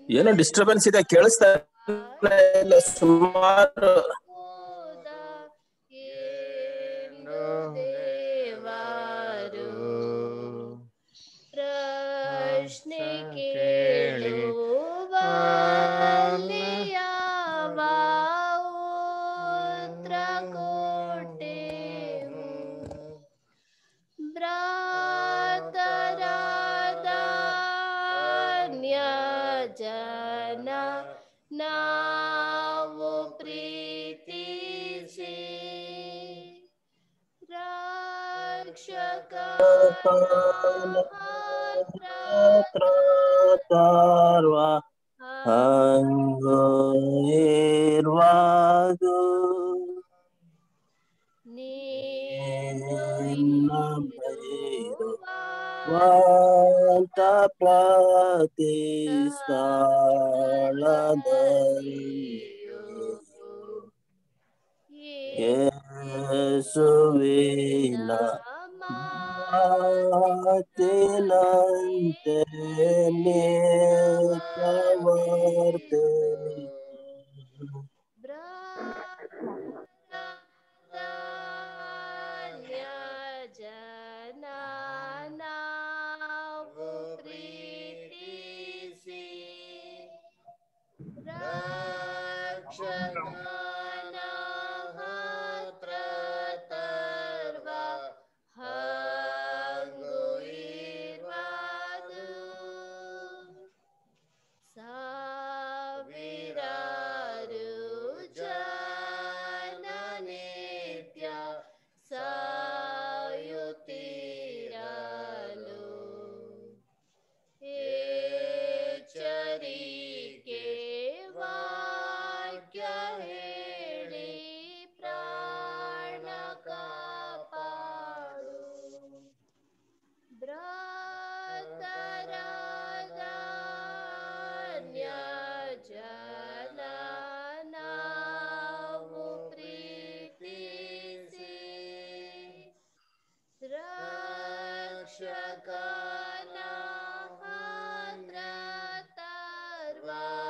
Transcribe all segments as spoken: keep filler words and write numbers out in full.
ಏನೋ ಡಿಸ್ಟರ್ಬೆನ್ಸ್ ಇದೆ, ಕೇಳಿಸ್ತಾ ಇಲ್ಲ ಸುಮಾರು. ಪ್ರಶ್ನೆ ಕೇಳುವ ಉತ್ತರ ಕೊಟ್ಟೆವು. ಭ್ರಾತರಾದ ಜನ ನಾವು ಪ್ರೀತಿಸಿ ತಾರ್ವ ಹಂಗೋ ಇರ್ವಾದು ವಾಂತ ಪ್ರತಿ ಸ್ಥಳದಲ್ಲಿಯೂ ಯೇಸುವಿನ ಮಾತಿನಂತೆ ನಿತ್ಯವಾರ್ತೆ ಜನ ನಾವು ಪ್ರೀತಿಸಿ ರಕ್ಷಕನ ಹತ್ರ ತರುವ ಹಂಗು ಇರುವುದು. ಸಾವಿರಾರು ಜನ ನಿತ್ಯ ಸಾಯುತ್ತಿರಲು ಎಚ್ಚರಿಕೆ ವಾಕ್ಯ ಹೇಳಿ ಪ್ರಾಣ ಕಾಪಾಡು. ಭ್ರಾತರಾದ ಜನ ನಾವು ಪ್ರೀತಿಸಿ ರಕ್ಷಕನ ಹತ್ರ ತರುವ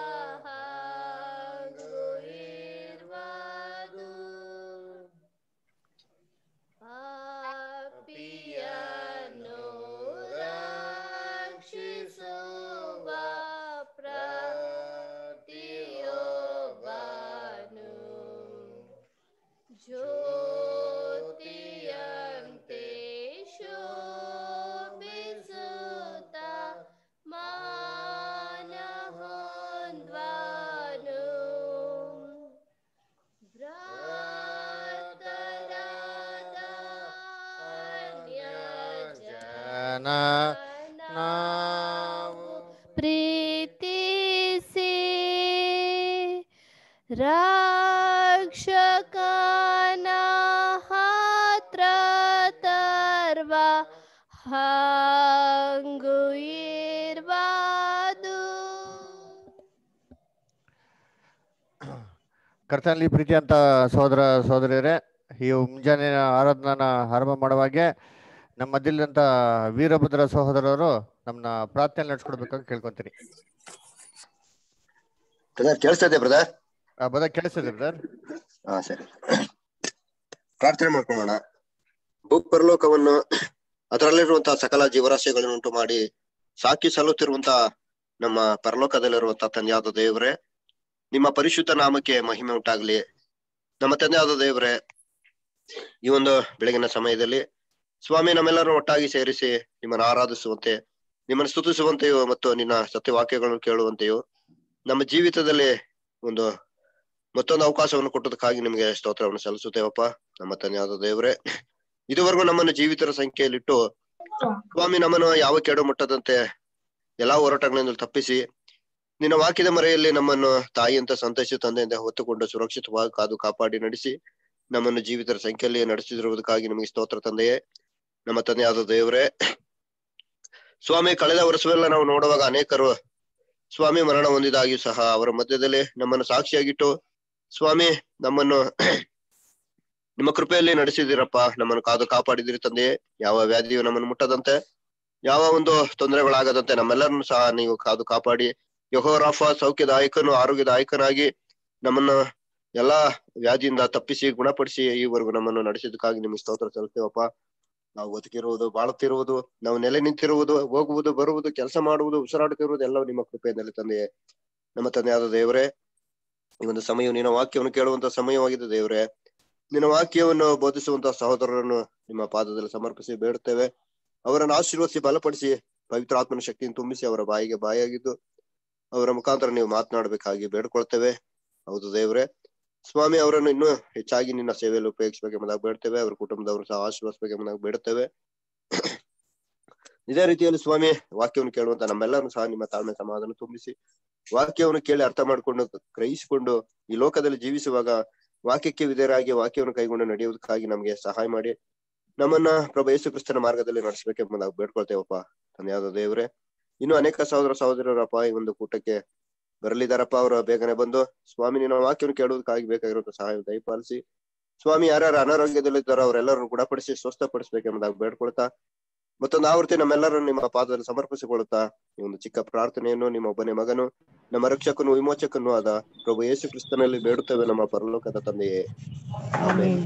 ಹಂಗು ಇರುವುದು. ಪಾಪಿಯನ್ನು ರಕ್ಷಿಸುವ ಪ್ರತಿಯೊಬ್ಬನು ಜ್ಯೋತಿಯಂತೆ ಶೋಭಿಸುತ್ತ ಮಾನ ಹೊಂದುವನು. ಭ್ರಾತರಾದ ಜನ ನಾವು ಪ್ರೀತಿಸಿ ರಕ್ಷಕನ ಹತ್ರ ತರುವ ಹಂಗು ಇರುವುದು. ಕರ್ತನಲ್ಲಿ ಪ್ರೀತಿ ಅಂತ ಸಹೋದರ ಸಹೋದರಿಯರೇ, ಈ ಮುಂಜಾನೆ ಆರಾಧನಾ ಆರಂಭ ಮಾಡುವಾಗೆ ನಮ್ಮ ಮಧ್ಯದಂತ ವೀರಭದ್ರ ಸಹೋದರರು ನಮ್ಮನ್ನ ಪ್ರಾರ್ಥನೆ ನಡೆಸ್ಕೊಡ್ಬೇಕಾಗಿ ಕೇಳ್ಕೊಂತೀನಿ. ಕೇಳಿಸ್ತಾ ಇದೆ ಬ್ರದರ್? ಬದ ಕೇಳಿಸ್ತದೆ ಬ್ರದರ್? ಹಾ ಸರಿ, ಪ್ರಾರ್ಥನೆ ಮಾಡ್ಕೊಳ್ಳೋಣ. ಭೂಪರಲೋಕವನ್ನು ಅದರಲ್ಲಿರುವಂತಹ ಸಕಲ ಜೀವರಾಶಿಗಳನ್ನು ಉಂಟು ಮಾಡಿ ಸಾಕಿ ಸಲ್ಲುತ್ತಿರುವಂತಹ ನಮ್ಮ ಪರಲೋಕದಲ್ಲಿರುವಂತಹ ತಂದೆಯಾದ ದೇವರೇ, ನಿಮ್ಮ ಪರಿಶುದ್ಧ ನಾಮಕ್ಕೆ ಮಹಿಮೆ ಉಂಟಾಗ್ಲಿ. ನಮ್ಮ ತಂದೆಯಾದ ದೇವರೇ, ಈ ಒಂದು ಬೆಳಗಿನ ಸಮಯದಲ್ಲಿ ಸ್ವಾಮಿ ನಮ್ಮೆಲ್ಲರೂ ಒಟ್ಟಾಗಿ ಸೇರಿಸಿ ನಿಮ್ಮನ್ನು ಆರಾಧಿಸುವಂತೆ, ನಿಮ್ಮನ್ನು ಸ್ತುತಿಸುವಂತೆಯೋ ಮತ್ತು ನಿನ್ನ ಸತ್ಯವಾಕ್ಯಗಳನ್ನು ಕೇಳುವಂತೆಯೋ ನಮ್ಮ ಜೀವಿತದಲ್ಲಿ ಒಂದು ಮತ್ತೊಂದು ಅವಕಾಶವನ್ನು ಕೊಟ್ಟದಕ್ಕಾಗಿ ನಿಮ್ಗೆ ಸ್ತೋತ್ರವನ್ನು ಸಲ್ಲಿಸುತ್ತೇವಪ್ಪ. ನಮ್ಮ ತಂದೆಯಾದ ದೇವರೇ, ಇದುವರೆಗೂ ನಮ್ಮನ್ನು ಜೀವಿತರ ಸಂಖ್ಯೆಯಲ್ಲಿಟ್ಟು ಸ್ವಾಮಿ ನಮ್ಮನ್ನು ಯಾವ ಕೆಡು ಮುಟ್ಟದಂತೆ ಎಲ್ಲಾ ಹೋರಾಟಗಳಿಂದ ತಪ್ಪಿಸಿ ನಿನ್ನ ವಾಕ್ಯದ ಮರೆಯಲ್ಲಿ ನಮ್ಮನ್ನು ತಾಯಿಯಂತ ಸಂತೈಸಿ ತಂದೆಯಿಂದ ಹೊತ್ತುಕೊಂಡು ಸುರಕ್ಷಿತವಾಗಿ ಕಾದು ಕಾಪಾಡಿ ನಡೆಸಿ ನಮ್ಮನ್ನು ಜೀವಿತರ ಸಂಖ್ಯೆಯಲ್ಲಿ ನಡೆಸಿದಿರುವುದಕ್ಕಾಗಿ ನಿಮಗೆ ಸ್ತೋತ್ರ ತಂದೆಯೇ. ನಮ್ಮ ತಂದೆಯಾದ ದೇವರೇ, ಸ್ವಾಮಿ ಕಳೆದ ವರ್ಷವೆಲ್ಲ ನಾವು ನೋಡುವಾಗ ಅನೇಕರು ಸ್ವಾಮಿ ಮರಣ ಹೊಂದಿದಾಗಿಯೂ ಸಹ ಅವರ ಮಧ್ಯದಲ್ಲಿ ನಮ್ಮನ್ನು ಸಾಕ್ಷಿಯಾಗಿಟ್ಟು ಸ್ವಾಮಿ ನಮ್ಮನ್ನು ನಿಮ್ಮ ಕೃಪೆಯಲ್ಲಿ ನಡೆಸಿದಿರಪ್ಪ. ನಮ್ಮನ್ನು ಕಾದು ಕಾಪಾಡಿದಿರಿ ತಂದೆಯೇ. ಯಾವ ವ್ಯಾಧಿಯು ನಮ್ಮನ್ನು ಮುಟ್ಟದಂತೆ, ಯಾವ ಒಂದು ತೊಂದರೆಗಳಾಗದಂತೆ ನಮ್ಮೆಲ್ಲರನ್ನು ಸಹ ನೀವು ಕಾದು ಕಾಪಾಡಿ ಯೆಹೋರಾಫ ಸೌಖ್ಯದಾಯಕನು ಆರೋಗ್ಯದಾಯಕನಾಗಿ ನಮ್ಮನ್ನ ಎಲ್ಲಾ ವ್ಯಾಧಿಯಿಂದ ತಪ್ಪಿಸಿ ಗುಣಪಡಿಸಿ ಈವರೆಗೂ ನಮ್ಮನ್ನು ನಡೆಸಿದ್ದಕ್ಕಾಗಿ ನಿಮ್ಗೆ ಸ್ತೋತ್ರ ಸಲ್ಲಿಸ್ತೇವಪ್ಪ. ನಾವು ಬದುಕಿರುವುದು, ಬಾಳುತ್ತಿರುವುದು, ನಾವು ನೆಲೆ ನಿಂತಿರುವುದು, ಹೋಗುವುದು, ಬರುವುದು, ಕೆಲಸ ಮಾಡುವುದು, ಉಸಿರಾಡುತ್ತಿರುವುದು ಎಲ್ಲವೂ ನಿಮ್ಮ ಕೃಪೆಯಲ್ಲಿ ತಂದೆಯೇ. ನಮ್ಮ ತಂದೆಯಾದ ದೇವರೇ, ಈ ಒಂದು ಸಮಯ ನಿನ್ನ ವಾಕ್ಯವನ್ನು ಕೇಳುವಂತ ಸಮಯವಾಗಿದೆ ದೇವರೇ. ನಿನ್ನ ವಾಕ್ಯವನ್ನು ಬೋಧಿಸುವಂತ ಸಹೋದರರನ್ನು ನಿಮ್ಮ ಪಾದದಲ್ಲಿ ಸಮರ್ಪಿಸಿ ಬೇಡುತ್ತೇವೆ. ಅವರನ್ನು ಆಶೀರ್ವದಿಸಿ ಬಲಪಡಿಸಿ ಪವಿತ್ರ ಆತ್ಮನ ಶಕ್ತಿಯನ್ನು ತುಂಬಿಸಿ ಅವರ ಬಾಯಿಗೆ ಬಾಯಾಗಿದ್ದು ಅವರ ಮುಖಾಂತರ ನೀವು ಮಾತನಾಡಬೇಕಾಗಿ ಬೇಡ್ಕೊಳ್ತೇವೆ. ಹೌದು ದೇವರೇ, ಸ್ವಾಮಿ ಅವರನ್ನು ಇನ್ನೂ ಹೆಚ್ಚಾಗಿ ನಿನ್ನ ಸೇವೆಯಲ್ಲಿ ಉಪಯೋಗಿಸಬೇಕೆಂಬುದಾಗಿ ಬೇಡ್ತೇವೆ. ಅವರ ಕುಟುಂಬದವರು ಸಹ ಆಶೀರ್ವದಿಸಬೇಕೆಂಬುದಾಗಿ ಬೇಡುತ್ತೇವೆ. ಇದೇ ರೀತಿಯಲ್ಲಿ ಸ್ವಾಮಿ ವಾಕ್ಯವನ್ನು ಕೇಳುವಂತ ನಮ್ಮೆಲ್ಲರನ್ನು ಸಹ ನಿಮ್ಮ ತಾಳ್ಮೆ ಸಮಾಧಾನ ತುಂಬಿಸಿ ವಾಕ್ಯವನ್ನು ಕೇಳಿ ಅರ್ಥ ಮಾಡಿಕೊಂಡು ಗ್ರಹಿಸಿಕೊಂಡು ಈ ಲೋಕದಲ್ಲಿ ಜೀವಿಸುವಾಗ ವಾಕ್ಯಕ್ಕೆ ವಿಧೇಯರಾಗಿ ವಾಕ್ಯವನ್ನು ಕೈಗೊಂಡು ನಡೆಯುವುದಕ್ಕಾಗಿ ನಮ್ಗೆ ಸಹಾಯ ಮಾಡಿ ನಮ್ಮನ್ನ ಪ್ರಭು ಯೇಸು ಕ್ರಿಸ್ತನ ಮಾರ್ಗದಲ್ಲಿ ನಡೆಸಬೇಕೆಂಬುದಾಗಿ ಬೇಡ್ಕೊಳ್ತೇವಪ್ಪ. ತಂದೆಯಾದ ದೇವರೇ, ಇನ್ನು ಅನೇಕ ಸಹೋದರ ಸಹೋದರರಪ್ಪ ಈ ಒಂದು ಕೂಟಕ್ಕೆ ಬರಲಿದ್ದಾರಪ್ಪ. ಅವರು ಬೇಗನೆ ಬಂದು ಸ್ವಾಮಿ ನಿನ್ನ ವಾಕ್ಯವನ್ನು ಕೇಳುವುದಕ್ಕಾಗಿ ಬೇಕಾಗಿರುವಂತ ಸಹಾಯ ದಯಪಾಲಿಸಿ ಸ್ವಾಮಿ ಯಾರ್ಯಾರು ಅನಾರೋಗ್ಯದಲ್ಲಿದ್ದಾರೋ ಅವರೆಲ್ಲರನ್ನು ಗುಣಪಡಿಸಿ ಸ್ವಸ್ಥಪಡಿಸಬೇಕೆಂಬುದಾಗಿ ಬೇಡ್ಕೊಳ್ತಾ ಮತ್ತೊಂದು ಆವೃತ್ತಿ ನಮ್ಮೆಲ್ಲರನ್ನು ನಿಮ್ಮ ಪಾದದಲ್ಲಿ ಸಮರ್ಪಿಸಿಕೊಳ್ಳುತ್ತಾ ಈ ಒಂದು ಚಿಕ್ಕ ಪ್ರಾರ್ಥನೆಯನ್ನು ನಿಮ್ಮ ಒಬ್ಬನೇ ಮಗನು ನಮ್ಮ ರಕ್ಷಕನು ವಿಮೋಚಕನು ಆದ ಪ್ರಭು ಯೇಸು ಕ್ರಿಸ್ತನಲ್ಲಿ ಬೇಡುತ್ತೇವೆ ನಮ್ಮ ಪರಲೋಕದ ತಂದೆಯೇ, ಆಮೆನ್.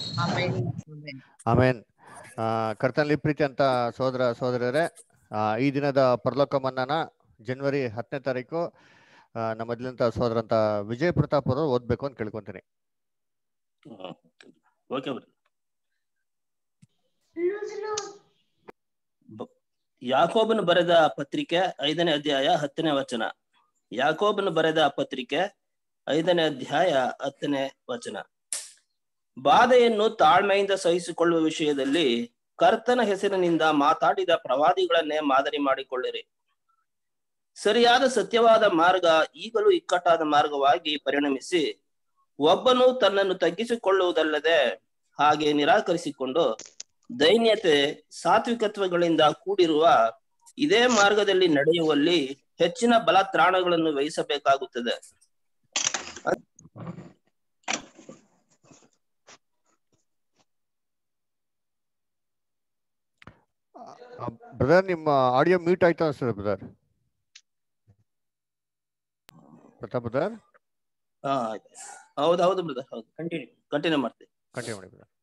ಆಮೇನ್. ಆ ಕರ್ತನಲ್ಲಿ ಪ್ರೀತಿ ಅಂತ ಸಹೋದರ ಸಹೋದರರೇ, ಆ ಈ ದಿನದ ಪರಲೋಕ ಮನ್ನಾನ ಜನವರಿ ಹತ್ತನೇ ತಾರೀಕು ನಮ್ಮ ಮೊದಲಿನಂತ ಸಹೋದರ ಅಂತ ವಿಜಯ್ ಪ್ರತಾಪ್ ಅವರು ಓದ್ಬೇಕು ಅಂತ ಕೇಳ್ಕೊಂತೀನಿ. ಯಾಕೋಬನು ಬರೆದ ಪತ್ರಿಕೆ ಐದನೇ ಅಧ್ಯಾಯ ಹತ್ತನೇ ವಚನ. ಯಾಕೋಬನು ಬರೆದ ಪತ್ರಿಕೆ ಐದನೇ ಅಧ್ಯಾಯ ಹತ್ತನೇ ವಚನ. ಬಾಧೆಯನ್ನು ತಾಳ್ಮೆಯಿಂದ ಸಹಿಸಿಕೊಳ್ಳುವ ವಿಷಯದಲ್ಲಿ ಕರ್ತನ ಹೆಸರಿನಿಂದ ಮಾತಾಡಿದ ಪ್ರವಾದಿಗಳನ್ನೇ ಮಾದರಿ ಮಾಡಿಕೊಳ್ಳಿರಿ. ಸರಿಯಾದ ಸತ್ಯವಾದ ಮಾರ್ಗ ಈಗಲೂ ಇಕ್ಕಟ್ಟಾದ ಮಾರ್ಗವಾಗಿ ಪರಿಣಮಿಸಿ ಒಬ್ಬನು ತನ್ನನ್ನು ತಗ್ಗಿಸಿಕೊಳ್ಳುವುದಲ್ಲದೆ ಹಾಗೆ ನಿರಾಕರಿಸಿಕೊಂಡು ದೈನ್ಯತೆ ಸಾತ್ವಿಕತ್ವಗಳಿಂದ ಕೂಡಿರುವ ಇದೇ ಮಾರ್ಗದಲ್ಲಿ ನಡೆಯುವಲ್ಲಿ ಹೆಚ್ಚಿನ ಬಲ ತ್ರಾಣಗಳನ್ನು ವಹಿಸಬೇಕಾಗುತ್ತದೆ. ಬ್ರದರ್, ನಿಮ್ಮ ಆಡಿಯೋ ಮ್ಯೂಟ್ ಆಯ್ತು ಅನ್ಸ್ತದೆ ಬ್ರದರ್. ಪ್ರತಾಪ್ ಬ್ರದರ್. ಹಾ ಆಯ್ತು. ಹೌದು ಹೌದು ಬ್ರದರ್, ಹೌದು. ಕಂಟಿನ್ಯೂ ಕಂಟಿನ್ಯೂ ಮಾಡ್ತೀವಿ. ಕಂಟಿನ್ಯೂ ಮಾಡಿ ಬ್ರದರ್.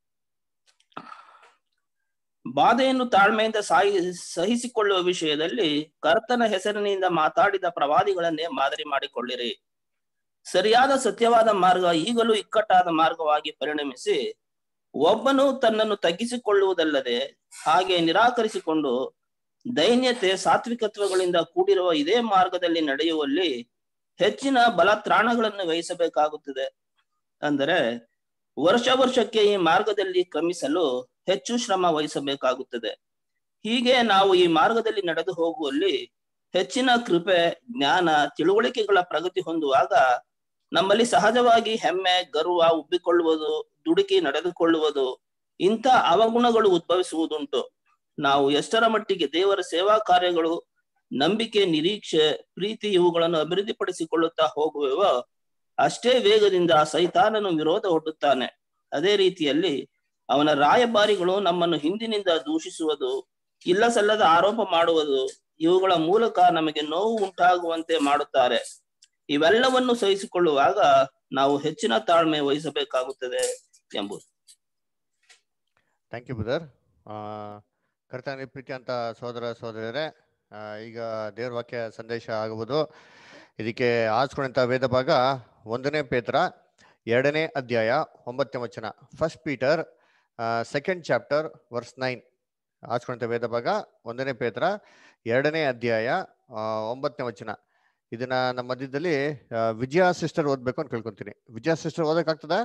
ಬಾಧೆಯನ್ನು ತಾಳ್ಮೆಯಿಂದ ಸಾಯಿ ಸಹಿಸಿಕೊಳ್ಳುವ ವಿಷಯದಲ್ಲಿ ಕರ್ತನ ಹೆಸರಿನಿಂದ ಮಾತಾಡಿದ ಪ್ರವಾದಿಗಳನ್ನೇ ಮಾದರಿ ಮಾಡಿಕೊಳ್ಳಿರಿ. ಸರಿಯಾದ ಸತ್ಯವಾದ ಮಾರ್ಗ ಈಗಲೂ ಇಕ್ಕಟ್ಟಾದ ಮಾರ್ಗವಾಗಿ ಪರಿಣಮಿಸಿ ಒಬ್ಬನು ತನ್ನನ್ನು ತಗ್ಗಿಸಿಕೊಳ್ಳುವುದಲ್ಲದೆ ಹಾಗೆ ನಿರಾಕರಿಸಿಕೊಂಡು ದೈನ್ಯತೆ ಸಾತ್ವಿಕತ್ವಗಳಿಂದ ಕೂಡಿರುವ ಇದೇ ಮಾರ್ಗದಲ್ಲಿ ನಡೆಯುವಲ್ಲಿ ಹೆಚ್ಚಿನ ಬಲ ತ್ರಾಣಗಳನ್ನು ವಹಿಸಬೇಕಾಗುತ್ತದೆ. ಅಂದರೆ ವರ್ಷ ವರ್ಷಕ್ಕೆ ಈ ಮಾರ್ಗದಲ್ಲಿ ಕ್ರಮಿಸಲು ಹೆಚ್ಚು ಶ್ರಮ ವಹಿಸಬೇಕಾಗುತ್ತದೆ. ಹೀಗೆ ನಾವು ಈ ಮಾರ್ಗದಲ್ಲಿ ನಡೆದು ಹೋಗುವಲ್ಲಿ ಹೆಚ್ಚಿನ ಕೃಪೆ, ಜ್ಞಾನ, ತಿಳುವಳಿಕೆಗಳ ಪ್ರಗತಿ ಹೊಂದುವಾಗ ನಮ್ಮಲ್ಲಿ ಸಹಜವಾಗಿ ಹೆಮ್ಮೆ, ಗರ್ವ, ಉಬ್ಬಿಕೊಳ್ಳುವುದು, ದುಡುಕಿ ನಡೆದುಕೊಳ್ಳುವುದು ಇಂಥ ಅವಗುಣಗಳು ಉದ್ಭವಿಸುವುದುಂಟು. ನಾವು ಎಷ್ಟರ ಮಟ್ಟಿಗೆ ದೇವರ ಸೇವಾ ಕಾರ್ಯಗಳು, ನಂಬಿಕೆ, ನಿರೀಕ್ಷೆ, ಪ್ರೀತಿ ಇವುಗಳನ್ನು ಅಭಿವೃದ್ಧಿಪಡಿಸಿಕೊಳ್ಳುತ್ತಾ ಹೋಗುವೆವೋ ಅಷ್ಟೇ ವೇಗದಿಂದ ಸೈತಾನನು ವಿರೋಧ ಒಡ್ಡುತ್ತಾನೆ. ಅದೇ ರೀತಿಯಲ್ಲಿ ಅವನ ರಾಯಭಾರಿಗಳು ನಮ್ಮನ್ನು ಹಿಂದಿನಿಂದ ದೂಷಿಸುವುದು, ಇಲ್ಲ ಸಲ್ಲದ ಆರೋಪ ಮಾಡುವುದು, ಇವುಗಳ ಮೂಲಕ ನಮಗೆ ನೋವು ಉಂಟಾಗುವಂತೆ ಮಾಡುತ್ತಾರೆ. ಇವೆಲ್ಲವನ್ನು ಸಹಿಸಿಕೊಳ್ಳುವಾಗ ನಾವು ಹೆಚ್ಚಿನ ತಾಳ್ಮೆ ವಹಿಸಬೇಕಾಗುತ್ತದೆ ಎಂಬುದು. Thank you brother. ಕರ್ತನ ಪ್ರೀತಿ ಅಂತ ಸಹೋದರ ಸಹೋದರರೇ, ಈಗ ದೇವ್ರ ವಾಕ್ಯ ಸಂದೇಶ ಆಗುವುದು. ಇದಕ್ಕೆ ಆರಿಸ್ಕೊಂಡಂತ ವೇದ ಭಾಗ ಒಂದನೇ ಪೇತ್ರ ಎರಡನೇ ಅಧ್ಯಾಯ ಒಂಬತ್ತನೇ ವಚನ. First Peter second chapter verse nine. ಆರಿಸ್ಕೊಂಡಂತ ವೇದ ಭಾಗ ಒಂದನೇ ಪೇತ್ರ ಎರಡನೇ ಅಧ್ಯಾಯ ಒಂಬತ್ತನೇ ವಚನ. ಇದನ್ನ ನಮ್ಮ ಮಧ್ಯದಲ್ಲಿ ವಿಜಯ ಸಿಸ್ಟರ್ ಓದ್ಬೇಕು ಅಂತ ಕೇಳ್ಕೊಂತೀನಿ. ವಿಜಯ ಸಿಸ್ಟರ್ ಓದಕ್ಕಾಗ್ತದ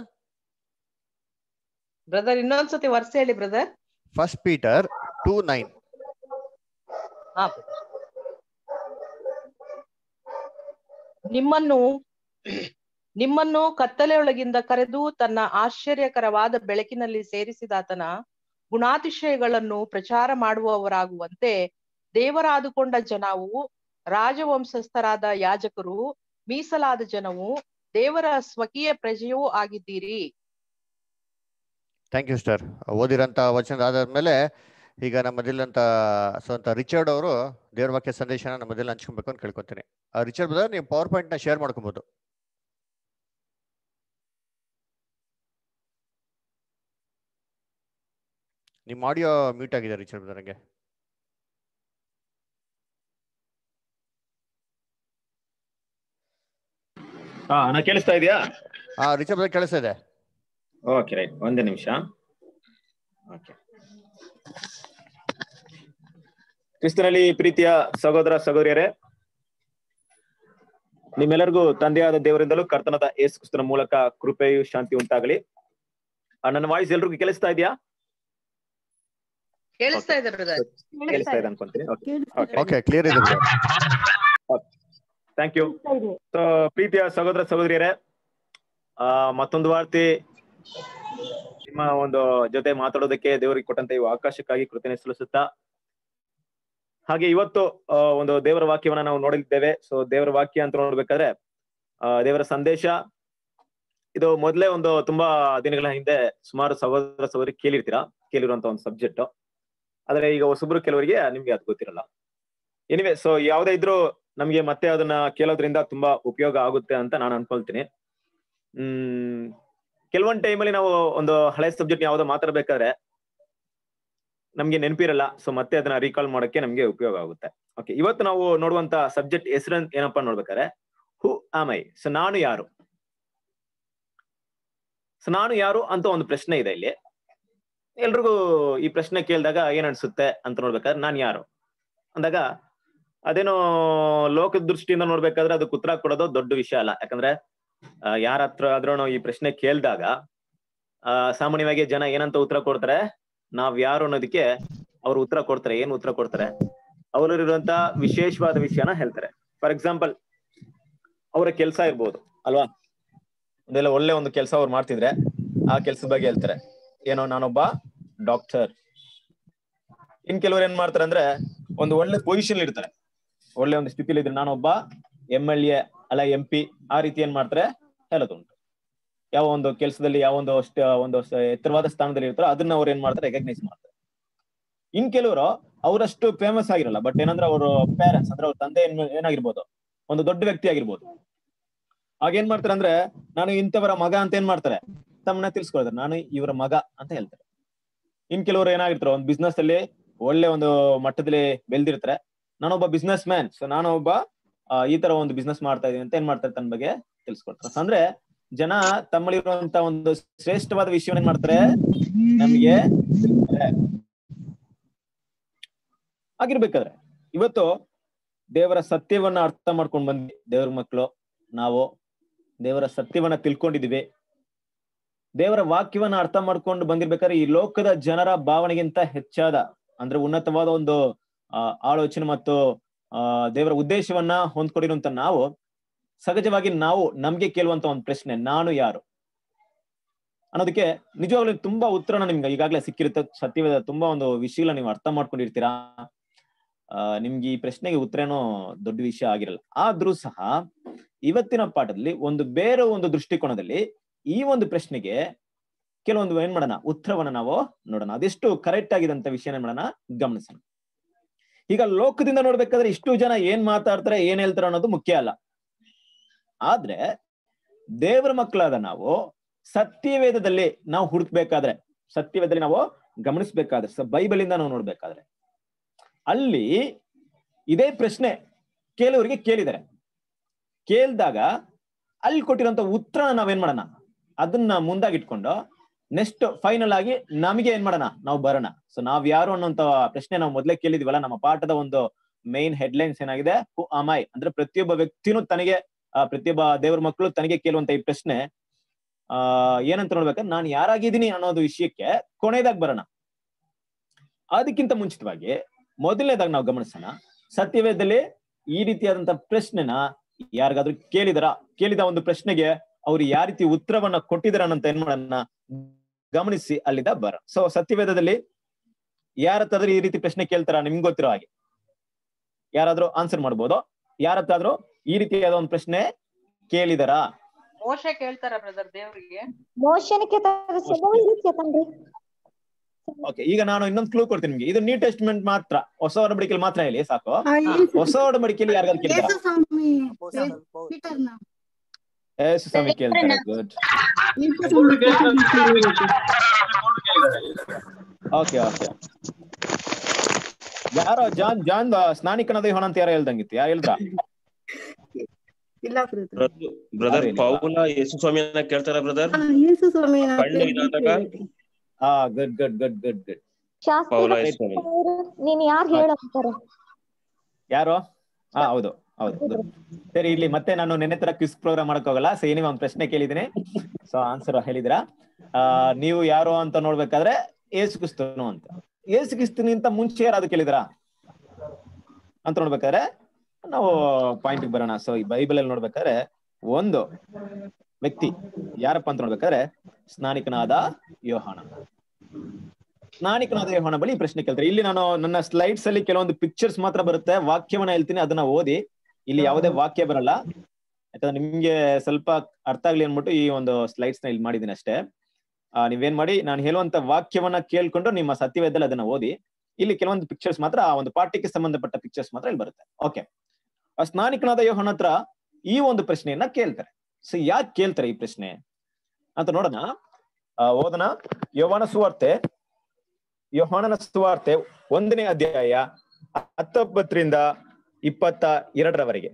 ಬ್ರದರ್? ಇನ್ನೊಂದ್ಸತಿ ವರ್ಷ ಹೇಳಿ brother. First Peter two nine. ನಿಮ್ಮನ್ನು ನಿಮ್ಮನ್ನು ಕತ್ತಲೆಯೊಳಗಿಂದ ಕರೆದು ತನ್ನ ಆಶ್ಚರ್ಯಕರವಾದ ಬೆಳಕಿನಲ್ಲಿ ಸೇರಿಸಿದಾತನ ಗುಣಾತಿಶಯಗಳನ್ನು ಪ್ರಚಾರ ಮಾಡುವವರಾಗುವಂತೆ ದೇವರಾದುಕೊಂಡ ಜನವು, ರಾಜವಂಶಸ್ಥರಾದ ಯಾಜಕರು, ಮೀಸಲಾದ ಜನವು, ದೇವರ ಸ್ವಕೀಯ ಪ್ರಜೆಯೂ ಆಗಿದ್ದೀರಿ. Thank you sister. ಓದಿರಂತ ವಚನ ಆದ್ಮೇಲೆ ಈಗ ನಮ್ಮದಿಲ್ಲಂತ ಸ್ವಂತ ರಿಚರ್ಡ್ ಅವರು ದೇವ್ರ ವಾಕ್ಯ ಸಂದೇಶನ ನಮ್ಮದೆಲ್ಲ ಹಂಚ್ಕೊಬೇಕು ಅಂತ ಕೇಳ್ಕೊತೀನಿ. ರಿಚರ್ಡ್ ಬ್ರದರ್, ನೀವು ಪವರ್ ಪಾಯಿಂಟ್ ನ ಶೇರ್ ಮಾಡ್ಕೊಬಹುದು. ನಿಮ್ಮ ಆಡಿಯೋ ಮ್ಯೂಟ್ ಆಗಿದೆ ರಿಚರ್ಡ್ ಬ್ರದರ್ಗೆ. ಹಾ ಅಣ್ಣ ಕೇಳಿಸ್ತಾ ಇದೆಯಾ? ಹಾ ರಿಚರ್ಡ್ ಬ್ರದರ್ ಕೇಳಿಸ್ತಾ ಇದೆ. ಓಕೆ ರೈಟ್, ಒಂದೇ ನಿಮಿಷ. ಓಕೆ. ಕ್ರಿಸ್ತನಲ್ಲಿ ಪ್ರೀತಿಯ ಸಹೋದರ ಸಹೋದರಿಯರೇ, ನಿಮ್ಮೆಲ್ಲರಿಗೂ ತಂದೆಯಾದ ದೇವರಿಂದಲೂ ಕರ್ತನಾದ ಯೇಸು ಕ್ರಿಸ್ತನ ಮೂಲಕ ಕೃಪೆಯು ಶಾಂತಿ ಉಂಟಾಗಲಿ. ನನ್ನ ವಾಯ್ಸ್ ಎಲ್ರಿಗೂ ಕೇಳಿಸ್ತಾ ಇದೆಯಾ? ಕೇಳಿಸ್ತಾ ಇದೆ ಬ್ರದರ್. ಕೇಳಿಸ್ತಾ ಇದೆ ಅನ್ಕೊಂತೀನಿ. ಓಕೆ, ಕ್ಲಿಯರ್ ಇದೆ. Thank you. ಸೊ ಪ್ರೀತಿಯ ಸಹೋದರ ಸಹೋದರಿಯರೇ, ಆ ಮತ್ತೊಂದು ವಾರ್ತೆ ನಿಮ್ಮ ಒಂದು ಜೊತೆ ಮಾತಾಡೋದಕ್ಕೆ ದೇವರಿಗೆ ಕೊಟ್ಟಂತ ಈ ಅವಕಾಶಕ್ಕಾಗಿ ಕೃತಜ್ಞತೆ ಸಲ್ಲಿಸುತ್ತಾ, ಹಾಗೆ ಇವತ್ತು ಒಂದು ದೇವರ ವಾಕ್ಯವನ್ನ ನಾವು ನೋಡಲಿದ್ದೇವೆ. ಸೊ ದೇವರ ವಾಕ್ಯ ಅಂತ ನೋಡ್ಬೇಕಾದ್ರೆ ಆ ದೇವರ ಸಂದೇಶ ಇದು ಮೊದಲೇ ಒಂದು ತುಂಬಾ ದಿನಗಳ ಹಿಂದೆ ಸುಮಾರು ಸಹೋದರ ಸಹೋದರಿ ಕೇಳಿರ್ತೀರಾ, ಕೇಳಿರುವಂತ ಒಂದು ಸಬ್ಜೆಕ್ಟ್. ಆದ್ರೆ ಈಗ ಹೊಸಬ್ರು ಕೆಲವರಿಗೆ ನಿಮ್ಗೆ ಅದು ಗೊತ್ತಿರಲ್ಲ. ಎನಿವೆ, ಸೊ ಯಾವ್ದೇ ಇದ್ರೂ ನಮ್ಗೆ ಮತ್ತೆ ಅದನ್ನ ಕೇಳೋದ್ರಿಂದ ತುಂಬಾ ಉಪಯೋಗ ಆಗುತ್ತೆ ಅಂತ ನಾನು ಅನ್ಕೊಳ್ತೀನಿ. ಹ್ಮ್ ಕೆಲವೊಂದ್ ಟೈಮಲ್ಲಿ ನಾವು ಒಂದು ಹಳೆ ಸಬ್ಜೆಕ್ಟ್ ಯಾವ್ದೋ ಮಾತಾಡ್ಬೇಕಾದ್ರೆ ನಮ್ಗೆ ನೆನಪಿರಲ್ಲ. ಸೊ ಮತ್ತೆ ಅದನ್ನ ರೀಕಾಲ್ ಮಾಡಕ್ಕೆ ನಮ್ಗೆ ಉಪಯೋಗ ಆಗುತ್ತೆ. ಓಕೆ, ಇವತ್ತು ನಾವು ನೋಡುವಂತ ಸಬ್ಜೆಕ್ಟ್ ಹೆಸರು ಏನಪ್ಪಾ ನೋಡ್ಬೇಕಾದ್ರೆ ಹೂ ಆಮ್ ಐ. ಸೊ ನಾನು ಯಾರು? ಸೊ ನಾನು ಯಾರು ಅಂತ ಒಂದು ಪ್ರಶ್ನೆ ಇದೆ ಇಲ್ಲಿ. ಎಲ್ರಿಗೂ ಈ ಪ್ರಶ್ನೆ ಕೇಳಿದಾಗ ಏನ್ ಅನ್ಸುತ್ತೆ ಅಂತ ನೋಡ್ಬೇಕಾದ್ರೆ ನಾನ್ ಯಾರು ಅಂದಾಗ ಅದೇನೋ ಲೋಕದ ದೃಷ್ಟಿಯಿಂದ ನೋಡ್ಬೇಕಾದ್ರೆ ಅದಕ್ಕೆ ಉತ್ತರ ಕೊಡೋದು ದೊಡ್ಡ ವಿಷಯ ಅಲ್ಲ. ಯಾಕಂದ್ರೆ ಯಾರ ಹತ್ರ ಆದ್ರೂ ಈ ಪ್ರಶ್ನೆ ಕೇಳಿದಾಗ ಆ ಸಾಮಾನ್ಯವಾಗಿ ಜನ ಏನಂತ ಉತ್ತರ ಕೊಡ್ತಾರೆ, ನಾವ್ ಯಾರು ಅನ್ನೋದಕ್ಕೆ ಅವ್ರು ಉತ್ತರ ಕೊಡ್ತಾರೆ. ಏನ್ ಉತ್ತರ ಕೊಡ್ತಾರೆ? ಅವರಲ್ಲಿರುವಂತ ವಿಶೇಷವಾದ ವಿಷಯನ ಹೇಳ್ತಾರೆ. ಫಾರ್ ಎಕ್ಸಾಂಪಲ್, ಅವರ ಕೆಲ್ಸ ಇರ್ಬೋದು ಅಲ್ವಾ, ಒಂದೆಲ್ಲ ಒಳ್ಳೆ ಒಂದು ಕೆಲಸ ಅವ್ರು ಮಾಡ್ತಿದ್ರೆ ಆ ಕೆಲ್ಸದ ಬಗ್ಗೆ ಹೇಳ್ತಾರೆ. ಏನೋ ನಾನೊಬ್ಬ ಡಾಕ್ಟರ್. ಇನ್ ಕೆಲವ್ರು ಏನ್ ಮಾಡ್ತಾರೆ ಅಂದ್ರೆ ಒಂದು ಒಳ್ಳೆ ಪೊಸಿಷನ್ ಇರ್ತಾರೆ, ಒಳ್ಳೆ ಒಂದು ಸ್ಥಿತಿಲಿ ಇದ್ರೆ ನಾನೊಬ್ಬ ಎಂ ಎಲ್ ಎ ಅಲ್ಲ ಎಂ ಪಿ, ಆ ರೀತಿ ಏನ್ ಮಾಡ್ತಾರೆ ಹೇಳೋದುಂಟು. ಯಾವ ಒಂದು ಕೆಲಸದಲ್ಲಿ ಯಾವ ಒಂದು ಒಂದು ಎತ್ತರವಾದ ಸ್ಥಾನದಲ್ಲಿ ಇರ್ತಾರೋ ಅದನ್ನ ಅವ್ರು ಏನ್ ಮಾಡ್ತಾರೆ ರೆಕಗ್ನೈಸ್ ಮಾಡ್ತಾರೆ. ಇನ್ ಕೆಲವರು ಅವರಷ್ಟು ಫೇಮಸ್ ಆಗಿರಲ್ಲ, ಬಟ್ ಏನಂದ್ರೆ ಅವರು ಪೇರೆಂಟ್ಸ್ ಅಂದ್ರೆ ಅವ್ರ ತಂದೆ ಏನ್ ಏನಾಗಿರ್ಬೋದು, ಒಂದು ದೊಡ್ಡ ವ್ಯಕ್ತಿ ಆಗಿರ್ಬೋದು. ಆಗ ಏನ್ ಮಾಡ್ತಾರೆ ಅಂದ್ರೆ ನಾನು ಇಂಥವರ ಮಗ ಅಂತ ಏನ್ ಮಾಡ್ತಾರೆ ತಮ್ಮನ್ನ ತಿಳ್ಸ್ಕೊಳ್ತಾರೆ, ನಾನು ಇವರ ಮಗ ಅಂತ ಹೇಳ್ತಾರೆ. ಇನ್ ಕೆಲವರು ಏನಾಗಿರ್ತಾರೆ ಒಂದು ಬಿಸ್ನೆಸ್ ಅಲ್ಲಿ ಒಳ್ಳೆ ಒಂದು ಮಟ್ಟದಲ್ಲಿ ಬೆಳೆದಿರ್ತಾರೆ, ನಾನೊಬ್ಬ ಬಿಸ್ನೆಸ್ ಮ್ಯಾನ್, ಸೊ ನಾನು ಒಬ್ಬ ಈ ತರ ಒಂದು ಬಿಸ್ನೆಸ್ ಮಾಡ್ತಾ ಇದೀನಿ ಅಂತ ಏನ್ ಮಾಡ್ತಾರೆ ತನ್ನ ಬಗ್ಗೆ ತಿಳ್ಸ್ಕೊಡ್ತಾರೆ. ಅಂದ್ರೆ ಜನ ತಮ್ಮಲ್ಲಿರುವಂತ ಒಂದು ಶ್ರೇಷ್ಠವಾದ ವಿಷಯವನ್ನ ಏನ್ ಮಾಡ್ತಾರೆ ನಮ್ಗೆ ಆಗಿರ್ಬೇಕಾದ್ರೆ ಇವತ್ತು ದೇವರ ಸತ್ಯವನ್ನ ಅರ್ಥ ಮಾಡ್ಕೊಂಡ್ ಬಂದ್ವಿ. ದೇವರ ಮಕ್ಕಳು ನಾವು ದೇವರ ಸತ್ಯವನ್ನ ತಿಳ್ಕೊಂಡಿದೀವಿ. ದೇವರ ವಾಕ್ಯವನ್ನ ಅರ್ಥ ಮಾಡ್ಕೊಂಡು ಬಂದಿರ್ಬೇಕಾದ್ರೆ ಈ ಲೋಕದ ಜನರ ಭಾವನೆಗಿಂತ ಹೆಚ್ಚಾದ ಅಂದ್ರೆ ಉನ್ನತವಾದ ಒಂದು ಆ ಆಲೋಚನೆ ಮತ್ತು ಆ ದೇವರ ಉದ್ದೇಶವನ್ನ ಹೊಂದ್ಕೊಂಡಿರುವಂತ ನಾವು ಸಹಜವಾಗಿ ನಾವು ನಮ್ಗೆ ಕೇಳುವಂತ ಒಂದು ಪ್ರಶ್ನೆ, ನಾನು ಯಾರು ಅನ್ನೋದಕ್ಕೆ ನಿಜವಾಗ್ಲೂ ತುಂಬಾ ಉತ್ತರನ ನಿಮ್ಗೆ ಈಗಾಗಲೇ ಸಿಕ್ಕಿರುತ್ತೆ. ಸತ್ಯವೇದ ತುಂಬಾ ಒಂದು ವಿಷಯಗಳ ನೀವು ಅರ್ಥ ಮಾಡ್ಕೊಂಡಿರ್ತೀರಾ. ಆ ನಿಮ್ಗೆ ಈ ಪ್ರಶ್ನೆಗೆ ಉತ್ತರನೂ ದೊಡ್ಡ ವಿಷಯ ಆಗಿರಲ್ಲ. ಆದ್ರೂ ಸಹ ಇವತ್ತಿನ ಪಾಠದಲ್ಲಿ ಒಂದು ಬೇರೆ ಒಂದು ದೃಷ್ಟಿಕೋನದಲ್ಲಿ ಈ ಒಂದು ಪ್ರಶ್ನೆಗೆ ಕೆಲವೊಂದು ಏನ್ ಮಾಡೋಣ ಉತ್ತರವನ್ನ ನಾವು ನೋಡೋಣ. ಅದೆಷ್ಟು ಕರೆಕ್ಟ್ ಆಗಿದೆ ಅಂತ ವಿಷಯನ ಮಾಡೋಣ ಗಮನಿಸೋಣ. ಈಗ ಲೋಕದಿಂದ ನೋಡ್ಬೇಕಾದ್ರೆ ಇಷ್ಟು ಜನ ಏನ್ ಮಾತಾಡ್ತಾರೆ ಏನ್ ಹೇಳ್ತಾರೆ ಅನ್ನೋದು ಮುಖ್ಯ ಅಲ್ಲ. ಆದ್ರೆ ದೇವರ ಮಕ್ಕಳಾದ ನಾವು ಸತ್ಯವೇದದಲ್ಲಿ ನಾವು ಹುಡುಕ್ಬೇಕಾದ್ರೆ, ಸತ್ಯವೇದದಲ್ಲಿ ನಾವು ಗಮನಿಸ್ಬೇಕಾದ್ರೆ, ಬೈಬಲ್ ಇಂದ ನಾವು ನೋಡ್ಬೇಕಾದ್ರೆ ಅಲ್ಲಿ ಇದೇ ಪ್ರಶ್ನೆ ಕೆಲವರಿಗೆ ಕೇಳಿದ್ದಾರೆ. ಕೇಳಿದಾಗ ಅಲ್ಲಿ ಕೊಟ್ಟಿರೋಂಥ ಉತ್ತರ ನಾವೇನ್ ಮಾಡೋಣ ಅದನ್ನ ಮುಂದಾಗಿಟ್ಕೊಂಡು ನೆಕ್ಸ್ಟ್ ಫೈನಲ್ ಆಗಿ ನಮಗೆ ಏನ್ ಮಾಡೋಣ ನಾವು ಬರೋಣ. ಸೊ ನಾವ್ ಯಾರು ಅನ್ನೋಂತ ಪ್ರಶ್ನೆ ನಾವು ಮೊದಲೇ ಕೇಳಿದ್ವಲ್ಲ, ನಮ್ಮ ಪಾಠದ ಒಂದು ಮೈನ್ ಹೆಡ್ಲೈನ್ಸ್ ಏನಾಗಿದೆ, ಹೂ ಆಮ್ ಐ ಅಂದ್ರೆ ಪ್ರತಿಯೊಬ್ಬ ವ್ಯಕ್ತಿನೂ ತನಗೆ ಆ ಪ್ರತಿಯೊಬ್ಬ ದೇವರ ಮಕ್ಕಳು ತನಗೆ ಕೇಳುವಂತ ಈ ಪ್ರಶ್ನೆ ಆ ಏನಂತ ನೋಡ್ಬೇಕಂದ್ರೆ ನಾನು ಯಾರಾಗಿದ್ದೀನಿ ಅನ್ನೋದು ವಿಷಯಕ್ಕೆ ಕೊನೆಯದಾಗ ಬರೋಣ. ಅದಕ್ಕಿಂತ ಮುಂಚಿತವಾಗಿ ಮೊದಲನೇದಾಗ ನಾವು ಗಮನಿಸೋಣ, ಸತ್ಯವೇದದಲ್ಲಿ ಈ ರೀತಿಯಾದಂತ ಪ್ರಶ್ನೆನ ಯಾರಿಗಾದ್ರೂ ಕೇಳಿದಾರ, ಕೇಳಿದ ಒಂದು ಪ್ರಶ್ನೆಗೆ ಅವ್ರು ಯಾವ ರೀತಿ ಉತ್ತರವನ್ನ ಕೊಟ್ಟಿದಾರ ಅಂತ ಏನ್ ಮಾಡೋಣ ಗಮನಿಸಿ ಅಲ್ಲಿಂದ ಬರ. ಸೊ ಸತ್ಯವೇದದಲ್ಲಿ ಯಾರತ್ತಾದ್ರೂ ಈ ರೀತಿ ಪ್ರಶ್ನೆ ಕೇಳ್ತಾರ ನಿಮ್ಗೆ ಗೊತ್ತಿರೋ ಹಾಗೆ ಯಾರಾದ್ರೂ ಆನ್ಸರ್ ಮಾಡ್ಬೋದು? ಯಾರತ್ತಾದ್ರೂ ಈ ರೀತಿಯಾದ ಒಂದು ಪ್ರಶ್ನೆ ಕೇಳಿದಾರ? ಮೋಶೆ ಕೇಳ್ತಾರ ಬ್ರದರ್ ದೇವ್ರಿಗೆ. ಮೋಶೆನ ಕೇಳ್ತಾರ, ಓಕೆ, ಈಗ ನಾನು ಇನ್ನೊಂದು ಕ್ಲೂ ಕೊಡ್ತೀನಿ ನಿಮ್ಗೆ. ಇದು ನ್ಯೂ ಟೆಸ್ಟ್ಮೆಂಟ್ ಮಾತ್ರ, ಹೊಸ ಒಡಂಬಡಿಕೆಯಲ್ಲಿ ಮಾತ್ರ ಹೇಳಿ ಸಾಕು. ಹೊಸ ಒಡಂಬಡಿಕೆಯಲ್ಲಿ ಯಾರಿಗಾರು ಕೇಳಿದ್ರ? ಯೇಸು ಸ್ವಾಮಿ ಪೀಟರ್ನ ಯೇಸು ಸ್ವಾಮಿ ಕೇಳ್ತಾರೆ. ಗುಡ್. Okay okay. ಯಾರೋ ಜಾನ್ ಜಾನ್ ಸ್ನಾನಿಕನಾದ ಯೋಹಾನ ಅಂತ ಯಾರೋ ಹೇಳ್ದಂಗಿತ್ತು. ಯಾರು ಹೇಳಿದ್ರ? ಇಲ್ಲ ಬ್ರದರ್. ಬ್ರದರ್ ಪೌಲ ಯೇಸು ಸ್ವಾಮಿಯನ್ನ ಕೇಳ್ತಾರ ಬ್ರದರ್? ಯೇಸು ಸ್ವಾಮಿನ ಕಣ್ಣು ಇದಾದಾಗ ಹಾ, good good good good good. ಪೌಲ ಯೇಸು ಸ್ವಾಮಿ ನೀನ್ ಯಾರು ಹೇಳಂತಾರೆ? ಯಾರು? ಹಾ, ಹೌದು ಹೌದು. ಸರಿ, ಇಲ್ಲಿ ಮತ್ತೆ ನಾನು ನೆನ್ನೆ ತರ ಕ್ವಿಸ್ ಪ್ರೋಗ್ರಾಮ್ ಮಾಡಕ್ ಹೋಗಲ್ಲ. ಸೊ ಏನಿವೆ ಒಂದು ಪ್ರಶ್ನೆ ಕೇಳಿದ್ದೀನಿ, ಸೊ ಆನ್ಸರ್ ಹೇಳಿದಿರಾ. ಆ ನೀವು ಯಾರು ಅಂತ ನೋಡ್ಬೇಕಾದ್ರೆ ಏಸು ಕ್ರಿಸ್ತನು ಅಂತ. ಏಸು ಕ್ರಿಸ್ತನಿಂತ ಮುಂಚೆ ಯಾರಾದ್ರು ಕೇಳಿದಿರಾ ಅಂತ ನೋಡ್ಬೇಕಾದ್ರೆ ನಾವು ಪಾಯಿಂಟ್ ಬರೋಣ. ಸೊ ಈ ಬೈಬಲ್ ಅಲ್ಲಿ ನೋಡ್ಬೇಕಾದ್ರೆ ಒಂದು ವ್ಯಕ್ತಿ ಯಾರಪ್ಪ ಅಂತ ನೋಡ್ಬೇಕಾದ್ರೆ ಸ್ನಾನಿಕನಾದ ಯೋಹಾನ. ಸ್ನಾನಿಕನಾದ ಯೋಹಾನ ಬಳಿ ಈ ಪ್ರಶ್ನೆ ಕೇಳ್ತಾರೆ. ಇಲ್ಲಿ ನಾನು ನನ್ನ ಸ್ಲೈಡ್ಸ್ ಅಲ್ಲಿ ಕೆಲವೊಂದು ಪಿಕ್ಚರ್ಸ್ ಮಾತ್ರ ಬರುತ್ತೆ, ವಾಕ್ಯವನ್ನ ಹೇಳ್ತೀನಿ, ಅದನ್ನ ಓದಿ. ಇಲ್ಲಿ ಯಾವುದೇ ವಾಕ್ಯ ಬರಲ್ಲ, ಯಾಕಂದ್ರೆ ನಿಮ್ಗೆ ಸ್ವಲ್ಪ ಅರ್ಥ ಆಗ್ಲಿ ಅನ್ಬಿಟ್ಟು ಈ ಒಂದು ಸ್ಲೈಡ್ಸ್ ನ ಇಲ್ಲಿ ಮಾಡಿದೀನಿ ಅಷ್ಟೇ. ಆ ನೀವೇನ್ ಮಾಡಿ, ನಾನು ಹೇಳುವಂತ ವಾಕ್ಯವನ್ನ ಕೇಳ್ಕೊಂಡು ನಿಮ್ಮ ಸತ್ಯವೇದದಲ್ಲಿ ಅದನ್ನ ಓದಿ. ಇಲ್ಲಿ ಕೆಲವೊಂದು ಪಿಕ್ಚರ್ಸ್ ಮಾತ್ರ, ಆ ಒಂದು ಪಾಠಕ್ಕೆ ಸಂಬಂಧಪಟ್ಟ ಪಿಕ್ಚರ್ಸ್ ಮಾತ್ರ ಇಲ್ಲಿ ಬರುತ್ತೆ. ಓಕೆ, ಆ ಸ್ನಾನಿಕನಾದ ಯೋಹಾನ ಹತ್ರ ಈ ಒಂದು ಪ್ರಶ್ನೆಯನ್ನ ಕೇಳ್ತಾರೆ. ಸೊ ಯಾಕೆ ಕೇಳ್ತಾರೆ ಈ ಪ್ರಶ್ನೆ ಅಂತ ನೋಡೋಣ. ಆ ಓದನ ಯೋಹಾನ ಸುವಾರ್ತೆ, ಯೋಹಾನನ ಸುವಾರ್ತೆ ಒಂದನೇ ಅಧ್ಯಾಯ ಹತ್ತೊಂಬತ್ತರಿಂದ ಇಪ್ಪತ್ತ ಎರಡರವರೆಗೆ.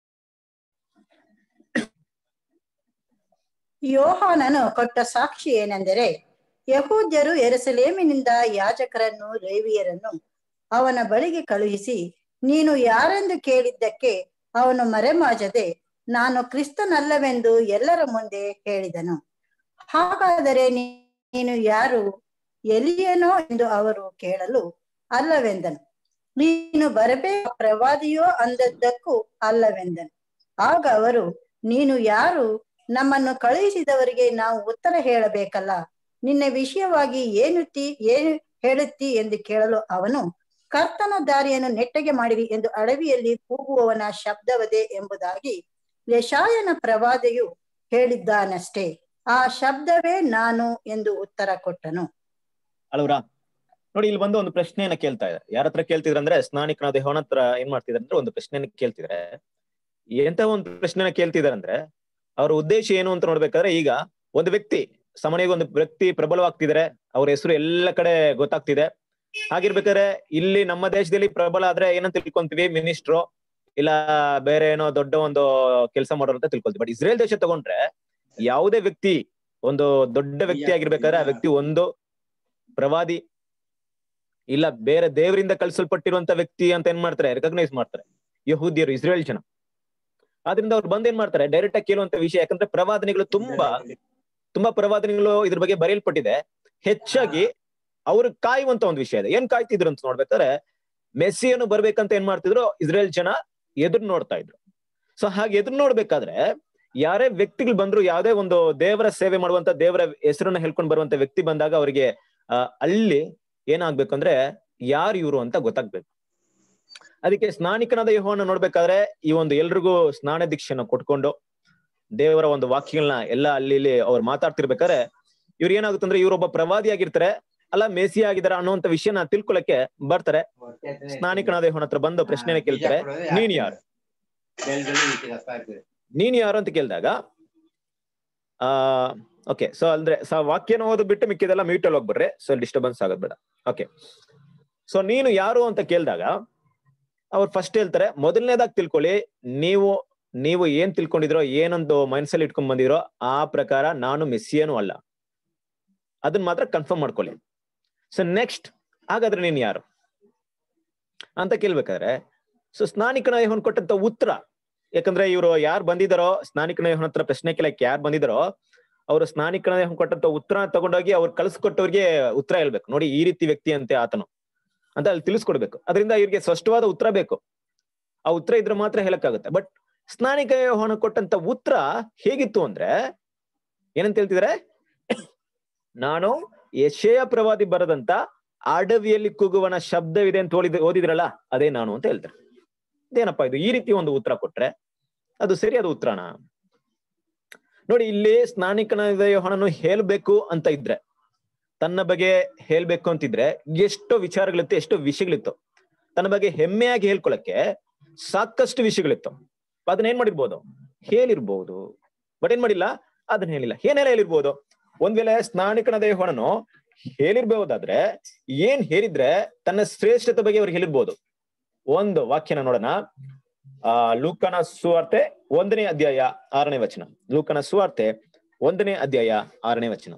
ಯೋಹಾನನು ಕೊಟ್ಟ ಸಾಕ್ಷಿ ಏನೆಂದರೆ, ಯಹೂದ್ಯರು ಯೆರೂಸಲೇಮಿನಿಂದ ಯಾಜಕರನ್ನು ಲೇವಿಯರನ್ನು ಅವನ ಬಳಿಗೆ ಕಳುಹಿಸಿ, ನೀನು ಯಾರೆಂದು ಕೇಳಿದ್ದಕ್ಕೆ ಅವನು ಮರೆಮಾಚದೆ, ನಾನು ಕ್ರಿಸ್ತನಲ್ಲವೆಂದು ಎಲ್ಲರ ಮುಂದೆ ಹೇಳಿದನು. ಹಾಗಾದರೆ ನೀನು ಯಾರು, ಎಲಿಯನೋ ಎಂದು ಅವರು ಕೇಳಲು, ಅಲ್ಲವೆಂದನು. ನೀನು ಬರಬೇಕು ಪ್ರವಾದಿಯೋ ಅಂದದ್ದಕ್ಕೂ ಅಲ್ಲವೆಂದನು. ಆಗ ಅವರು, ನೀನು ಯಾರು, ನಮ್ಮನ್ನು ಕಳುಹಿಸಿದವರಿಗೆ ನಾವು ಉತ್ತರ ಹೇಳಬೇಕಲ್ಲ, ನಿನ್ನ ವಿಷಯವಾಗಿ ಏನುತ್ತಿ ಏನು ಹೇಳುತ್ತಿ ಎಂದು ಕೇಳಲು ಅವನು, ಕರ್ತನ ದಾರಿಯನ್ನು ನೆಟ್ಟಗೆ ಮಾಡಿರಿ ಎಂದು ಅಡವಿಯಲ್ಲಿ ಕೂಗುವವನ ಶಬ್ದವದೇ ಎಂಬುದಾಗಿ ಯೆಶಾಯನ ಪ್ರವಾದಿಯು ಹೇಳಿದ್ದಾನಷ್ಟೇ. ಆ ಶಬ್ದವೇ ನಾನು ಎಂದು ಉತ್ತರ ಕೊಟ್ಟನು. ಅಲ್ವರಾ? ನೋಡಿ, ಇಲ್ಲಿ ಬಂದು ಒಂದು ಪ್ರಶ್ನೆಯನ್ನ ಕೇಳ್ತಾ ಇದ್ದಾರೆ. ಯಾರ ಹತ್ರ ಕೇಳ್ತಿದ್ರ ಅಂದ್ರೆ ಸ್ನಾನಿಕನಾದ ಯೋಹಾನ ಹತ್ರ ಏನ್ ಮಾಡ್ತಿದಾರೆ ಅಂದ್ರೆ ಒಂದು ಪ್ರಶ್ನೆಯನ್ನ ಕೇಳ್ತಿದ್ರೆ. ಎಂತ ಒಂದು ಪ್ರಶ್ನೆನ ಕೇಳ್ತಿದಾರೆ ಅಂದ್ರೆ ಅವ್ರ ಉದ್ದೇಶ ಏನು ಅಂತ ನೋಡ್ಬೇಕಾದ್ರೆ, ಈಗ ಒಂದು ವ್ಯಕ್ತಿ ಸಾಮಾನ್ಯವಾಗಿ ಒಂದು ವ್ಯಕ್ತಿ ಪ್ರಬಲವಾಗ್ತಿದ್ದಾರೆ, ಅವ್ರ ಹೆಸರು ಎಲ್ಲ ಕಡೆ ಗೊತ್ತಾಗ್ತಿದೆ. ಹಾಗಿರ್ಬೇಕಾದ್ರೆ ಇಲ್ಲಿ ನಮ್ಮ ದೇಶದಲ್ಲಿ ಪ್ರಬಲ ಆದ್ರೆ ಏನಂತ ತಿಳ್ಕೊಂತೀವಿ, ಮಿನಿಸ್ಟ್ರು ಇಲ್ಲ ಬೇರೆ ಏನೋ ದೊಡ್ಡ ಒಂದು ಕೆಲಸ ಮಾಡೋರು ಅಂತ ತಿಳ್ಕೊಳ್ತೀವಿ. ಬಟ್ ಇಸ್ರೇಲ್ ದೇಶ ತಗೊಂಡ್ರೆ ಯಾವುದೇ ವ್ಯಕ್ತಿ ಒಂದು ದೊಡ್ಡ ವ್ಯಕ್ತಿ ಆಗಿರ್ಬೇಕಾದ್ರೆ ಆ ವ್ಯಕ್ತಿ ಒಂದು ಪ್ರವಾದಿ ಇಲ್ಲ ಬೇರೆ ದೇವರಿಂದ ಕಳಿಸಲ್ಪಟ್ಟಿರುವಂತ ವ್ಯಕ್ತಿ ಅಂತ ಏನ್ ಮಾಡ್ತಾರೆ, ರೆಕಗ್ನೈಸ್ ಮಾಡ್ತಾರೆ ಯಹೂದ್ಯರು, ಇಸ್ರೇಲ್ ಜನ. ಆದ್ರಿಂದ ಅವ್ರು ಬಂದ್ ಏನ್ ಮಾಡ್ತಾರೆ, ಡೈರೆಕ್ಟ್ ಆಗಿ ಕೇಳುವಂತ ವಿಷಯ. ಯಾಕಂದ್ರೆ ಪ್ರವಾದನೆಗಳು ತುಂಬಾ ತುಂಬಾ ಪ್ರವಾದನೆಗಳು ಇದ್ರ ಬಗ್ಗೆ ಬರೆಯಲ್ಪಟ್ಟಿದೆ. ಹೆಚ್ಚಾಗಿ ಅವ್ರು ಕಾಯುವಂತ ಒಂದು ವಿಷಯ ಇದೆ. ಏನ್ ಕಾಯ್ತಿದ್ರು ಅಂತ ನೋಡ್ಬೇಕಾದ್ರೆ, ಮೆಸ್ಸಿಯನ್ನು ಬರ್ಬೇಕಂತ ಏನ್ ಮಾಡ್ತಿದ್ರು ಇಸ್ರೇಲ್ ಜನ ಎದುರು ನೋಡ್ತಾ ಇದ್ರು. ಸೊ ಹಾಗೆ ಎದುರು ನೋಡ್ಬೇಕಾದ್ರೆ ಯಾರೇ ವ್ಯಕ್ತಿಗಳು ಬಂದ್ರು, ಯಾವ್ದೇ ಒಂದು ದೇವರ ಸೇವೆ ಮಾಡುವಂತ, ದೇವರ ಹೆಸರನ್ನ ಹೇಳ್ಕೊಂಡ್ ಬರುವಂತ ವ್ಯಕ್ತಿ ಬಂದಾಗ ಅವ್ರಿಗೆ ಆ ಅಲ್ಲಿ ಏನಾಗ್ಬೇಕಂದ್ರೆ ಯಾರು ಇವ್ರು ಅಂತ ಗೊತ್ತಾಗ್ಬೇಕು. ಅದಕ್ಕೆ ಸ್ನಾನಿಕನಾದ ಯೋಹಾನ ನೋಡ್ಬೇಕಾದ್ರೆ ಈ ಒಂದು ಎಲ್ರಿಗೂ ಸ್ನಾನ ದೀಕ್ಷೆನ ಕೊಟ್ಕೊಂಡು ದೇವರ ಒಂದು ವಾಕ್ಯಗಳನ್ನ ಎಲ್ಲ ಅಲ್ಲಿ ಇಲ್ಲಿ ಅವ್ರು ಮಾತಾಡ್ತಿರ್ಬೇಕಾದ್ರೆ ಇವ್ರು ಏನಾಗುತ್ತಂದ್ರೆ ಇವ್ರೊಬ್ಬ ಪ್ರವಾದಿ ಆಗಿರ್ತಾರೆ, ಅಲ್ಲ ಮೇಸಿ ಆಗಿದಾರ ಅನ್ನೋಂತ ವಿಷಯನ ತಿಳ್ಕೊಳಕ್ಕೆ ಬರ್ತಾರೆ. ಸ್ನಾನಿಕನಾದ ಯೋಹಾನ ಹತ್ರ ಬಂದು ಪ್ರಶ್ನೆನ ಕೇಳ್ತಾರೆ, ನೀನ್ ಯಾರು ನೀನ್ ಯಾರು ಅಂತ ಕೇಳಿದಾಗ ಆ ಓಕೆ ಸೊ ಅಂದ್ರೆ ಸೊ ವಾಕ್ಯನ ಓದ್ ಬಿಟ್ಟು ಮಿಕ್ಕಿದೆಲ್ಲ ಮ್ಯೂಟ್ ಅಲ್ಲಿ ಹೋಗ್ಬಿಡ್ರಿ, ಸೊ ಡಿಸ್ಟರ್ಬೆನ್ಸ್ ಆಗೋದ್ ಬೇಡ. ಓಕೆ, ಸೊ ನೀನು ಯಾರು ಅಂತ ಕೇಳಿದಾಗ ಅವ್ರು ಫಸ್ಟ್ ಹೇಳ್ತಾರೆ, ಮೊದಲನೇದಾಗಿ ತಿಳ್ಕೊಳ್ಳಿ, ನೀವು ನೀವು ಏನ್ ತಿಳ್ಕೊಂಡಿದ್ರೋ, ಏನೊಂದು ಮೈಂಡ್ಸಲ್ಲಿ ಇಟ್ಕೊಂಡ್ ಬಂದಿರೋ ಆ ಪ್ರಕಾರ ನಾನು ಮೆಸ್ಸಿಯನೂ ಅಲ್ಲ, ಅದನ್ನ ಮಾತ್ರ ಕನ್ಫರ್ಮ್ ಮಾಡ್ಕೊಳ್ಳಿ. ಸೊ ನೆಕ್ಸ್ಟ್, ಹಾಗಾದ್ರೆ ನೀನ್ ಯಾರು ಅಂತ ಕೇಳ್ಬೇಕಾದ್ರೆ ಸೊ ಸ್ನಾನಿಕನ ಯೋಹಾನ ಕೊಟ್ಟಂತ ಉತ್ತರ, ಯಾಕಂದ್ರೆ ಇವರು ಯಾರು ಬಂದಿದಾರೋ ಸ್ನಾನಿಕನ ಯೋಹಾನ ಹತ್ರ ಪ್ರಶ್ನೆ ಕೇಳಕ್ಕೆ ಯಾರು ಬಂದಿದಾರೋ ಅವರು ಸ್ನಾನಿಕನ ಯೋಹಾನ ಕೊಟ್ಟಂತ ಉತ್ತರ ತಗೊಂಡೋಗಿ ಅವ್ರು ಕಳ್ಸಿಕೊಟ್ಟವ್ರಿಗೆ ಉತ್ತರ ಹೇಳ್ಬೇಕು. ನೋಡಿ, ಈ ರೀತಿ ವ್ಯಕ್ತಿ ಅಂತೆ ಆತನು ಅಂತ ಅಲ್ಲಿ ತಿಳಿಸ್ಕೊಡ್ಬೇಕು. ಅದರಿಂದ ಇವ್ರಿಗೆ ಸ್ಪಷ್ಟವಾದ ಉತ್ತರ ಬೇಕು. ಆ ಉತ್ತರ ಇದ್ರೆ ಮಾತ್ರ ಹೇಳಕ್ಕಾಗುತ್ತೆ. ಬಟ್ ಸ್ನಾನಿಕ ಯೋಹಾನ ಕೊಟ್ಟಂತ ಉತ್ತರ ಹೇಗಿತ್ತು ಅಂದ್ರೆ ಏನಂತ ಹೇಳ್ತಿದ್ರೆ, ನಾನು ಯೆಶಾಯ ಪ್ರವಾದಿ ಬರದಂತ ಅಡವಿಯಲ್ಲಿ ಕೂಗುವನ ಶಬ್ದವಿದೆ ಅಂತ ಓದಿದ ಓದಿದ್ರಲ್ಲ ಅದೇ ನಾನು ಅಂತ ಹೇಳ್ತಾರೆ. ಇದೇನಪ್ಪಾ ಇದು, ಈ ರೀತಿ ಒಂದು ಉತ್ತರ ಕೊಟ್ರೆ ಅದು ಸರಿಯಾದ ಉತ್ತರನ? ನೋಡಿ, ಇಲ್ಲಿ ಸ್ನಾನಿಕನ ಯೋಹಾನನು ಹೇಳ್ಬೇಕು ಅಂತ ಇದ್ರೆ ತನ್ನ ಬಗ್ಗೆ ಹೇಳ್ಬೇಕು ಅಂತಿದ್ರೆ ಎಷ್ಟೋ ವಿಚಾರಗಳಿತ್ತು, ಎಷ್ಟೋ ವಿಷಯಗಳಿತ್ತು. ತನ್ನ ಬಗ್ಗೆ ಹೆಮ್ಮೆಯಾಗಿ ಹೇಳ್ಕೊಳಕ್ಕೆ ಸಾಕಷ್ಟು ವಿಷಯಗಳಿತ್ತು. ಅದನ್ನ ಏನ್ ಮಾಡಿರ್ಬೋದು, ಹೇಳಿರ್ಬೋದು. ಬಟ್ ಏನ್ ಮಾಡಿಲ್ಲ, ಅದನ್ನ ಹೇಳಿಲ್ಲ. ಏನೆಲ್ಲ ಹೇಳಿರ್ಬೋದು? ಒಂದ್ ವೇಳೆ ಸ್ನಾನಿಕನಾದ ಯೋಹಾನನು ಹೇಳಿರ್ಬಹುದಾದ್ರೆ ಏನ್ ಹೇಳಿದ್ರೆ ತನ್ನ ಶ್ರೇಷ್ಠತೆ ಬಗ್ಗೆ ಅವ್ರಿಗೆ ಹೇಳಿರ್ಬೋದು. ಒಂದು ವಾಕ್ಯನ ನೋಡೋಣ. ಆ ಲೂಕನ ಸುವಾರ್ತೆ ಒಂದನೇ ಅಧ್ಯಾಯ ಆರನೇ ವಚನ. ಲೂಕನ ಸುವಾರ್ತೆ ಒಂದನೇ ಅಧ್ಯಾಯ ಆರನೇ ವಚನ.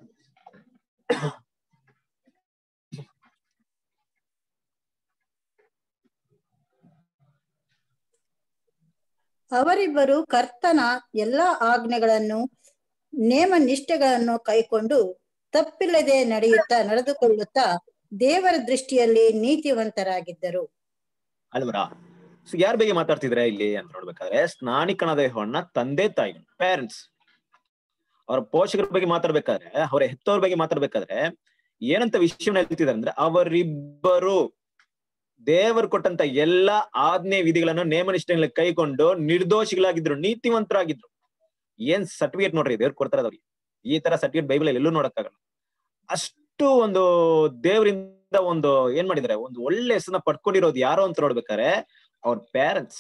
ಅವರಿಬ್ಬರು ಕರ್ತನ ಎಲ್ಲಾ ಆಜ್ಞೆಗಳನ್ನು ನೇಮ ನಿಷ್ಠೆಗಳನ್ನು ಕೈಕೊಂಡು ತಪ್ಪಿಲ್ಲದೆ ನಡೆಯುತ್ತಾ ನಡೆದುಕೊಳ್ಳುತ್ತಾ ದೇವರ ದೃಷ್ಟಿಯಲ್ಲಿ ನೀತಿವಂತರಾಗಿದ್ದರು. ಅಲ್ವರಾ? ಸೊ ಯಾರ ಬಗ್ಗೆ ಮಾತಾಡ್ತಿದ್ರೆ ಇಲ್ಲಿ ಅಂತ ನೋಡ್ಬೇಕಾದ್ರೆ ಸ್ನಾನಿಕನಾದ ಯೋಹಾನನ ತಂದೆ ತಾಯಿಗಳು, ಪೇರೆಂಟ್ಸ್, ಅವರ ಪೋಷಕರ ಬಗ್ಗೆ ಮಾತಾಡ್ಬೇಕಾದ್ರೆ, ಅವರ ಹೆತ್ತವ್ರ ಬಗ್ಗೆ ಮಾತಾಡ್ಬೇಕಾದ್ರೆ ಏನಂತ ವಿಷಯವನ್ನ ಹೇಳ್ತಿದ್ದಾರೆ ಅಂದ್ರೆ, ಅವರಿಬ್ಬರು ದೇವರು ಕೊಟ್ಟಂತ ಎಲ್ಲಾ ಆಜ್ಞೆ ವಿಧಿಗಳನ್ನು ನೇಮನಿಷ್ಠೆಗಳಲ್ಲಿ ಕೈಕೊಂಡು ನಿರ್ದೋಷಿಗಳಾಗಿದ್ರು, ನೀತಿವಂತರಾಗಿದ್ರು. ಏನ್ ಸರ್ಟಿಫಿಕೇಟ್ ನೋಡ್ರಿ ದೇವ್ರು ಕೊಡ್ತಾರ ಅವ್ರಿಗೆ. ಈ ತರ ಸರ್ಟಿಫಿಕೇಟ್ ಬೈಬಲ್ ಎಲ್ಲೂ ನೋಡಕ್ಕಾಗಲ್ಲ. ಅಷ್ಟು ಒಂದು ದೇವರಿಂದ ಒಂದು ಏನ್ ಮಾಡಿದಾರೆ, ಒಂದು ಒಳ್ಳೆ ಹೆಸರನ್ನ ಪಡ್ಕೊಂಡಿರೋದು ಯಾರೋ ಅಂತ ನೋಡ್ಬೇಕಾರೆ ಅವ್ರ ಪೇರೆಂಟ್ಸ್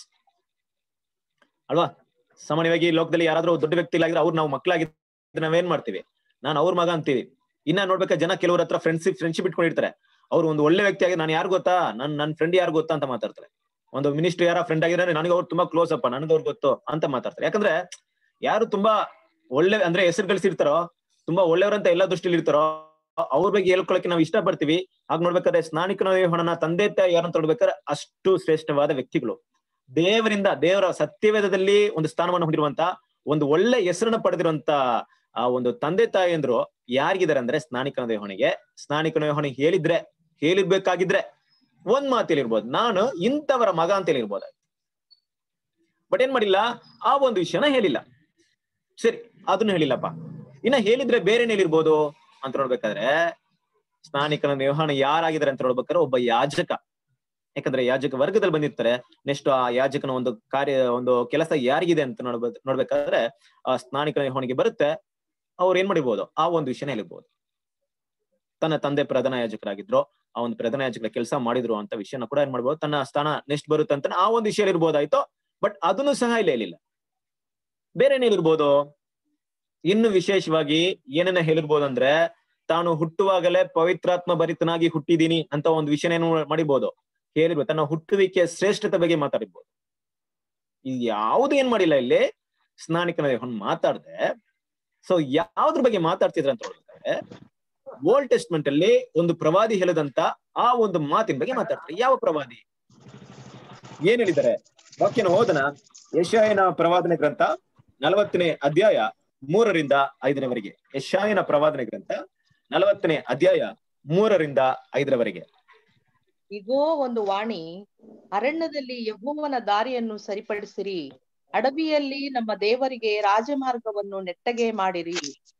ಅಲ್ವಾ. ಸಾಮಾನ್ಯವಾಗಿ ಲೋಕದಲ್ಲಿ ಯಾರಾದ್ರೂ ದೊಡ್ಡ ವ್ಯಕ್ತಿಗಳಾಗಿದ್ರೆ ಅವ್ರು ನಾವು ಮಕ್ಕಳಾಗಿದ್ರೆ ನಾವೇನ್ ಮಾಡ್ತೀವಿ, ನಾನು ಅವ್ರ ಮಗ ಅಂತೀವಿ. ಇನ್ನ ನೋಡ್ಬೇಕಾದ್ರೆ ಜನ ಕೆಲವ್ರ ಹತ್ರ ಫ್ರೆಂಡ್ಶಿಪ್ ಫ್ರೆಂಡ್ಶಿಪ್ ಇಟ್ಕೊಂಡಿರ್ತಾರೆ. ಅವ್ರು ಒಂದು ಒಳ್ಳೆ ವ್ಯಕ್ತಿ ಆಗಿ ನಾನು ಯಾರು ಗೊತ್ತಾ, ನನ್ ನನ್ ಫ್ರೆಂಡ್ ಯಾರು ಗೊತ್ತಾ ಅಂತ ಮಾತಾಡ್ತಾರೆ. ಒಂದು ಮಿನಿಸ್ಟರ್ ಯಾರ ಫ್ರೆಂಡ್ ಆಗಿದ್ರೆ ನನಗೆ ಅವ್ರು ತುಂಬಾ ಕ್ಲೋಸ್ ಅಪ್ಪ, ನನಗೆ ಅವ್ರು ಗೊತ್ತು ಅಂತ ಮಾತಾಡ್ತಾರೆ. ಯಾಕಂದ್ರೆ ಯಾರು ತುಂಬಾ ಒಳ್ಳೆ ಅಂದ್ರೆ ಹೆಸರು ಗಳಿಸಿರ್ತಾರೋ, ತುಂಬಾ ಒಳ್ಳೆಯವರಂತ ಎಲ್ಲಾ ದೃಷ್ಟಿಲಿ ಇರ್ತಾರೋ ಅವ್ರ ಬಗ್ಗೆ ಹೇಳ್ಕೊಳಕ್ಕೆ ನಾವು ಇಷ್ಟ ಪಡ್ತೀವಿ. ಹಾಗೆ ನೋಡ್ಬೇಕಾದ್ರೆ ಸ್ನಾನಿಕನಾದ ಯೋಹಾನನ ತಂದೆ ತಾಯಿ ಯಾರಂತ ನೋಡ್ಬೇಕಾದ್ರೆ ಅಷ್ಟು ಶ್ರೇಷ್ಠವಾದ ವ್ಯಕ್ತಿಗಳು, ದೇವರಿಂದ ದೇವರ ಸತ್ಯವೇದದಲ್ಲಿ ಒಂದು ಸ್ಥಾನವನ್ನು ಹೊಂದಿರುವಂತ ಒಂದು ಒಳ್ಳೆ ಹೆಸರನ್ನ ಪಡೆದಿರುವಂತ ಆ ಒಂದು ತಂದೆ ತಾಯಿ ಅಂದ್ರು ಯಾರಿಗಿದ್ದಾರೆ ಅಂದ್ರೆ ಸ್ನಾನಿಕನಾದ ಯೋಹಾನನಿಗೆ. ಸ್ನಾನಿಕನಾದ ಯೋಹಾನನಿಗೆ ಹೇಳಿದ್ರೆ ಹೇಳಿರ್ಬೇಕಾಗಿದ್ರೆ ಒಂದ್ ಮಾತೇಳಿರ್ಬೋದು, ನಾನು ಇಂಥವರ ಮಗ ಅಂತ ಹೇಳಿರ್ಬೋದು. ಬಟ್ ಏನ್ ಮಾಡಿಲ್ಲ, ಆ ಒಂದು ವಿಷಯನ ಹೇಳಿಲ್ಲ. ಸರಿ, ಅದನ್ನ ಹೇಳಿಲ್ಲಪ್ಪ. ಇನ್ನ ಹೇಳಿದ್ರೆ ಬೇರೆನೇ ಹೇಳಿರ್ಬೋದು ಅಂತ ನೋಡ್ಬೇಕಾದ್ರೆ ಸ್ನಾನಿಕನಾದ ಯೋಹಾನ ಯಾರಾಗಿದ್ದಾರೆ ಅಂತ ನೋಡ್ಬೇಕಾದ್ರೆ ಒಬ್ಬ ಯಾಜಕ. ಯಾಕಂದ್ರೆ ಯಾಜಕ ವರ್ಗದಲ್ಲಿ ಬಂದಿರ್ತಾರೆ. ನೆಕ್ಸ್ಟ್ ಆ ಯಾಜಕನ ಒಂದು ಕಾರ್ಯ ಒಂದು ಕೆಲಸ ಯಾರಿಗಿದೆ ಅಂತ ನೋಡ್ಬ ನೋಡ್ಬೇಕಾದ್ರೆ ಆ ಸ್ನಾನಿಕನಾದ ಯೋಹಾನನಿಗೆ ಬರುತ್ತೆ. ಅವ್ರು ಏನ್ ಮಾಡಿರ್ಬೋದು, ಆ ಒಂದು ವಿಷಯನ ಹೇಳಿರ್ಬೋದು. ತನ್ನ ತಂದೆ ಪ್ರಧಾನ ಯಾಜಕರಾಗಿದ್ರು, ಆ ಒಂದು ಪ್ರಧಾನ ಯಾಜಕರ ಕೆಲಸ ಮಾಡಿದ್ರು ಅಂತ ವಿಷಯನ ಕೂಡ ಏನ್ ಮಾಡ್ಬೋದು, ತನ್ನ ಸ್ಥಾನ ನೆಕ್ಸ್ಟ್ ಬರುತ್ತೆ ಅಂತ ಆ ಒಂದು ವಿಷಯ ಇರ್ಬೋದಾಯ್ತು. ಬಟ್ ಅದನ್ನು ಸಹ ಇಲ್ಲ ಹೇಳಿಲ್ಲ. ಬೇರೆ ಏನ್ ಹೇಳಿರ್ಬೋದು, ಇನ್ನು ವಿಶೇಷವಾಗಿ ಏನನ್ನ ಹೇಳಿರ್ಬೋದು ಅಂದ್ರೆ ತಾನು ಹುಟ್ಟುವಾಗಲೇ ಪವಿತ್ರಾತ್ಮ ಭರಿತನಾಗಿ ಹುಟ್ಟಿದೀನಿ ಅಂತ ಒಂದು ವಿಷಯನ ಏನು ಮಾಡಿರ್ಬೋದು, ಹೇಳಿರ್ಬೋದು. ತನ್ನ ಹುಟ್ಟುವಿಕೆ ಶ್ರೇಷ್ಠತೆ ಬಗ್ಗೆ ಮಾತಾಡಿರ್ಬೋದು. ಇದು ಯಾವ್ದು ಏನ್ ಮಾಡಿಲ್ಲ ಇಲ್ಲಿ ಸ್ನಾನಿಕನಾದ ಯೋಹಾನ ಮಾತಾಡ್ದೆ. ಸೊ ಯಾವ್ದ್ರ ಬಗ್ಗೆ ಮಾತಾಡ್ತಿದ್ರ ಅಂತ ನೋಡ್ಬೇಕಾದ್ರೆ ಓಲ್ಡ್ ಟೆಸ್ಟ್ಮೆಂಟ್ ಅಲ್ಲಿ ಒಂದು ಪ್ರವಾದಿ ಹೇಳಿದಂತ ಆ ಒಂದು ಮಾತಿನ ಬಗ್ಗೆ ಮಾತಾಡ್ತಾರೆ. ಯಾವ ಪ್ರವಾದಿ ಏನ್ ಹೇಳಿದ್ದಾರೆ ವಾಕ್ಯನ ಓದನ. ಯೆಶಾಯನ ಪ್ರವಾದನೆ ಗ್ರಂಥ ನಲವತ್ತನೇ ಅಧ್ಯಾಯ ಮೂರರಿಂದ ಐದರವರೆಗೆ. ಯೆಶಾಯನ ಪ್ರವಾದನೆ ಗ್ರಂಥ ನಲವತ್ತನೇ ಅಧ್ಯಾಯ ಮೂರರಿಂದ ಐದರವರೆಗೆ. ಇಗೋ, ಒಂದು ವಾಣಿ, ಅರಣ್ಯದಲ್ಲಿ ಯೆಹೋವನ ದಾರಿಯನ್ನು ಸರಿಪಡಿಸಿರಿ, ಅಡವಿಯಲ್ಲಿ ನಮ್ಮ ದೇವರಿಗೆ ರಾಜಮಾರ್ಗವನ್ನು ನೆಟ್ಟಗೆ ಮಾಡಿರಿ.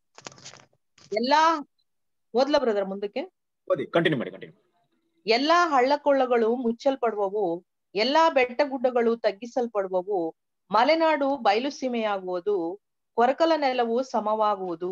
ಎಲ್ಲಾ ಓದ್ಲ ಬ್ರದರ್ ಮುಂದಕ್ಕೆ ಓದಿ, ಕಂಟಿನ್ಯೂ ಮಾಡಿ ಕಂಟಿನ್ಯೂ. ಎಲ್ಲಾ ಹಳ್ಳಕೊಳ್ಳಗಳು ಮುಚ್ಚಲ್ಪಡುವವು, ಎಲ್ಲಾ ಬೆಟ್ಟ ಗುಡ್ಡಗಳು ತಗ್ಗಿಸಲ್ಪಡುವವು, ಮಲೆನಾಡು ಬಯಲು ಸೀಮೆಯಾಗುವುದು, ಕೊರಕಲ ನೆಲವು ಸಮವಾಗುವುದು.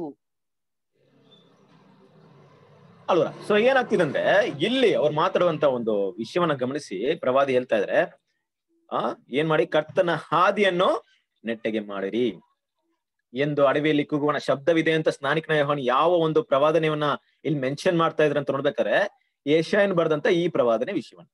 ಅಲ್ವಾ? ಸೊ ಏನಾಗ್ತಿದಂದ್ರೆ ಇಲ್ಲಿ ಅವ್ರು ಮಾತಾಡುವಂತ ಒಂದು ವಿಷಯವನ್ನ ಗಮನಿಸಿ ಪ್ರವಾದಿ ಹೇಳ್ತಾ ಇದ್ರೆ, ಆ ಏನ್ ಮಾಡಿ, ಕರ್ತನ ಹಾದಿಯನ್ನು ನೆಟ್ಟಗೆ ಮಾಡಿರಿ ಎಂದು ಅಡವಿಯಲ್ಲಿ ಕೂಗುವನ ಶಬ್ದವಿದೆ ಅಂತ ಸ್ನಾನಿಕನಾದ ಯೋಹಾನ ಯಾವ ಒಂದು ಪ್ರವಾದನೆಯನ್ನ ಇಲ್ಲಿ ಮೆನ್ಷನ್ ಮಾಡ್ತಾ ಇದ್ರ ಅಂತ ನೋಡ್ಬೇಕಾದ್ರೆ ಯೆಶಾಯನ ಬರ್ದಂತ ಈ ಪ್ರವಾದನೆ ವಿಷಯವನ್ನ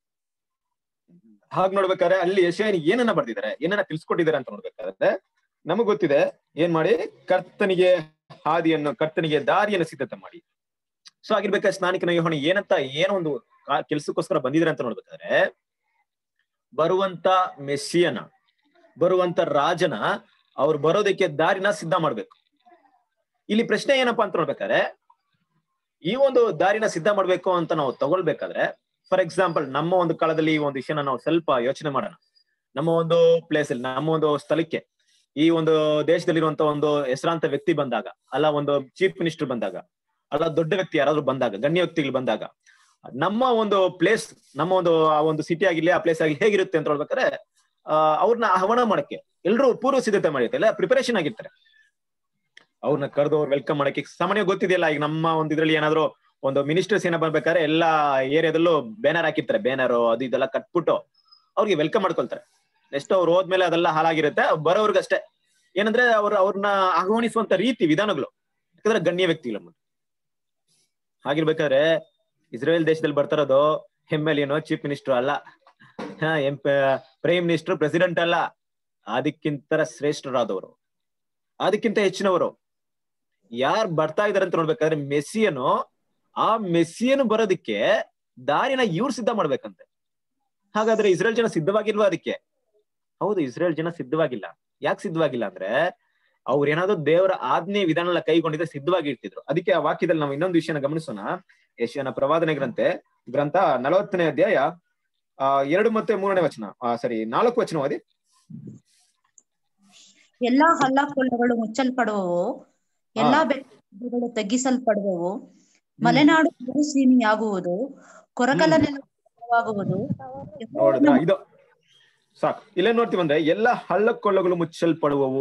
ಹಾಗೆ ನೋಡ್ಬೇಕಾದ್ರೆ ಅಲ್ಲಿ ಯೆಶಾಯನ ಏನನ್ನ ಬರ್ದಿದ್ದಾರೆ, ಏನನ್ನ ತಿಳ್ಸ್ಕೊಟ್ಟಿದ್ದಾರೆ ಅಂತ ನೋಡ್ಬೇಕಾದ್ರೆ ನಮಗ್ ಗೊತ್ತಿದೆ. ಏನ್ ಮಾಡಿ, ಕರ್ತನಿಗೆ ಹಾದಿಯನ್ನು, ಕರ್ತನಿಗೆ ದಾರಿಯನ್ನು ಸಿದ್ಧತೆ ಮಾಡಿ. ಸೊ ಆಗಿರ್ಬೇಕಾದ್ರೆ ಸ್ನಾನಿಕನಾದ ಯೋಹಾನ ಏನಂತ ಏನೋ ಒಂದು ಕೆಲ್ಸಕ್ಕೋಸ್ಕರ ಬಂದಿದ್ರೆ ಅಂತ ನೋಡ್ಬೇಕಾದ್ರೆ ಬರುವಂತ ಮೆಸ್ಸಿಯನ, ಬರುವಂತ ರಾಜನ ಅವ್ರು ಬರೋದಕ್ಕೆ ದಾರಿನ ಸಿದ್ಧ ಮಾಡ್ಬೇಕು. ಇಲ್ಲಿ ಪ್ರಶ್ನೆ ಏನಪ್ಪಾ ಅಂತ ನೋಡ್ಬೇಕಾದ್ರೆ ಈ ಒಂದು ದಾರಿನ ಸಿದ್ಧ ಮಾಡ್ಬೇಕು ಅಂತ ನಾವು ತಗೊಳ್ಬೇಕಾದ್ರೆ, ಫಾರ್ ಎಕ್ಸಾಂಪಲ್ ನಮ್ಮ ಒಂದು ಕಾಲದಲ್ಲಿ ಈ ಒಂದು ವಿಷಯನ ನಾವು ಸ್ವಲ್ಪ ಯೋಚನೆ ಮಾಡೋಣ. ನಮ್ಮ ಒಂದು ಪ್ಲೇಸ್ ಅಲ್ಲಿ, ನಮ್ಮ ಒಂದು ಸ್ಥಳಕ್ಕೆ ಈ ಒಂದು ದೇಶದಲ್ಲಿರುವಂತ ಒಂದು ಹೆಸರಾಂತ ವ್ಯಕ್ತಿ ಬಂದಾಗ, ಅಲ್ಲ ಒಂದು ಚೀಫ್ ಮಿನಿಸ್ಟರ್ ಬಂದಾಗ, ಅಲ್ಲ ದೊಡ್ಡ ವ್ಯಕ್ತಿ ಯಾರಾದ್ರೂ ಬಂದಾಗ, ಗಣ್ಯ ವ್ಯಕ್ತಿಗಳು ಬಂದಾಗ, ನಮ್ಮ ಒಂದು ಪ್ಲೇಸ್, ನಮ್ಮ ಒಂದು ಆ ಒಂದು ಸಿಟಿ ಆಗಿರ್ಲಿ, ಆ ಪ್ಲೇಸ್ ಆಗಲಿ ಹೇಗಿರುತ್ತೆ ಅಂತ ಹೇಳ್ಬೇಕಾದ್ರೆ ಆ ಅವ್ರನ್ನ ಆಹ್ವಾನ ಮಾಡಕ್ಕೆ ಎಲ್ರು ಪೂರ್ವ ಸಿದ್ಧತೆ ಮಾಡಿರ್ತಾರೆ, ಎಲ್ಲ ಪ್ರಿಪರೇಷನ್ ಆಗಿರ್ತಾರೆ. ಅವ್ರನ್ನ ಕರೆದು ಅವ್ರು ವೆಲ್ಕಮ್ ಮಾಡಕ್ಕೆ ಸಾಮಾನ್ಯ ಗೊತ್ತಿದೆಯಲ್ಲ. ಈಗ ನಮ್ಮ ಒಂದು ಇದ್ರಲ್ಲಿ ಏನಾದ್ರು ಒಂದು ಮಿನಿಸ್ಟರ್ಸ್ ಏನೋ ಬರ್ಬೇಕಾದ್ರೆ ಎಲ್ಲಾ ಏರಿಯಾದಲ್ಲೂ ಬ್ಯಾನರ್ ಹಾಕಿರ್ತಾರೆ, ಬ್ಯಾನರ್ ಅದು ಇದೆಲ್ಲ ಕಟ್ಬಿಟ್ಟು ಅವ್ರಿಗೆ ವೆಲ್ಕಮ್ ಮಾಡ್ಕೊಳ್ತಾರೆ. ನೆಕ್ಸ್ಟ್ ಅವ್ರು ಹೋದ್ಮೇಲೆ ಅದೆಲ್ಲ ಹಾಳಾಗಿರುತ್ತೆ, ಬರೋರ್ಗಷ್ಟೇ. ಏನಂದ್ರೆ ಅವ್ರ ಅವ್ರನ್ನ ಆಹ್ವಾನಿಸುವಂತ ರೀತಿ ವಿಧಾನಗಳು, ಯಾಕಂದ್ರೆ ಗಣ್ಯ ವ್ಯಕ್ತಿಗಳು. ಹಾಗಿರ್ಬೇಕಾದ್ರೆ ಇಸ್ರೇಲ್ ದೇಶದಲ್ಲಿ ಬರ್ತಾರದು ಎಮ್ ಎಲ್ ಏನೋ ಚೀಫ್ ಮಿನಿಸ್ಟರ್ ಅಲ್ಲ, ಹ ಎಂ ಪ್ರೈಮ್ ಮಿನಿಸ್ಟರ್ ಪ್ರೆಸಿಡೆಂಟ್ ಅಲ್ಲ, ಅದಕ್ಕಿಂತ ಶ್ರೇಷ್ಠರಾದವರು, ಅದಕ್ಕಿಂತ ಹೆಚ್ಚಿನವರು. ಯಾರು ಬರ್ತಾ ಇದಾರೆ ಅಂತ ನೋಡ್ಬೇಕಾದ್ರೆ ಮೆಸ್ಸಿಯನು, ಆ ಮೆಸ್ಸಿಯನು ಬರೋದಿಕ್ಕೆ ದಾರಿನ ಇವ್ರು ಸಿದ್ಧ ಮಾಡ್ಬೇಕಂತೆ. ಹಾಗಾದ್ರೆ ಇಸ್ರೇಲ್ ಜನ ಸಿದ್ಧವಾಗಿಲ್ವಾ ಅದಕ್ಕೆ? ಹೌದು, ಇಸ್ರೇಲ್ ಜನ ಸಿದ್ಧವಾಗಿಲ್ಲ. ಯಾಕೆ ಸಿದ್ಧವಾಗಿಲ್ಲ ಅಂದ್ರೆ ಅವ್ರು ಏನಾದ್ರು ದೇವರ ಆಜ್ಞೆ ವಿಧಾನ ಕೈಗೊಂಡಿದ್ರೆ ಸಿದ್ಧವಾಗಿ ಇರ್ತಿದ್ರು. ಅದಕ್ಕೆ ಆ ವಾಕ್ಯದಲ್ಲಿ ನಾವು ಇನ್ನೊಂದು ವಿಷಯನ ಗಮನಿಸೋಣ. ಯೆಶಾಯನ ಪ್ರವಾದನೆ ಗ್ರಂಥ ಗ್ರಂಥ ನಲವತ್ತನೇ ಅಧ್ಯಾಯ ಆ ಎರಡು ಮತ್ತೆ ಮೂರನೇ ವಚನ, ಆ ಸರಿ ನಾಲ್ಕು ವಚನ ಓದಿ. ಎಲ್ಲಾ ಹಳ್ಳ ಕೊಳ್ಳಗಳು ಮುಚ್ಚಲ್ಪಡುವವು, ಎಲ್ಲಾ ಬೆಟ್ಟಗಳು ತಗ್ಗಿಸಲ್ಪಡುವವು, ಮಲೆನಾಡು ಮರುಸೀಮೆಯಾಗುವುದು, ಕೊರಕಲ ನೆಲವಾಗುವುದು. ನೋಡಿದ್ರ ಇದು ಸಾಕು. ಇಲ್ಲೇ ನೋಡ್ತೀವಿ ಅಂದ್ರೆ ಎಲ್ಲಾ ಹಳ್ಳ ಕೊಳ್ಳಗಳು ಮುಚ್ಚಲ್ಪಡುವವು.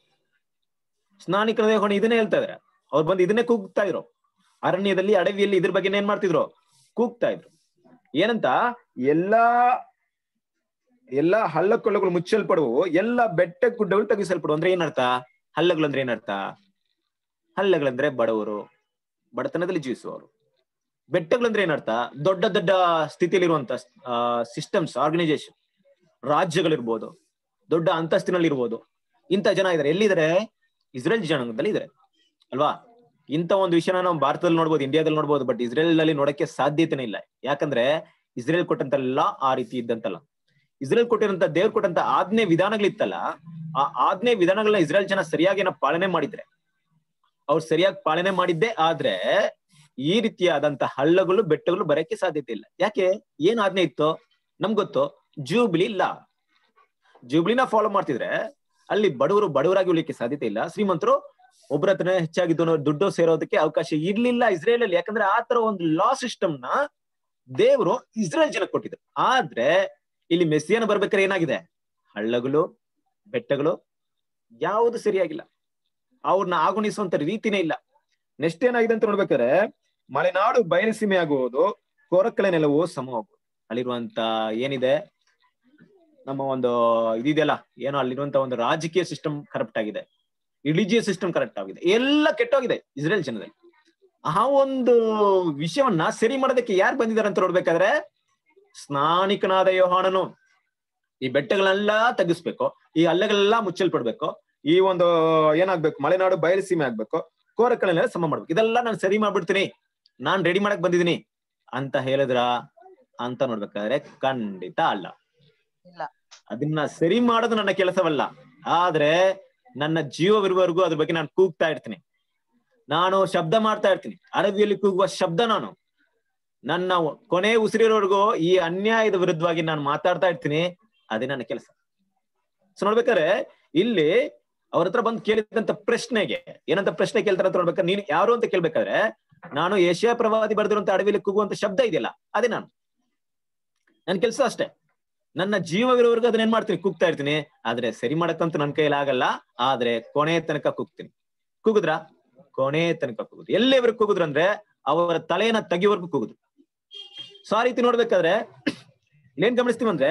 ಸ್ನಾನಿಕರ ಯೋಹಾನ ಇದನ್ನೇ ಹೇಳ್ತಾ ಇದಾರೆ. ಅವ್ರು ಬಂದು ಇದನ್ನೇ ಕೂಗ್ತಾ ಇದ್ರು ಅರಣ್ಯದಲ್ಲಿ, ಅಡವಿಯಲ್ಲಿ. ಇದ್ರ ಬಗ್ಗೆ ಏನ್ ಮಾಡ್ತಿದ್ರು? ಕೂಗ್ತಾ ಇದ್ರು. ಏನಂತ? ಎಲ್ಲಾ ಎಲ್ಲಾ ಹಳ್ಳ ಕೊಳ್ಳಗಳು ಮುಚ್ಚಲ್ಪಡುವವು, ಎಲ್ಲಾ ಬೆಟ್ಟ ಗುಡ್ಡಗಳು ತಗ್ಗಿಸಲ್ಪಡುವ. ಅಂದ್ರೆ ಏನರ್ಥ? ಹಳ್ಳಗಳು ಅಂದ್ರೆ ಏನರ್ಥ? ಹಳ್ಳಗಳಂದ್ರೆ ಬಡವರು, ಬಡತನದಲ್ಲಿ ಜೀವಿಸುವವರು. ಬೆಟ್ಟಗಳಂದ್ರೆ ಏನರ್ಥ? ದೊಡ್ಡ ದೊಡ್ಡ ಸ್ಥಿತಿಯಲ್ಲಿರುವಂತ ಸಿಸ್ಟಮ್ಸ್, ಆರ್ಗನೈಸೇಷನ್, ರಾಜ್ಯಗಳಿರ್ಬೋದು, ದೊಡ್ಡ ಅಂತಸ್ತಿನಲ್ಲಿ ಇರ್ಬೋದು. ಇಂಥ ಜನ ಇದಾರೆ. ಎಲ್ಲಿದ್ದಾರೆ? ಇಸ್ರೇಲ್ ಜನಾಂಗದಲ್ಲಿ ಇದಾರೆ ಅಲ್ವಾ? ಇಂಥ ಒಂದು ವಿಷಯನ ನಾವು ಭಾರತದಲ್ಲಿ ನೋಡ್ಬೋದು, ಇಂಡಿಯಾದಲ್ಲಿ ನೋಡ್ಬೋದು, ಬಟ್ ಇಸ್ರೇಲ್ ನಲ್ಲಿ ನೋಡಕ್ಕೆ ಸಾಧ್ಯತೆನೇ ಇಲ್ಲ. ಯಾಕಂದ್ರೆ ಇಸ್ರೇಲ್ ಕೊಟ್ಟಂತಲ್ಲ ಆ ರೀತಿ ಇದ್ದಂತಲ್ಲ. ಇಸ್ರೇಲ್ ಕೊಟ್ಟಿರಂತ ದೇವ್ರು ಕೊಟ್ಟಂತ ಆಜ್ಞೆ ವಿಧಾನಗಳಿತ್ತಲ್ಲ, ಆ ಆಜ್ಞೆ ವಿಧಾನಗಳನ್ನ ಇಸ್ರೇಲ್ ಜನ ಸರಿಯಾಗಿ ಏನೋ ಪಾಲನೆ ಮಾಡಿದ್ರೆ, ಅವ್ರು ಸರಿಯಾಗಿ ಪಾಲನೆ ಮಾಡಿದ್ದೆ ಆದ್ರೆ ಈ ರೀತಿಯಾದಂತ ಹಳ್ಳಗಳು ಬೆಟ್ಟಗಳು ಬರಕ್ಕೆ ಸಾಧ್ಯತೆ ಇಲ್ಲ. ಯಾಕೆ? ಏನ್ ಆಜ್ಞೆ ಇತ್ತು ನಮ್ಗೆ ಗೊತ್ತು, ಜೂಬ್ಲಿ ಲಾ. ಜೂಬ್ಲಿನ ಫಾಲೋ ಮಾಡ್ತಿದ್ರೆ ಅಲ್ಲಿ ಬಡವರು ಬಡವರಾಗಿ ಉಳಿಯಕ್ಕೆ ಸಾಧ್ಯತೆ ಇಲ್ಲ, ಶ್ರೀಮಂತರು ಒಬ್ಬರ ಹತ್ರ ಹೆಚ್ಚಾಗಿದ್ದು ದುಡ್ಡು ಸೇರೋದಕ್ಕೆ ಅವಕಾಶ ಇರ್ಲಿಲ್ಲ ಇಸ್ರೇಲ್ ಅಲ್ಲಿ. ಯಾಕಂದ್ರೆ ಆ ತರ ಒಂದು ಲಾ ಸಿಸ್ಟಮ್ ನ ದೇವರು ಇಸ್ರೇಲ್ ಜನಕ್ಕೆ ಕೊಟ್ಟಿದ್ರು. ಆದ್ರೆ ಇಲ್ಲಿ ಮೆಸ್ಸಿಯನ ಬರ್ಬೇಕಾದ್ರೆ ಏನಾಗಿದೆ? ಹಳ್ಳಗಳು ಬೆಟ್ಟಗಳು ಯಾವುದು ಸರಿಯಾಗಿಲ್ಲ, ಅವ್ರನ್ನ ಆಗುಣಿಸುವಂತ ರೀತಿನೇ ಇಲ್ಲ. ನೆಕ್ಸ್ಟ್ ಏನಾಗಿದೆ ಅಂತ ನೋಡ್ಬೇಕಾದ್ರೆ ಮಲೆನಾಡು ಬಯಲುಸೀಮೆ ಆಗುವುದು, ಕೊರಕಲೆ ನೆಲವು ಸಮವಾಗುವುದು. ಅಲ್ಲಿರುವಂತ ಏನಿದೆ ನಮ್ಮ ಒಂದು ಇದಿದೆಯಲ್ಲ, ಏನೋ ಅಲ್ಲಿರುವಂತ ಒಂದು ರಾಜಕೀಯ ಸಿಸ್ಟಮ್ ಕರಪ್ಟ್ ಆಗಿದೆ, ರಿಲಿಜಿಯಸ್ ಸಿಸ್ಟಮ್ ಕರೆಕ್ಟ್ ಆಗಿದೆ, ಎಲ್ಲ ಕೆಟ್ಟೋಗಿದೆ ಇಸ್ರೇಲ್ ಜನದಲ್ಲಿ. ಆ ಒಂದು ವಿಷಯವನ್ನ ಸರಿ ಮಾಡೋದಕ್ಕೆ ಯಾರು ಬಂದಿದ್ದಾರೆ ಅಂತ ನೋಡ್ಬೇಕಾದ್ರೆ ಸ್ನಾನಿಕನಾದ ಯೋಹಾನನು ಈ ಬೆಟ್ಟಗಳೆಲ್ಲ ತಗ್ಗಿಸ್ಬೇಕು, ಈ ಹಳ್ಳೆಗಳೆಲ್ಲ ಮುಚ್ಚಲ್ಪಡ್ಬೇಕು, ಈ ಒಂದು ಏನಾಗ್ಬೇಕು, ಮಲೆನಾಡು ಬಯಲುಸೀಮೆ ಆಗ್ಬೇಕು, ಕೋರಕಳೆಲ್ಲ ಸಮ ಮಾಡ್ಬೇಕು, ಇದೆಲ್ಲ ನಾನು ಸರಿ ಮಾಡ್ಬಿಡ್ತೀನಿ, ನಾನ್ ರೆಡಿ ಮಾಡಕ್ ಬಂದಿದ್ದೀನಿ ಅಂತ ಹೇಳಿದ್ರ ಅಂತ ನೋಡ್ಬೇಕಾದ್ರೆ ಖಂಡಿತ ಅಲ್ಲ. ಅದನ್ನ ಸರಿ ಮಾಡೋದು ನನ್ನ ಕೆಲಸವಲ್ಲ. ಆದ್ರೆ ನನ್ನ ಜೀವವಿರುವವರೆಗೂ ಅದ್ರ ಬಗ್ಗೆ ನಾನು ಕೂಗ್ತಾ ಇರ್ತೀನಿ, ನಾನು ಶಬ್ದ ಮಾಡ್ತಾ ಇರ್ತೀನಿ. ಅಡವಿಯಲ್ಲಿ ಕೂಗುವ ಶಬ್ದ ನಾನು. ನನ್ನ ಕೊನೆ ಉಸಿರಿರೋರ್ಗೂ ಈ ಅನ್ಯಾಯದ ವಿರುದ್ಧವಾಗಿ ನಾನು ಮಾತಾಡ್ತಾ ಇರ್ತೀನಿ. ಅದೇ ನನ್ನ ಕೆಲಸ. ಸೊ ನೋಡ್ಬೇಕಾದ್ರೆ ಇಲ್ಲಿ ಅವ್ರ ಹತ್ರ ಬಂದು ಕೇಳಿದಂತ ಪ್ರಶ್ನೆಗೆ ಏನಂತ ಪ್ರಶ್ನೆ ಕೇಳ್ತಾರ ಅಂತ ನೋಡ್ಬೇಕಾದ್ರೆ, ನೀನು ಯಾರು ಅಂತ ಕೇಳ್ಬೇಕಾದ್ರೆ, ನಾನು ಯೆಶಾಯ ಪ್ರವಾದಿ ಬರೆದಿರುವಂತ ಅಡವಿಯಲ್ಲಿ ಕೂಗುವಂತ ಶಬ್ದ ಇದೆಯಲ್ಲ ಅದೇ ನಾನು. ನನ್ ಕೆಲಸ ಅಷ್ಟೇ. ನನ್ನ ಜೀವವಿರೋವರೆಗೂ ಅದನ್ನ ಏನ್ ಮಾಡ್ತೀನಿ, ಕೂಗ್ತಾ ಇರ್ತೀನಿ. ಆದ್ರೆ ಸರಿ ಮಾಡಕ್ಕಂತೂ ನನ್ನ ಕೈಯಲ್ಲಿ ಆಗಲ್ಲ. ಆದ್ರೆ ಕೊನೆ ತನಕ ಕೂಗ್ತೀನಿ. ಕೂಗುದ್ರ ಕೊನೆ ತನಕ ಕೂಗುದು. ಎಲ್ಲಿವರೆಗೂ ಕೂಗುದ್ರು ಅಂದ್ರೆ ಅವರ ತಲೆಯನ್ನ ತೆಗಿಯವರೆಗೂ ಕೂಗುದು. ಸೊ ಆ ರೀತಿ ನೋಡ್ಬೇಕಾದ್ರೆ ಇಲ್ಲೇನ್ ಗಮನಿಸ್ತೀವಂದ್ರೆ,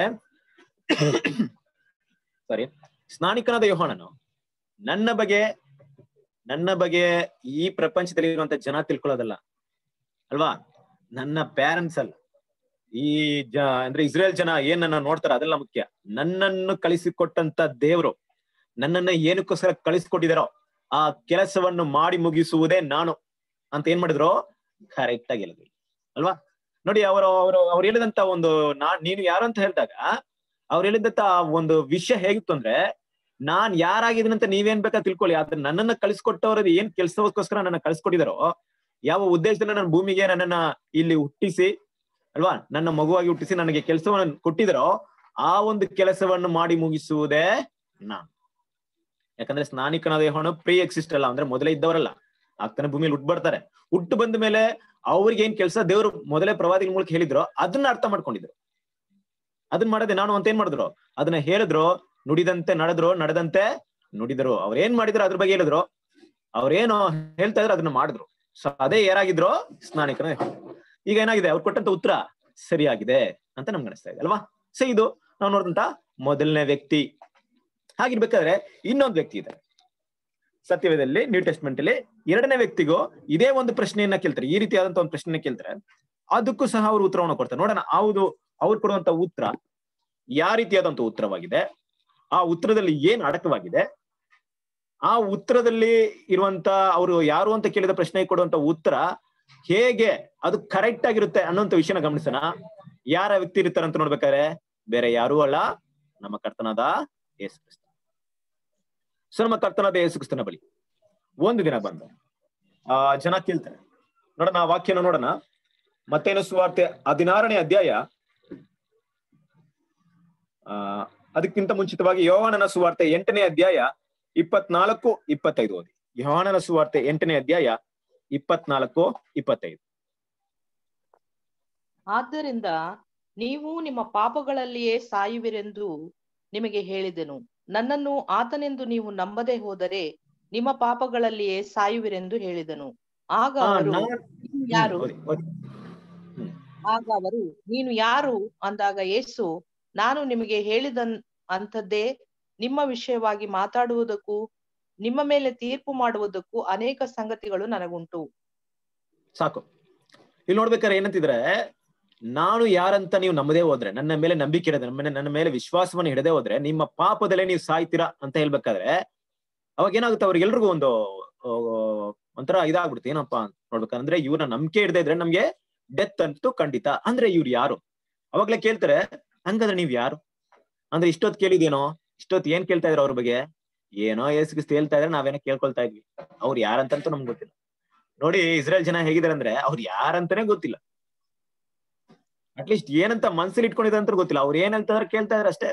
ಸಾರಿ ಸ್ನಾನಿಕನಾದ ಯೋಹಾನನು ನನ್ನ ಬಗ್ಗೆ ನನ್ನ ಬಗ್ಗೆ ಈ ಪ್ರಪಂಚದಲ್ಲಿ ಇರುವಂತ ಜನ ತಿಳ್ಕೊಳ್ಳೋದಲ್ಲ ಅಲ್ವಾ, ನನ್ನ ಪ್ಯಾರೆಂಟ್ಸ್ ಅಲ್ಲ, ಈ ಜ ಅಂದ್ರೆ ಇಸ್ರೇಲ್ ಜನ ಏನ್ ನನ್ನ ನೋಡ್ತಾರ ಅದೆಲ್ಲ ಮುಖ್ಯ. ನನ್ನನ್ನು ಕಳಿಸಿಕೊಟ್ಟಂತ ದೇವ್ರು ನನ್ನನ್ನ ಏನಕ್ಕೋಸ್ಕರ ಕಳಿಸಿಕೊಟ್ಟಿದಾರೋ ಆ ಕೆಲಸವನ್ನು ಮಾಡಿ ಮುಗಿಸುವುದೇ ನಾನು ಅಂತ ಏನ್ ಮಾಡಿದ್ರು, ಕರೆಕ್ಟ್ ಆಗಿ ಹೇಳಿದ್ರು ಅಲ್ವಾ. ನೋಡಿ, ಅವರು ಅವರು ಅವ್ರು ಹೇಳಿದಂತ ಒಂದು ನಾ ನೀನು ಯಾರು ಅಂತ ಹೇಳಿದಾಗ ಅವ್ರು ಹೇಳಿದಂತ ಒಂದು ವಿಷಯ ಹೇಗಿತ್ತು ಅಂದ್ರೆ, ನಾನ್ ಯಾರಾಗಿದ್ದೀನಂತ ನೀವೇನ್ ಬೇಕಾ ತಿಳ್ಕೊಳ್ಳಿ, ಆದ್ರೆ ನನ್ನನ್ನ ಕಳಿಸ್ಕೊಟ್ಟವ್ರದ್ದು ಏನ್ ಕೆಲಸಕ್ಕೋಸ್ಕರ ನನ್ನ ಕಳಿಸ್ಕೊಟ್ಟಿದಾರೋ, ಯಾವ ಉದ್ದೇಶದಿಂದ ನನ್ನ ಭೂಮಿಗೆ ನನ್ನನ್ನ ಇಲ್ಲಿ ಹುಟ್ಟಿಸಿ ಅಲ್ವಾ, ನನ್ನ ಮಗುವಾಗಿ ಹುಟ್ಟಿಸಿ ನನಗೆ ಕೆಲಸವನ್ನು ಕೊಟ್ಟಿದಾರೋ ಆ ಒಂದು ಕೆಲಸವನ್ನು ಮಾಡಿ ಮುಗಿಸುವುದೇ ನಾನು. ಯಾಕಂದ್ರೆ ಸ್ನಾನಿಕನಾದ ಯೋಹಾನ ಪ್ರೀ ಎಕ್ಸಿಸ್ಟ್ ಅಲ್ಲ, ಅಂದ್ರೆ ಮೊದಲೇ ಇದ್ದವರಲ್ಲ, ಆಗ್ತಾನೆ ಭೂಮಿಯಲ್ಲಿ ಹುಟ್ಟು ಬರ್ತಾರೆ. ಹುಟ್ಟು ಬಂದ ಮೇಲೆ ಅವ್ರಿಗೆ ಏನ್ ಕೆಲಸ ದೇವರು ಮೊದಲೇ ಪ್ರವಾದಿಗಳ ಮೂಲಕ ಹೇಳಿದ್ರು ಅದನ್ನ ಅರ್ಥ ಮಾಡ್ಕೊಂಡಿದ್ರು. ಅದನ್ನ ಮಾಡದೆ ನಾನು ಅಂತ ಏನ್ ಮಾಡಿದ್ರು, ಅದನ್ನ ಹೇಳಿದ್ರು, ನುಡಿದಂತೆ ನಡೆದ್ರು, ನಡೆದಂತೆ ನುಡಿದರು. ಅವ್ರೇನ್ ಮಾಡಿದ್ರು ಅದ್ರ ಬಗ್ಗೆ ಹೇಳಿದ್ರು, ಅವ್ರೇನು ಹೇಳ್ತಾ ಇದ್ರು ಅದನ್ನ ಮಾಡಿದ್ರು. ಸೊ ಅದೇ ಯಾರಾಗಿದ್ರು ಸ್ನಾನಿಕರು. ಈಗ ಏನಾಗಿದೆ, ಅವ್ರು ಕೊಟ್ಟಂತ ಉತ್ತರ ಸರಿಯಾಗಿದೆ ಅಂತ ನಮ್ಗೆ ಅನಿಸ್ತಾ ಇದೆ ಅಲ್ವಾ. ಸೊ ಇದು ನಾವು ನೋಡಿದಂತ ಮೊದಲನೇ ವ್ಯಕ್ತಿ. ಹಾಗಿರ್ಬೇಕಾದ್ರೆ ಇನ್ನೊಂದು ವ್ಯಕ್ತಿ ಇದೆ ಸತ್ಯವೇದದಲ್ಲಿ, ನ್ಯೂ ಟೆಸ್ಟ್ಮೆಂಟ್ ಅಲ್ಲಿ. ಎರಡನೇ ವ್ಯಕ್ತಿಗೂ ಇದೇ ಒಂದು ಪ್ರಶ್ನೆಯನ್ನ ಕೇಳ್ತಾರೆ, ಈ ರೀತಿಯಾದಂತ ಒಂದು ಪ್ರಶ್ನೆಯನ್ನ ಕೇಳ್ತಾರೆ. ಅದಕ್ಕೂ ಸಹ ಅವರು ಉತ್ತರವನ್ನು ಕೊಡ್ತಾರೆ. ನೋಡೋಣ ಹೌದು ಅವ್ರು ಕೊಡುವಂತ ಉತ್ತರ ಯಾವ ರೀತಿಯಾದಂತ ಉತ್ತರವಾಗಿದೆ, ಆ ಉತ್ತರದಲ್ಲಿ ಏನ್ ಅಡಕವಾಗಿದೆ, ಆ ಉತ್ತರದಲ್ಲಿ ಇರುವಂತ ಅವರು ಯಾರು ಅಂತ ಕೇಳಿದ ಪ್ರಶ್ನೆಗೆ ಕೊಡುವಂತ ಉತ್ತರ ಹೇಗೆ ಅದು ಕರೆಕ್ಟ್ ಆಗಿರುತ್ತೆ ಅನ್ನೋಂಥ ವಿಷಯನ ಗಮನಿಸೋಣ. ಯಾರ ವ್ಯಕ್ತಿ ಇರ್ತಾರೆ ಅಂತ ನೋಡ್ಬೇಕಾದ್ರೆ ಬೇರೆ ಯಾರೂ ಅಲ್ಲ, ನಮ್ಮ ಕರ್ತನಾದ ಯೇಸು ಕ್ರಿಸ್ತ. ಸೊ ನಮ್ಮ ಕರ್ತನಾದ ಯೇಸು ಕ್ರಿಸ್ತನ ಬಳಿ ಒಂದು ದಿನ ಬಂದ ಆ ಜನ ಕೇಳ್ತಾರೆ. ನೋಡೋಣ ಆ ವಾಕ್ಯನ ನೋಡೋಣ. ಮತ್ತೇನು ಸುವಾರ್ತೆ ಹದಿನಾರನೇ ಅಧ್ಯಾಯ, ಆ ಅದಕ್ಕಿಂತ ಮುಂಚಿತವಾಗಿ ಯೋಹಾನನ ಸುವಾರ್ತೆ ಎಂಟನೇ ಅಧ್ಯಾಯ ಇಪ್ಪತ್ನಾಲ್ಕು ಇಪ್ಪತ್ತೈದು ಓದಿ. ಯೋಹಾನನ ಸುವಾರ್ತೆ ಎಂಟನೇ ಅಧ್ಯಾಯ ಇಪ್ಪತ್ನಾಲ್ಕು ಇಪ್ಪತ್ತೈದು. ಆದ್ದರಿಂದ ನೀವು ನಿಮ್ಮ ಪಾಪಗಳಲ್ಲಿಯೇ ಸಾಯುವಿರೆಂದು ನಿಮಗೆ ಹೇಳಿದೆನು. ನನ್ನನ್ನು ಆತನೆಂದು ನೀವು ನಂಬದೆ ಹೋದರೆ ನಿಮ್ಮ ಪಾಪಗಳಲ್ಲಿಯೇ ಸಾಯುವಿರೆಂದು ಹೇಳಿದನು. ಆಗ ಅವರು ಯಾರು ಆಗ ಅವರು ನೀನು ಯಾರು ಅಂದಾಗ ಯೇಸು, ನಾನು ನಿಮಗೆ ಹೇಳಿದ ಅಂಥದ್ದೇ ನಿಮ್ಮ ವಿಷಯವಾಗಿ ಮಾತಾಡುವುದಕ್ಕೂ ನಿಮ್ಮ ಮೇಲೆ ತೀರ್ಪು ಮಾಡುವುದಕ್ಕೂ ಅನೇಕ ಸಂಗತಿಗಳು ನನಗುಂಟು. ಸಾಕು. ಇಲ್ಲಿ ನೋಡ್ಬೇಕಾದ್ರೆ ಏನಂತಿದ್ರೆ, ನಾನು ಯಾರಂತ ನೀವು ನಂಬದೇ ಹೋದ್ರೆ, ನನ್ನ ಮೇಲೆ ನಂಬಿಕೆ ಇಡದೆ, ನನ್ನ ನನ್ನ ಮೇಲೆ ವಿಶ್ವಾಸವನ್ನು ಹಿಡದೆ ಹೋದ್ರೆ ನಿಮ್ಮ ಪಾಪದಲ್ಲೇ ನೀವು ಸಾಯ್ತೀರಾ ಅಂತ ಹೇಳ್ಬೇಕಾದ್ರೆ ಅವಾಗ ಏನಾಗುತ್ತೆ, ಅವ್ರಿಗೆಲ್ರಿಗೂ ಒಂದು ಒಂಥರ ಇದಾಗ್ಬಿಡುತ್ತೆ. ಏನಪ್ಪಾ ನೋಡ್ಬೇಕಂದ್ರೆ ಇವ್ರನ್ನ ನಂಬಿಕೆ ಇಡದೆ ಇದ್ರೆ ನಮ್ಗೆ ಡೆತ್ ಅಂತೂ ಖಂಡಿತ. ಅಂದ್ರೆ ಇವ್ರು ಯಾರು? ಅವಾಗ್ಲೇ ಕೇಳ್ತಾರೆ, ಹಂಗಂದ್ರೆ ನೀವ್ ಯಾರು ಅಂದ್ರೆ ಇಷ್ಟೊತ್ತು ಕೇಳಿದೇನೋ, ಇಷ್ಟೊತ್ತು ಏನ್ ಕೇಳ್ತಾ ಇದ್ರು ಅವ್ರ ಬಗ್ಗೆ? ಏನೋ ಯೇಸು ಕ್ರಿಸ್ತ ಹೇಳ್ತಾ ಇದ್ರೆ ನಾವೇನೋ ಕೇಳ್ಕೊಳ್ತಾ ಇದ್ವಿ. ಅವ್ರು ಯಾರಂತಂತೂ ನಮ್ಗೆ ಗೊತ್ತಿಲ್ಲ. ನೋಡಿ ಇಸ್ರೇಲ್ ಜನ ಹೇಗಿದಾರೆ ಅಂದ್ರೆ ಅವ್ರು ಯಾರಂತಾನೆ ಗೊತ್ತಿಲ್ಲ. ಅಟ್ಲೀಸ್ಟ್ ಏನಂತ ಮನ್ಸಲ್ಲಿ ಇಟ್ಕೊಂಡಿದ್ದಾರೆ ಅಂತ ಗೊತ್ತಿಲ್ಲ. ಅವ್ರು ಏನ್ ಹೇಳ್ತಾರ ಕೇಳ್ತಾ ಇದಾರೆ ಅಷ್ಟೇ.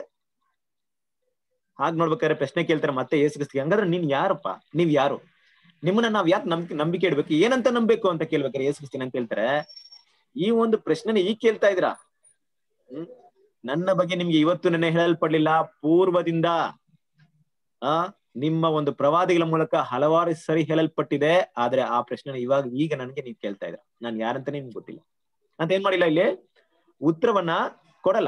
ಹಾಗೆ ನೋಡ್ಬೇಕಾದ್ರೆ ಪ್ರಶ್ನೆ ಕೇಳ್ತಾರೆ ಮತ್ತೆ ಯೇಸು ಕ್ರಿಸ್ತ, ಹಂಗಾದ್ರೆ ನೀನ್ ಯಾರಪ್ಪ, ನೀವ್ ಯಾರು, ನಿಮ್ಮನ್ನ ನಾವ್ ಯಾಕೆ ನಂಬಿಕೆ ನಂಬಿಕೆ ಇಡ್ಬೇಕು, ಏನಂತ ನಂಬೇಕು ಅಂತ ಕೇಳ್ಬೇಕಾರೆ ಯೇಸು ಕ್ರಿಸ್ತ ಏನ್ ಕೇಳ್ತಾರೆ, ಈ ಒಂದು ಪ್ರಶ್ನೆನ ಈಗ ಕೇಳ್ತಾ ಇದ್ದೀರಾ, ಹ್ಮ್ ನನ್ನ ಬಗ್ಗೆ ನಿಮ್ಗೆ ಇವತ್ತು ನೆನೆ ಹೇಳಲ್ಪಡ್ಲಿಲ್ಲ, ಪೂರ್ವದಿಂದ ಆ ನಿಮ್ಮ ಒಂದು ಪ್ರವಾದಿಗಳ ಮೂಲಕ ಹಲವಾರು ಸರಿ ಹೇಳಲ್ಪಟ್ಟಿದೆ. ಆದ್ರೆ ಆ ಪ್ರಶ್ನೆ ಇವಾಗ ಈಗ ನನ್ಗೆ ನೀವ್ ಕೇಳ್ತಾ ಇದ್ರ, ನಾನ್ ಯಾರಂತ ನಿಮ್ಗೆ ಗೊತ್ತಿಲ್ಲ ಅಂತ ಏನ್ ಮಾಡಿಲ್ಲ, ಇಲ್ಲಿ ಉತ್ತರವನ್ನ ಕೊಡಲ್ಲ.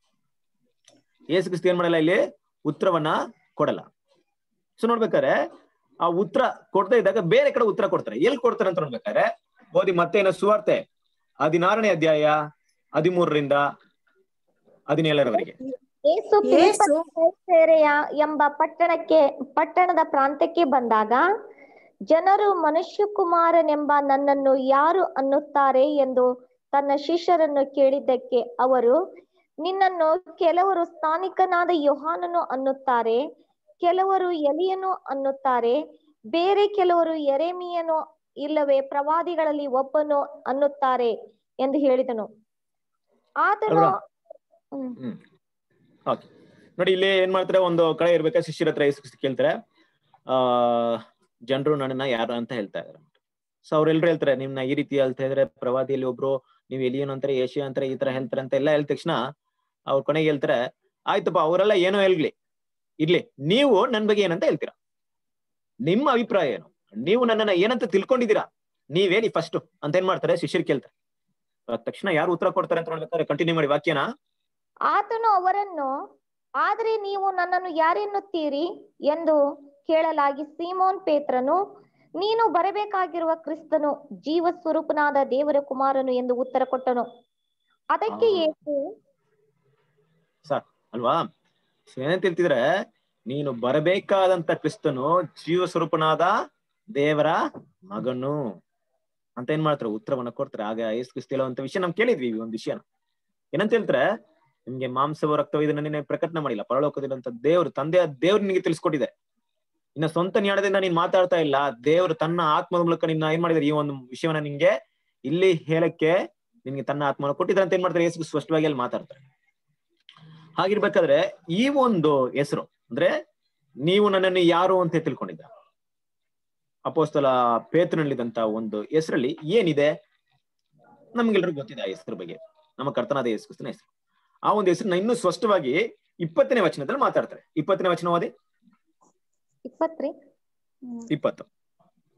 ಯೇಸು ಕ್ರಿಸ್ತ ಏನ್ ಮಾಡಲ್ಲ, ಇಲ್ಲಿ ಉತ್ತರವನ್ನ ಕೊಡಲ್ಲ. ಸೊ ನೋಡ್ಬೇಕಾರೆ ಆ ಉತ್ತರ ಕೊಡ್ತಾ ಇದ್ದಾಗ ಬೇರೆ ಕಡೆ ಉತ್ತರ ಕೊಡ್ತಾರೆ. ಎಲ್ಲಿ ಕೊಡ್ತಾರೆ ಅಂತ ನೋಡ್ಬೇಕಾದ್ರೆ ಓದಿ ಮತ್ತೇನ ಸುವಾರ್ತೆ ಹದಿನಾರನೇ ಅಧ್ಯಾಯ ಹದಿಮೂರರಿಂದ ಹದಿನೇಳರವರೆಗೆ. ಯೇಸು ಫಿಲಿಪ್ಪಸೇರೆಯ ಎಂಬ ಪಟ್ಟಣಕ್ಕೆ ಪಟ್ಟಣದ ಪ್ರಾಂತ್ಯಕ್ಕೆ ಬಂದಾಗ ಜನರು ಮನುಷ್ಯಕುಮಾರನೆಂಬ ನನ್ನನ್ನು ಯಾರು ಅನ್ನುತ್ತಾರೆ ಎಂದು ತನ್ನ ಶಿಷ್ಯರನ್ನು ಕೇಳಿದ್ದಕ್ಕೆ ಅವರು, ನಿನ್ನನ್ನು ಕೆಲವರು ಸ್ಥಾನಿಕನಾದ ಯೋಹಾನನು ಅನ್ನುತ್ತಾರೆ, ಕೆಲವರು ಎಲಿಯನು ಅನ್ನುತ್ತಾರೆ, ಬೇರೆ ಕೆಲವರು ಯೆರೆಮೀಯನು ಇಲ್ಲವೇ ಪ್ರವಾದಿಗಳಲ್ಲಿ ಒಬ್ಬನು ಅನ್ನುತ್ತಾರೆ ಎಂದು ಹೇಳಿದನು. ಆತನು ಹ್ಮ್ ಓಕೆ ನೋಡಿ, ಇಲ್ಲಿ ಏನ್ ಮಾಡ್ತಾರೆ, ಒಂದು ಕಡೆ ಇರ್ಬೇಕಾ ಶಿಷ್ಯರ ಹತ್ರ ಯೇಸು ಕ್ರಿಸ್ತ ಕೇಳ್ತಾರೆ, ಆ ಜನರು ನನ್ನನ್ನ ಯಾರು ಅಂತ ಹೇಳ್ತಾ ಇದಾರೆ. ಸೊ ಅವ್ರೆಲ್ರು ಹೇಳ್ತಾರೆ, ನಿಮ್ನ ಈ ರೀತಿ ಹೇಳ್ತಾ ಇದ್ರೆ ಪ್ರವಾದಿಯಲ್ಲಿ ಒಬ್ರು, ನೀವ್ ಎಲಿಯನ್ ಅಂತಾರೆ, ಏಷ್ಯಾ ಅಂತಾರೆ, ಈ ತರ ಹೇಳ್ತಾರೆ ಅಂತ ಎಲ್ಲ ಹೇಳಿದ ತಕ್ಷಣ ಅವ್ರ ಕೊನೆಗೆ ಹೇಳ್ತಾರೆ, ಆಯ್ತಪ್ಪ ಅವರೆಲ್ಲ ಏನೋ ಹೇಳ್ಲಿ ಇರ್ಲಿ, ನೀವು ನನ್ ಬಗ್ಗೆ ಏನಂತ ಹೇಳ್ತೀರಾ, ನಿಮ್ಮ ಅಭಿಪ್ರಾಯ ಏನು, ನೀವು ನನ್ನನ್ನ ಏನಂತ ತಿಳ್ಕೊಂಡಿದ್ದೀರಾ, ನೀವೇನಿ ಫಸ್ಟ್ ಅಂತ ಏನ್ ಮಾಡ್ತಾರೆ ಶಿಷ್ಯರು ಕೇಳ್ತಾರೆ. ತಕ್ಷಣ ಯಾರು ಉತ್ತರ ಕೊಡ್ತಾರೆ ಅಂತ ನೋಡ್ಬೇಕಾದ್ರೆ ಕಂಟಿನ್ಯೂ ಮಾಡಿ ವಾಕ್ಯನ. ಆತನು ಅವರನ್ನು, ಆದ್ರೆ ನೀವು ನನ್ನನ್ನು ಯಾರೆನ್ನುತ್ತೀರಿ ಎಂದು ಕೇಳಲಾಗಿ ಸೀಮೋನ್ ಪೇತ್ರನು, ನೀನು ಬರಬೇಕಾಗಿರುವ ಕ್ರಿಸ್ತನು, ಜೀವ ಸ್ವರೂಪನಾದ ದೇವರ ಕುಮಾರನು ಎಂದು ಉತ್ತರ ಕೊಟ್ಟನು. ಅದಕ್ಕೆ ಯೇಸು ಸಾಕ್ ಅಲ್ವಾ, ಏನಂತ ಹೇಳ್ತಿದ್ರೆ, ನೀನು ಬರಬೇಕಾದಂತ ಕ್ರಿಸ್ತನು ಜೀವ ಸ್ವರೂಪನಾದ ದೇವರ ಮಗನು ಅಂತ ಏನ್ ಮಾಡ್ತಾರೆ, ಉತ್ತರವನ್ನ ಕೊಡ್ತಾರೆ. ಆಗ ಯೇಸು ಕ್ರಿಸ್ತ ಹೇಳುವಂತ ವಿಷಯ ನಮ್ ಕೇಳಿದ್ವಿ. ಈ ಒಂದು ವಿಷಯನ ಏನಂತ ಹೇಳ್ತಾರೆ, ನಿಮ್ಗೆ ಮಾಂಸವ ರಕ್ತವ ಇದನ್ನ ನಿನ್ನೆ ಪ್ರಕಟಣೆ ಮಾಡಿಲ್ಲ, ಪರಲೋಕದಿರುವಂತ ದೇವ್ರು ತಂದೆಯ ದೇವ್ರು ನಿನಗೆ ತಿಳಿಸ್ಕೊಟ್ಟಿದೆ. ಇನ್ನ ಸ್ವಂತ ಜ್ಞಾನದಿಂದ ನೀನ್ ಮಾತಾಡ್ತಾ ಇಲ್ಲ, ದೇವ್ರು ತನ್ನ ಆತ್ಮದ ಮೂಲಕ ನಿನ್ನ ಏನ್ ಮಾಡಿದಾರೆ, ಈ ಒಂದು ವಿಷಯವನ್ನ ನಿಂಗೆ ಇಲ್ಲಿ ಹೇಳಕ್ಕೆ ನಿನ್ಗೆ ತನ್ನ ಆತ್ಮನ ಕೊಟ್ಟಿದ್ರೆ ಅಂತ ಏನ್ ಮಾಡ್ತಾರೆ, ಯೇಸು ಸ್ಪಷ್ಟವಾಗಿ ಅಲ್ಲಿ ಮಾತಾಡ್ತಾರೆ. ಹಾಗಿರ್ಬೇಕಾದ್ರೆ ಈ ಒಂದು ಹೆಸರು ಅಂದ್ರೆ, ನೀವು ನನ್ನನ್ನು ಯಾರು ಅಂತ ತಿಳ್ಕೊಂಡಿದ್ದ ಅಪೊಸ್ತಲ ಪೇತ್ರನಲ್ಲಿದ್ದಂತ ಒಂದು ಹೆಸರಲ್ಲಿ ಏನಿದೆ, ನಮ್ಗೆಲ್ರಿಗೂ ಗೊತ್ತಿದೆ ಆ ಹೆಸರು ಬಗ್ಗೆ, ನಮ್ಮ ಕರ್ತನಾದ ಯೇಸು ಕ್ರಿಸ್ತನ ಹೆಸರು. ಆ ಒಂದು ಹೆಸರನ್ನ ಇನ್ನೂ ಸ್ಪಷ್ಟವಾಗಿ ಇಪ್ಪತ್ತನೇ ವಚನದಲ್ಲಿ ಮಾತಾಡ್ತಾರೆ. ಇಪ್ಪತ್ತನೇ ವಚನ ಓದಿ. ಇಪ್ಪತ್ರಿ ಇಪ್ಪತ್ತು.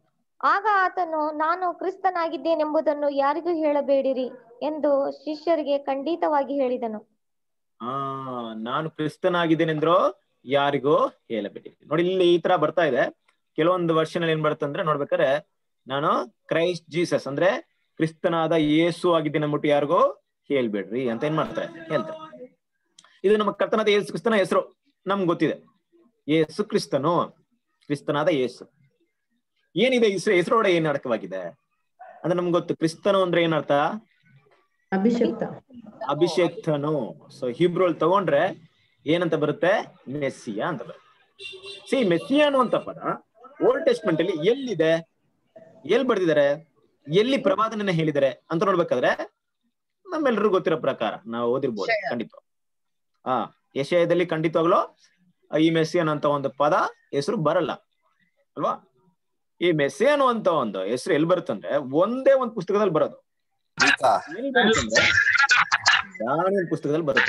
ಆಗ ಆತನು, ನಾನು ಕ್ರಿಸ್ತನಾಗಿದ್ದೇನೆಂಬುದನ್ನು ಯಾರಿಗೂ ಹೇಳಬೇಡಿರಿ ಎಂದು ಶಿಷ್ಯರಿಗೆ ಖಂಡಿತವಾಗಿ ಹೇಳಿದನು. ಆ ನಾನು ಕ್ರಿಸ್ತನಾಗಿದ್ದೇನೆಂದ್ರೋ ಯಾರಿಗೂ ಹೇಳಬೇಡಿ. ನೋಡಿ, ಇಲ್ಲಿ ಈ ತರ ಬರ್ತಾ ಇದೆ. ಕೆಲವೊಂದು ವರ್ಷನಲ್ಲಿ ಏನ್ ಬರ್ತಂದ್ರೆ ನೋಡ್ಬೇಕಾದ್ರೆ, ನಾನು ಕ್ರೈಸ್ಟ್ ಜೀಸಸ್ ಅಂದ್ರೆ ಕ್ರಿಸ್ತನಾದ ಯೇಸು ಆಗಿದ್ದೇನೆ ಅಂದ್ಬಿಟ್ಟು ಯಾರಿಗೂ ಹೇಳ್ಬೇಡ್ರಿ ಅಂತ ಏನ್ ಮಾಡ್ತಾರೆ, ಹೇಳ್ತಾರೆ. ಇದು ನಮ್ಮ ಕರ್ತನಾದ ಯೇಸು ಕ್ರಿಸ್ತನ ಹೆಸರು ನಮ್ಗೆ ಗೊತ್ತಿದೆ. ಯೇಸು ಕ್ರಿಸ್ತನು, ಕ್ರಿಸ್ತನಾದ ಯೇಸು. ಏನಿದೆ ಹೆಸರು ಹೆಸರೊಡೆ ಏನ್ ಅಡಕವಾಗಿದೆ ಅಂದ್ರೆ ನಮ್ಗೆ ಗೊತ್ತು. ಕ್ರಿಸ್ತನು ಅಂದ್ರೆ ಏನರ್ಥ? ಅಭಿಷೇಕ್ತ, ಅಭಿಷೇಕ್ತನು. ಸೊ ಹಿಬ್ರೋಲ್ ತಗೊಂಡ್ರೆ ಏನಂತ ಬರುತ್ತೆ? ಮೆಸ್ಸಿಯಾ ಅಂತ ಬರುತ್ತೆ. ಸಿ ಮೆಸ್ಸಿಯಾ ಅನ್ನುವಂತ ಪದ ಓಲ್ಡ್ ಟೆಸ್ಟ್ಮೆಂಟ್ ಅಲ್ಲಿ ಎಲ್ಲಿದೆ, ಎಲ್ಲಿ ಬರ್ದಿದ್ದಾರೆ, ಎಲ್ಲಿ ಪ್ರವಾದನೆಯನ್ನ ಹೇಳಿದ್ದಾರೆ ಅಂತ ನೋಡ್ಬೇಕಾದ್ರೆ ನಮ್ಮೆಲ್ಲರಿಗೂ ಗೊತ್ತಿರೋ ಪ್ರಕಾರ ನಾವು ಓದಿರ್ಬೋದು ಖಂಡಿತ. ಆ ಯೆಶಾಯದಲ್ಲಿ ಖಂಡಿತವಾಗ್ಲೂ ಈ ಮೆಸ್ಸಿಯನ್ ಅಂತ ಒಂದು ಪದ ಹೆಸರು ಬರಲ್ಲ ಅಲ್ವಾ? ಈ ಮೆಸ್ಸಿ ಅನ್ನುವಂತ ಒಂದು ಹೆಸರು ಎಲ್ಲಿ ಬರುತ್ತಂದ್ರೆ ಒಂದೇ ಒಂದು ಪುಸ್ತಕದಲ್ಲಿ ಬರೋದು. ಎಲ್ಲಿ ಬರುತ್ತಂದ್ರೆ ದಾನಿಯೇಲ್ ಪುಸ್ತಕದಲ್ಲಿ ಬರುತ್ತೆ.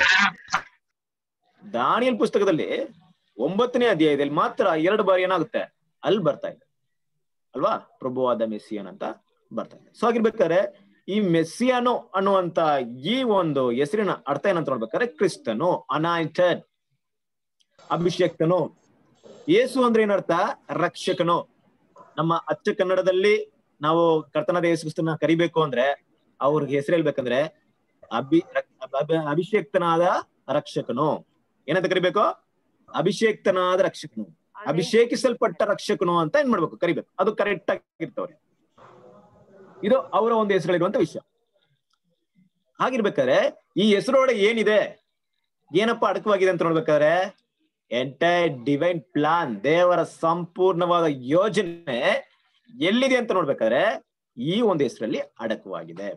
ದಾನಿಯೇಲ್ ಪುಸ್ತಕದಲ್ಲಿ ಒಂಬತ್ತನೇ ಅಧ್ಯಾಯದಲ್ಲಿ ಮಾತ್ರ ಎರಡು ಬಾರಿ ಏನಾಗುತ್ತೆ ಅಲ್ಲಿ ಬರ್ತಾ ಇದೆ ಅಲ್ವಾ? ಪ್ರಭುವಾದ ಮೆಸ್ಸಿಯನ್ ಅಂತ ಬರ್ತಾ ಇದೆ. ಸೊ ಆಗಿರ್ಬೇಕಾದ್ರೆ ಈ ಮೆಸ್ಸಿಯನು ಅನ್ನುವಂತ ಈ ಒಂದು ಹೆಸರಿನ ಅರ್ಥ ಏನಂತ ನೋಡ್ಬೇಕಾದ್ರೆ ಕ್ರಿಸ್ತನು, ಅನಾಯಿಂಟೆಡ್, ಅಭಿಷೇಕ್ತನು. ಯೇಸು ಅಂದ್ರೆ ಏನರ್ಥ? ರಕ್ಷಕನು. ನಮ್ಮ ಅಚ್ಚ ಕನ್ನಡದಲ್ಲಿ ನಾವು ಕರ್ತನಾದ ಯೇಸು ಕ್ರಿಸ್ತನ ಕರಿಬೇಕು ಅಂದ್ರೆ ಅವ್ರಿಗೆ ಹೆಸರು ಹೇಳ್ಬೇಕಂದ್ರೆ ಅಭಿ ಅಭಿಷೇಕ್ತನಾದ ರಕ್ಷಕನು. ಏನಂತ ಕರಿಬೇಕು? ಅಭಿಷೇಕ್ತನಾದ ರಕ್ಷಕನು, ಅಭಿಷೇಕಿಸಲ್ಪಟ್ಟ ರಕ್ಷಕನು ಅಂತ ಏನ್ ಮಾಡ್ಬೇಕು, ಕರಿಬೇಕು. ಅದು ಕರೆಕ್ಟ್ ಆಗಿರ್ತವ್ರೆ. ಇದು ಅವರ ಒಂದು ಹೆಸರುಗಳಿರುವಂತ ವಿಷಯ. ಹಾಗಿರ್ಬೇಕಾದ್ರೆ ಈ ಹೆಸರೊಳಗೆ ಏನಿದೆ, ಏನಪ್ಪ ಅಡಕವಾಗಿದೆ ಅಂತ ನೋಡ್ಬೇಕಾದ್ರೆ ಎಂಟೈರ್ ಡಿವೈನ್ ಪ್ಲಾನ್, ದೇವರ ಸಂಪೂರ್ಣವಾದ ಯೋಜನೆ ಎಲ್ಲಿದೆ ಅಂತ ನೋಡ್ಬೇಕಾದ್ರೆ ಈ ಒಂದು ಹೆಸರಲ್ಲಿ ಅಡಕವಾಗಿದೆ.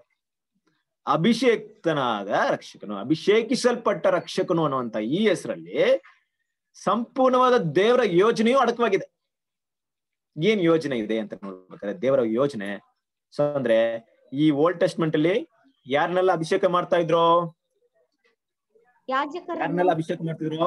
ಅಭಿಷೇಕ್ತನಾದ ರಕ್ಷಕನು, ಅಭಿಷೇಕಿಸಲ್ಪಟ್ಟ ರಕ್ಷಕನು ಅನ್ನುವಂತ ಈ ಹೆಸರಲ್ಲಿ ಸಂಪೂರ್ಣವಾದ ದೇವರ ಯೋಜನೆಯು ಅಡಕವಾಗಿದೆ. ಏನ್ ಯೋಜನೆ ಇದೆ ಅಂತ ನೋಡ್ಬೇಕಾದ್ರೆ ದೇವರ ಯೋಜನೆ ಸೊ ಅಂದ್ರೆ ಈ ಓಲ್ಡ್ ಟೆಸ್ಟ್ಮೆಂಟ್ ಅಲ್ಲಿ ಯಾರನ್ನೆಲ್ಲ ಅಭಿಷೇಕ ಮಾಡ್ತಾ ಇದ್ರು? ಯಾರನ್ನೆಲ್ಲ ಅಭಿಷೇಕ ಮಾಡ್ತಿದ್ರು?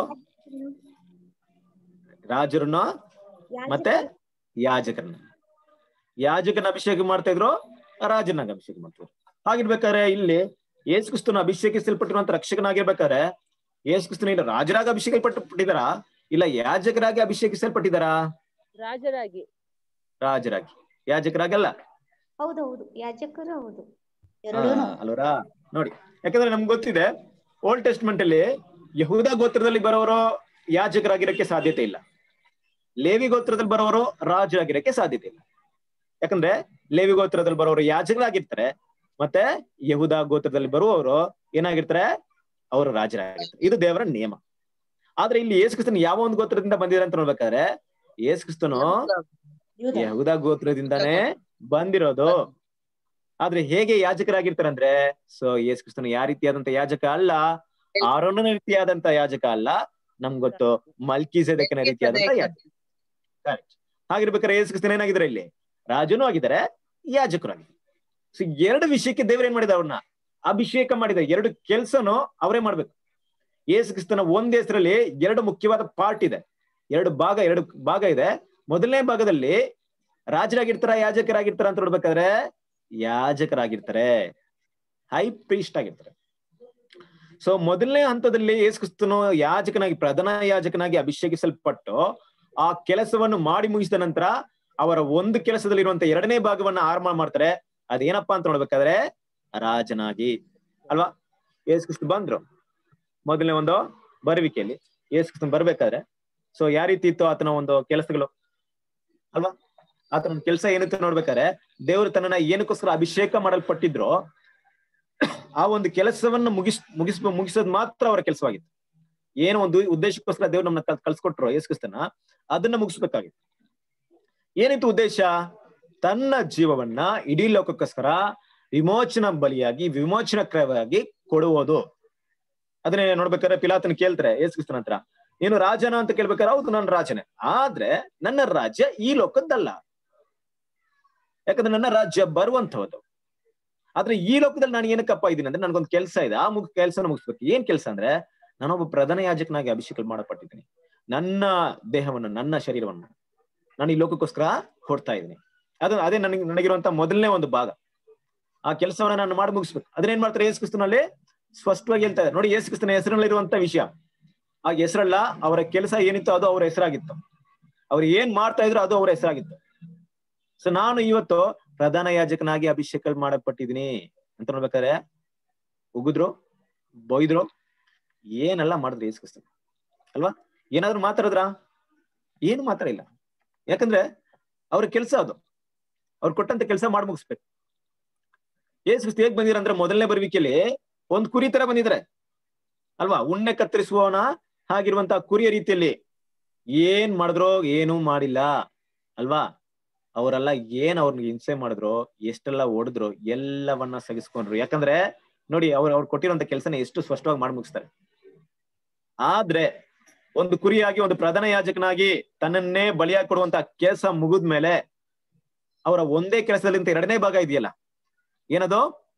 ರಾಜರನ್ನ ಮತ್ತೆ ಯಾಜಕರನ್ನ. ಯಾಜಕನ ಅಭಿಷೇಕ ಮಾಡ್ತಾ ಇದ್ರು, ರಾಜನಾಗ ಅಭಿಷೇಕ ಮಾಡ್ತಿದ್ರು. ಹಾಗಿರ್ಬೇಕಾದ್ರೆ ಇಲ್ಲಿ ಯೇಸು ಕ್ರಿಸ್ತನ ಅಭಿಷೇಕಿಸಲ್ಪಟ್ಟಿರುವಂತ ರಕ್ಷಕನಾಗಿರ್ಬೇಕಾದ್ರೆ ಯೇಸು ಕ್ರಿಸ್ತನ ಇಲ್ಲ ರಾಜರಾಗಿ ಅಭಿಷೇಕಪಟ್ಟಿದಾರ, ಇಲ್ಲ ಯಾಜಕರಾಗಿ ಅಭಿಷೇಕಿಸಲ್ಪಟ್ಟಿದಾರ? ರಾಜರಾಗಿ. ರಾಜರಾಗಿ, ಯಾಜಕರಾಗಲ್ಲ. ಹೌದೌದು, ಯಾಜಕರು. ಹೌದು ಅಲ್ವರಾ? ನೋಡಿ, ಯಾಕಂದ್ರೆ ನಮ್ಗೆ ಗೊತ್ತಿದೆ ಓಲ್ಡ್ ಟೆಸ್ಟ್ಮೆಂಟ್ ಅಲ್ಲಿ ಯಹೂದ ಗೋತ್ರದಲ್ಲಿ ಬರೋರು ಯಾಜಕರಾಗಿರಕ್ಕೆ ಸಾಧ್ಯತೆ ಇಲ್ಲ, ಲೇವಿ ಗೋತ್ರದಲ್ಲಿ ಬರೋರು ರಾಜರಾಗಿರಕ್ಕೆ ಸಾಧ್ಯತೆ ಇಲ್ಲ. ಯಾಕಂದ್ರೆ ಲೇವಿ ಗೋತ್ರದಲ್ಲಿ ಬರೋರು ಯಾಜಕರಾಗಿರ್ತಾರೆ, ಮತ್ತೆ ಯಹೂದ ಗೋತ್ರದಲ್ಲಿ ಬರುವವರು ಏನಾಗಿರ್ತಾರೆ? ಅವರು ರಾಜರಾಗಿರ್ತಾರೆ. ಇದು ದೇವರ ನಿಯಮ. ಆದ್ರೆ ಇಲ್ಲಿ ಯೇಸು ಕ್ರಿಸ್ತನು ಯಾವ ಒಂದು ಗೋತ್ರದಿಂದ ಬಂದಿದ್ದಾರೆ ಅಂತ ನೋಡ್ಬೇಕಾದ್ರೆ ಯೇಸು ಕ್ರಿಸ್ತನು ಯಹೂದ ಗೋತ್ರದಿಂದಾನೇ ಬಂದಿರೋದು. ಆದ್ರೆ ಹೇಗೆ ಯಾಜಕರಾಗಿರ್ತಾರೆ ಅಂದ್ರೆ ಸೊ ಯೇಸು ಕ್ರಿಸ್ತನು ಯಾವ ರೀತಿಯಾದಂತ ಯಾಜಕ ಅಲ್ಲ, ಆರೋನನ ರೀತಿಯಾದಂತ ಯಾಜಕ ಅಲ್ಲ, ನಮ್ಗೆ ಗೊತ್ತು ಮಲ್ಕಿಸೆದೆಕನ ರೀತಿಯಾದಂತ ಯಾಜಕ. ಕರೆಕ್ಟ್. ಹಾಗಿರ್ಬೇಕಾದ್ರೆ ಯೇಸು ಕ್ರಿಸ್ತನ ಏನಾಗಿದ್ದಾರೆ? ಇಲ್ಲಿ ರಾಜನೂ ಆಗಿದ್ದಾರೆ, ಯಾಜಕರು ಆಗಿದ್ದಾರೆ. ಸೊ ಎರಡು ವಿಷಯಕ್ಕೆ ದೇವ್ರ ಏನ್ ಮಾಡಿದ? ಅವ್ರನ್ನ ಅಭಿಷೇಕ ಮಾಡಿದ. ಎರಡು ಕೆಲ್ಸನು ಅವರೇ ಮಾಡ್ಬೇಕು. ಯೇಸು ಕ್ರಿಸ್ತನ ಒಂದ್ ಹೆಸರಲ್ಲಿ ಎರಡು ಮುಖ್ಯವಾದ ಪಾರ್ಟ್ ಇದೆ, ಎರಡು ಭಾಗ ಎರಡು ಭಾಗ ಇದೆ. ಮೊದಲನೇ ಭಾಗದಲ್ಲಿ ರಾಜರಾಗಿರ್ತಾರ ಯಾಜಕರಾಗಿರ್ತಾರ ಅಂತ ನೋಡ್ಬೇಕಾದ್ರೆ ಯಾಜಕರಾಗಿರ್ತಾರೆ, ಹೈ ಪ್ರೀಸ್ಟ್ ಆಗಿರ್ತಾರೆ. ಸೊ ಮೊದಲನೇ ಹಂತದಲ್ಲಿ ಯೇಸು ಕ್ರಿಸ್ತನು ಯಾಜಕನಾಗಿ, ಪ್ರಧಾನ ಯಾಜಕನಾಗಿ ಅಭಿಷೇಕಿಸಲ್ಪಟ್ಟು ಆ ಕೆಲಸವನ್ನು ಮಾಡಿ ಮುಗಿಸಿದ ನಂತರ ಅವರ ಒಂದು ಕೆಲಸದಲ್ಲಿರುವಂತ ಎರಡನೇ ಭಾಗವನ್ನ ಆರಂಭ ಮಾಡ್ತಾರೆ. ಅದೇನಪ್ಪಾ ಅಂತ ನೋಡ್ಬೇಕಾದ್ರೆ ರಾಜನಾಗಿ ಅಲ್ವಾ? ಯೇಸು ಕ್ರಿಸ್ತ ಬಂದ್ರು ಮೊದಲನೇ ಒಂದು ಬರುವಿಕೆಯಲ್ಲಿ. ಯೇಸು ಕ್ರಿಸ್ತನ್ ಬರ್ಬೇಕಾದ್ರೆ ಸೊ ಯಾವ ರೀತಿ ಇತ್ತು ಆತನ ಒಂದು ಕೆಲಸಗಳು ಅಲ್ವಾ? ಆತನ ಕೆಲಸ ಏನಿತ್ತು ನೋಡ್ಬೇಕಾದ್ರೆ ದೇವರು ತನ್ನನ್ನ ಏನಕ್ಕೋಸ್ಕರ ಅಭಿಷೇಕ ಮಾಡಲ್ಪಟ್ಟಿದ್ರು ಆ ಒಂದು ಕೆಲಸವನ್ನ ಮುಗಿಸ್ ಮುಗಿಸ್ ಮುಗಿಸೋದ್ ಮಾತ್ರ ಅವರ ಕೆಲಸವಾಗಿತ್ತು. ಏನೋ ಒಂದು ಉದ್ದೇಶಕ್ಕೋಸ್ಕರ ದೇವ್ರು ನಮ್ಮನ್ನ ಕಳ್ಸಿಕೊಟ್ರು ಯೇಸು ಕ್ರಿಸ್ತನ, ಅದನ್ನ ಮುಗಿಸ್ಬೇಕಾಗಿತ್ತು. ಏನಿತ್ತು ಉದ್ದೇಶ? ತನ್ನ ಜೀವವನ್ನ ಇಡೀ ಲೋಕಕ್ಕೋಸ್ಕರ ವಿಮೋಚನಾ ಬಲಿಯಾಗಿ, ವಿಮೋಚನಾ ಕ್ರಯವಾಗಿ ಕೊಡುವುದು. ಅದನ್ನೇ ನೋಡ್ಬೇಕಾದ್ರೆ ಪಿಲಾತನ ಕೇಳ್ತಾರೆ ಯೇಸು ಕ್ರಿಸ್ತನ ಹತ್ರ, ನೀನು ರಾಜನ ಅಂತ ಕೇಳ್ಬೇಕಾದ್ರೆ ಹೌದು ನಾನು ರಾಜನೇ, ಆದ್ರೆ ನನ್ನ ರಾಜ್ಯ ಈ ಲೋಕದ್ದಲ್ಲ. ಯಾಕಂದ್ರೆ ನನ್ನ ರಾಜ್ಯ ಬರುವಂತಹದ್ದು. ಆದ್ರೆ ಈ ಲೋಕದಲ್ಲಿ ನಾನು ಏನಕ್ಕಪ್ಪ ಇದ್ದೀನಿ ಅಂದ್ರೆ ನನ್ಗೊಂದು ಕೆಲಸ ಇದೆ, ಆ ಮುಗ್ ಕೆಲಸನ ಮುಗಿಸ್ಬೇಕು. ಏನ್ ಕೆಲಸ ಅಂದ್ರೆ ನಾನೊಬ್ಬ ಪ್ರಧಾನ ಯಾಜಕನಾಗಿ ಅಭಿಷೇಕ ಮಾಡಲ್ಪಟ್ಟಿದ್ದೀನಿ. ನನ್ನ ದೇಹವನ್ನು, ನನ್ನ ಶರೀರವನ್ನು ನಾನು ಈ ಲೋಕಕ್ಕೋಸ್ಕರ ಕೊಡ್ತಾ ಇದ್ದೀನಿ. ಅದು ಅದೇ ನನಗೆ ನನಗಿರುವಂತ ಮೊದಲನೇ ಒಂದು ಭಾಗ. ಆ ಕೆಲಸವನ್ನ ನಾನು ಮಾಡಿ ಮುಗಿಸ್ಬೇಕು. ಅದನ್ನೇನ್ ಮಾಡ್ತಾರೆ ಯೇಸು ಕ್ರಿಸ್ತನಲ್ಲಿ ಸ್ಪಷ್ಟವಾಗಿ ಹೇಳ್ತಾ ಇದ್ದಾರೆ ನೋಡಿ. ಯೇಸು ಕ್ರಿಸ್ತನ ಹೆಸರಿನಲ್ಲಿರುವಂತ ವಿಷಯ, ಆ ಹೆಸರಲ್ಲ, ಅವರ ಕೆಲಸ ಏನಿತ್ತು ಅದು ಅವರ ಹೆಸರಾಗಿತ್ತು. ಅವ್ರು ಏನ್ ಮಾಡ್ತಾ ಇದ್ರು ಅದು ಅವರ ಹೆಸರಾಗಿತ್ತು. ಸೊ ನಾನು ಇವತ್ತು ಪ್ರಧಾನ ಯಾಜಕನಾಗಿ ಅಭಿಷೇಕ ಮಾಡಲ್ಪಟ್ಟಿದ್ದೀನಿ ಅಂತ ನೋಡ್ಬೇಕಾದ್ರೆ ಉಗಿದ್ರು, ಬೊಯ್ದ್ರು, ಏನೆಲ್ಲ ಮಾಡಿದ್ರು ಯೇಸು ಕ್ರಿಸ್ತನ ಅಲ್ವಾ? ಏನಾದ್ರು ಮಾತಾಡಿದ್ರ? ಏನು ಮಾತಾಡಿಲ್ಲ. ಯಾಕಂದ್ರೆ ಅವ್ರ ಕೆಲಸ ಅದು, ಅವ್ರು ಕೊಟ್ಟಂತ ಕೆಲಸ ಮಾಡಿ ಮುಗಿಸ್ಬೇಕು. ಯೇಸು ಕ್ರಿಸ್ತ ಹೇಗ್ ಬಂದಿರ ಅಂದ್ರೆ ಮೊದಲನೇ ಬರುವಿಕೆಯಲ್ಲಿ ಒಂದ್ ಕುರಿ ತರ ಬಂದಿದ್ರೆ ಅಲ್ವಾ? ಉಣ್ಣೆ ಕತ್ತರಿಸುವವನ ಹಾಗಿರುವಂತಹ ಕುರಿಯ ರೀತಿಯಲ್ಲಿ ಏನ್ ಮಾಡಿದ್ರು ಏನೂ ಮಾಡಿಲ್ಲ ಅಲ್ವಾ? ಅವರೆಲ್ಲ ಏನ್ ಅವ್ರಿಗೆ ಹಿಂಸೆ ಮಾಡಿದ್ರು, ಎಷ್ಟೆಲ್ಲ ಹೊಡೆದ್ರು, ಎಲ್ಲವನ್ನ ಸಗಿಸ್ಕೊಂಡ್ರು. ಯಾಕಂದ್ರೆ ನೋಡಿ, ಅವ್ರು ಅವ್ರು ಕೊಟ್ಟಿರುವಂತ ಕೆಲಸನ ಎಷ್ಟು ಸ್ಪಷ್ಟವಾಗಿ ಮಾಡಿ ಮುಗಿಸ್ತಾರೆ. ಆದ್ರೆ ಒಂದು ಕುರಿಯಾಗಿ, ಒಂದು ಪ್ರಧಾನ ಯಾಜಕನಾಗಿ ತನ್ನನ್ನೇ ಬಲಿಯಾಗಿ ಕೊಡುವಂತ ಕೆಲಸ ಮುಗಿದ್ಮೇಲೆ ಅವರ ಒಂದೇ ಕೆಲಸದಲ್ಲಿಂತ ಎರಡನೇ ಭಾಗ ಇದೆಯಲ್ಲ, ಏನದು?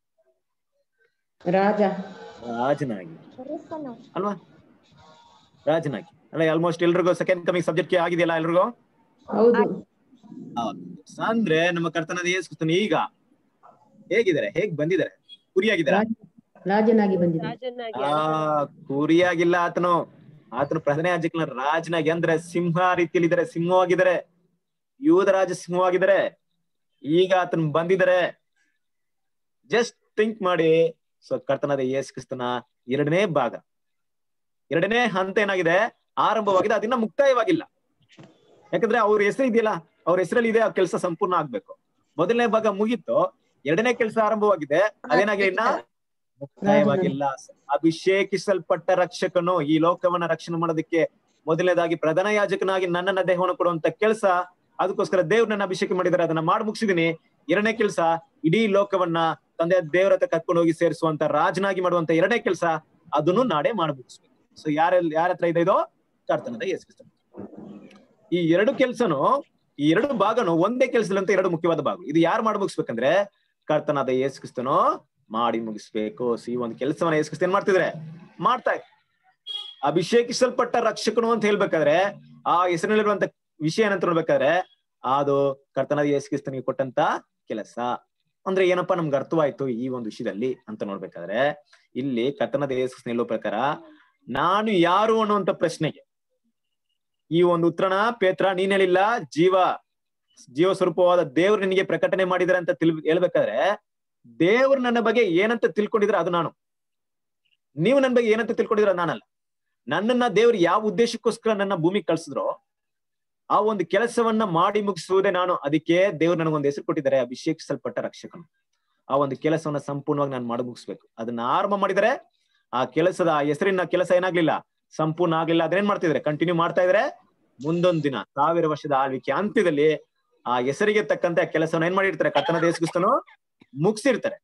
ರಾಜ ರಾಜನಾಗಿ ಅಲ್ವಾ? ರಾಜನಾಗಿ ಅಲ್ಲ, ಆಲ್ಮೋಸ್ಟ್ ಎಲ್ರಿಗೂ ಸೆಕೆಂಡ್ ಕಮಿಂಗ್ ಸಬ್ಜೆಕ್ಟ್ ಆಗಿದೆಯಲ್ಲ ಎಲ್ರಿಗೂ. ಹೌದು. ಅಂದ್ರೆ ನಮ್ಮ ಕರ್ತನಾದ ಯೇಸು ಕ್ರಿಸ್ತನು ಈಗ ಹೇಗಿದ್ದಾರೆ, ಹೇಗ್ ಬಂದಿದ್ದಾರೆ? ಕುರಿಯಾಗಿದ್ದಾರೆ, ರಾಜನಾಗಿ ಬಂದಿದ್ದಾರೆ. ಆ ಕುರಿಯಾಗಿಲ್ಲ ಆತನು. ಆತನು ಪ್ರಧಾನ ಯಾಜಕನ ರಾಜನಾಗಿ, ಅಂದ್ರೆ ಸಿಂಹ ರೀತಿಯಲ್ಲಿ ಇದಾರೆ, ಸಿಂಹವಾಗಿದ್ದಾರೆ, ಯೂದರಾಜ ಸಿಂಹವಾಗಿದ್ದಾರೆ. ಈಗ ಆತನ ಬಂದಿದ್ದಾರೆ. ಜಸ್ಟ್ ಥಿಂಕ್ ಮಾಡಿ. ಸೊ ಕರ್ತನಾದ ಯೇಸು ಕ್ರಿಸ್ತನ ಎರಡನೇ ಭಾಗ, ಎರಡನೇ ಹಂತ ಏನಾಗಿದೆ? ಆರಂಭವಾಗಿದೆ, ಅದಿನ್ನ ಮುಕ್ತಾಯವಾಗಿಲ್ಲ. ಯಾಕಂದ್ರೆ ಅವ್ರ ಹೆಸರು ಇದೆಯಲ್ಲ, ಅವ್ರ ಹೆಸರಲ್ಲಿ ಇದೆ, ಆ ಕೆಲಸ ಸಂಪೂರ್ಣ ಆಗ್ಬೇಕು. ಮೊದಲನೇ ಭಾಗ ಮುಗೀತು, ಎರಡನೇ ಕೆಲಸ ಆರಂಭವಾಗಿದೆ, ಅದೇನಾಗಿದೆ? ಇನ್ನ ಮುಕ್ತಾಯವಾಗಿಲ್ಲ. ಅಭಿಷೇಕಿಸಲ್ಪಟ್ಟ ರಕ್ಷಕನು ಈ ಲೋಕವನ್ನ ರಕ್ಷಣೆ ಮಾಡೋದಕ್ಕೆ ಮೊದಲನೇದಾಗಿ ಪ್ರಧಾನ ಯಾಜಕನಾಗಿ ನನ್ನನ್ನ ದೇಹವನ್ನು ಕೊಡುವಂತ ಕೆಲಸ, ಅದಕ್ಕೋಸ್ಕರ ದೇವ್ರು ನನ್ನ ಅಭಿಷೇಕ ಮಾಡಿದ್ದಾರೆ, ಅದನ್ನ ಮಾಡಿ ಮುಗಿಸಿದೀನಿ. ಎರಡನೇ ಕೆಲಸ, ಇಡೀ ಲೋಕವನ್ನ ತಂದೆ ದೇವರ ಹತ್ರ ಕರ್ಕೊಂಡು ಹೋಗಿ ಸೇರಿಸುವಂತ ರಾಜನಾಗಿ ಮಾಡುವಂತ ಎರಡನೇ ಕೆಲಸ, ಅದನ್ನು ನಾಡೇ ಮಾಡಿ ಮುಗಿಸ್ಬೇಕು. ಸೊ ಯಾರೆಲ್ಲ ಯಾರ ಹತ್ರ ಇದೆ ಇದು? ಕರ್ತನಾದ ಯೇಸು ಕ್ರಿಸ್ತ. ಈ ಎರಡು ಕೆಲಸನು, ಈ ಎರಡು ಭಾಗನು ಒಂದೇ ಕೆಲಸದಂತ ಎರಡು ಮುಖ್ಯವಾದ ಭಾಗ. ಇದು ಯಾರು ಮಾಡಿ ಮುಗಿಸ್ಬೇಕಂದ್ರೆ ಕರ್ತನಾದ ಯೇಸು ಕ್ರಿಸ್ತನು ಮಾಡಿ ಮುಗಿಸ್ಬೇಕು. ಸೊ ಈ ಒಂದು ಕೆಲಸವನ್ನ ಯೇಸು ಕ್ರಿಸ್ತ ಏನ್ ಮಾಡ್ತಿದ್ರೆ? ಮಾಡ್ತಾ ಇದ್ದಾರೆ. ಅಭಿಷೇಕಿಸಲ್ಪಟ್ಟ ರಕ್ಷಕನು ಅಂತ ಹೇಳ್ಬೇಕಾದ್ರೆ ಆ ಹೆಸರಿನಲ್ಲಿರುವಂತ ವಿಷಯ ಏನಂತ ನೋಡ್ಬೇಕಾದ್ರೆ ಅದು ಕರ್ತನಾದ ಯೇಸು ಕ್ರಿಸ್ತನಿಗೆ ಕೊಟ್ಟಂತ ಕೆಲಸ. ಅಂದ್ರೆ ಏನಪ್ಪಾ ನಮ್ಗೆ ಅರ್ಥವಾಯ್ತು ಈ ಒಂದು ವಿಷಯದಲ್ಲಿ ಅಂತ ನೋಡ್ಬೇಕಾದ್ರೆ, ಇಲ್ಲಿ ಕರ್ತನಾದ ಯೇಸು ಕ್ರಿಸ್ತನ ಹೇಳೋ ಪ್ರಕಾರ ನಾನು ಯಾರು ಅನ್ನುವಂತ ಪ್ರಶ್ನೆಗೆ ಈ ಒಂದು ಉತ್ತರನ ಪೇತ್ರ ನೀನ್ ಹೇಳಿಲ್ಲ, ಜೀವ ಜೀವ ಸ್ವರೂಪವಾದ ದೇವ್ರು ನಿನಗೆ ಪ್ರಕಟಣೆ ಮಾಡಿದಾರೆ ಅಂತ ತಿಳ್ ಹೇಳ್ಬೇಕಾದ್ರೆ, ದೇವ್ರು ನನ್ನ ಬಗ್ಗೆ ಏನಂತ ತಿಳ್ಕೊಂಡಿದ್ರೆ ಅದು ನಾನು, ನೀವು ನನ್ನ ಬಗ್ಗೆ ಏನಂತ ತಿಳ್ಕೊಂಡಿದ್ರೆ ನಾನಲ್ಲ. ನನ್ನನ್ನ ದೇವ್ರು ಯಾವ ಉದ್ದೇಶಕ್ಕೋಸ್ಕರ ನನ್ನ ಭೂಮಿಗೆ ಕಳ್ಸಿದ್ರು ಆ ಒಂದು ಕೆಲಸವನ್ನ ಮಾಡಿ ಮುಗಿಸುವುದೇ ನಾನು. ಅದಕ್ಕೆ ದೇವ್ರು ನನಗೊಂದು ಹೆಸರು ಕೊಟ್ಟಿದ್ದಾರೆ, ಅಭಿಷೇಕಿಸಲ್ಪಟ್ಟ ರಕ್ಷಕನು. ಆ ಒಂದು ಕೆಲಸವನ್ನ ಸಂಪೂರ್ಣವಾಗಿ ನಾನು ಮಾಡಿ ಮುಗಿಸ್ಬೇಕು. ಅದನ್ನ ಆರಂಭ ಮಾಡಿದರೆ ಆ ಕೆಲಸದ ಆ ಹೆಸರಿನ ಕೆಲಸ ಏನಾಗ್ಲಿಲ್ಲ, ಸಂಪೂರ್ಣ ಆಗ್ಲಿಲ್ಲ. ಅದೇನ್ ಮಾಡ್ತಿದ್ರೆ? ಕಂಟಿನ್ಯೂ ಮಾಡ್ತಾ ಇದ್ರೆ ಮುಂದೊಂದ್ ದಿನ ಸಾವಿರ ವರ್ಷದ ಆಳ್ವಿಕೆ ಅಂತ್ಯದಲ್ಲಿ ಆ ಹೆಸರಿಗೆ ತಕ್ಕಂತೆ ಆ ಕೆಲಸವನ್ನ ಏನ್ ಮಾಡಿರ್ತಾರೆ? ಕರ್ತನಾದ ಯೇಸು ಕ್ರಿಸ್ತನು ಮುಗಿಸಿರ್ತಾರೆ.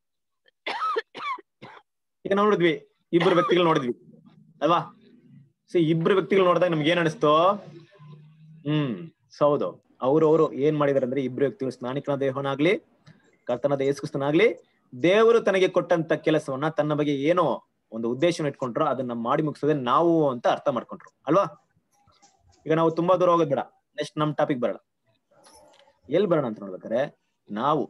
ಈಗ ನಾವು ನೋಡಿದ್ವಿ, ಇಬ್ರು ವ್ಯಕ್ತಿಗಳು ನೋಡಿದ್ವಿ ಅಲ್ವಾ? ಸೊ ಇಬ್ರು ವ್ಯಕ್ತಿಗಳು ನೋಡಿದಾಗ ನಮ್ಗೆ ಏನ್ ಅನಿಸ್ತು? ಹ್ಮ್ ಹೌದು, ಅವ್ರು ಅವರು ಏನ್ ಮಾಡಿದಾರೆ ಅಂದ್ರೆ, ಇಬ್ರು ವ್ಯಕ್ತಿಗಳು ಸ್ನಾನಿಕನ ದೇಹನಾಗ್ಲಿ ಕರ್ತನಾದ ಯೇಸು ಕ್ರಿಸ್ತನಾಗ್ಲಿ ದೇವರು ತನಗೆ ಕೊಟ್ಟಂತ ಕೆಲಸವನ್ನ ತನ್ನ ಬಗ್ಗೆ ಏನೋ ಒಂದು ಉದ್ದೇಶನ ಇಟ್ಕೊಂಡ್ರು, ಅದನ್ನ ಮಾಡಿ ಮುಗಿಸೋದೇ ನಾವು ಅಂತ ಅರ್ಥ ಮಾಡ್ಕೊಂಡ್ರು ಅಲ್ವಾ? ಈಗ ನಾವು ತುಂಬಾ ದೂರ ಹೋಗೋದ್ ಬೇಡ, ನೆಕ್ಸ್ಟ್ ನಮ್ ಟಾಪಿಕ್ ಬರೋಣ. ಎಲ್ಲಿ ಬರೋಣ ಅಂತ ನೋಡ್ಬೇಕಾದ್ರೆ, ನಾವು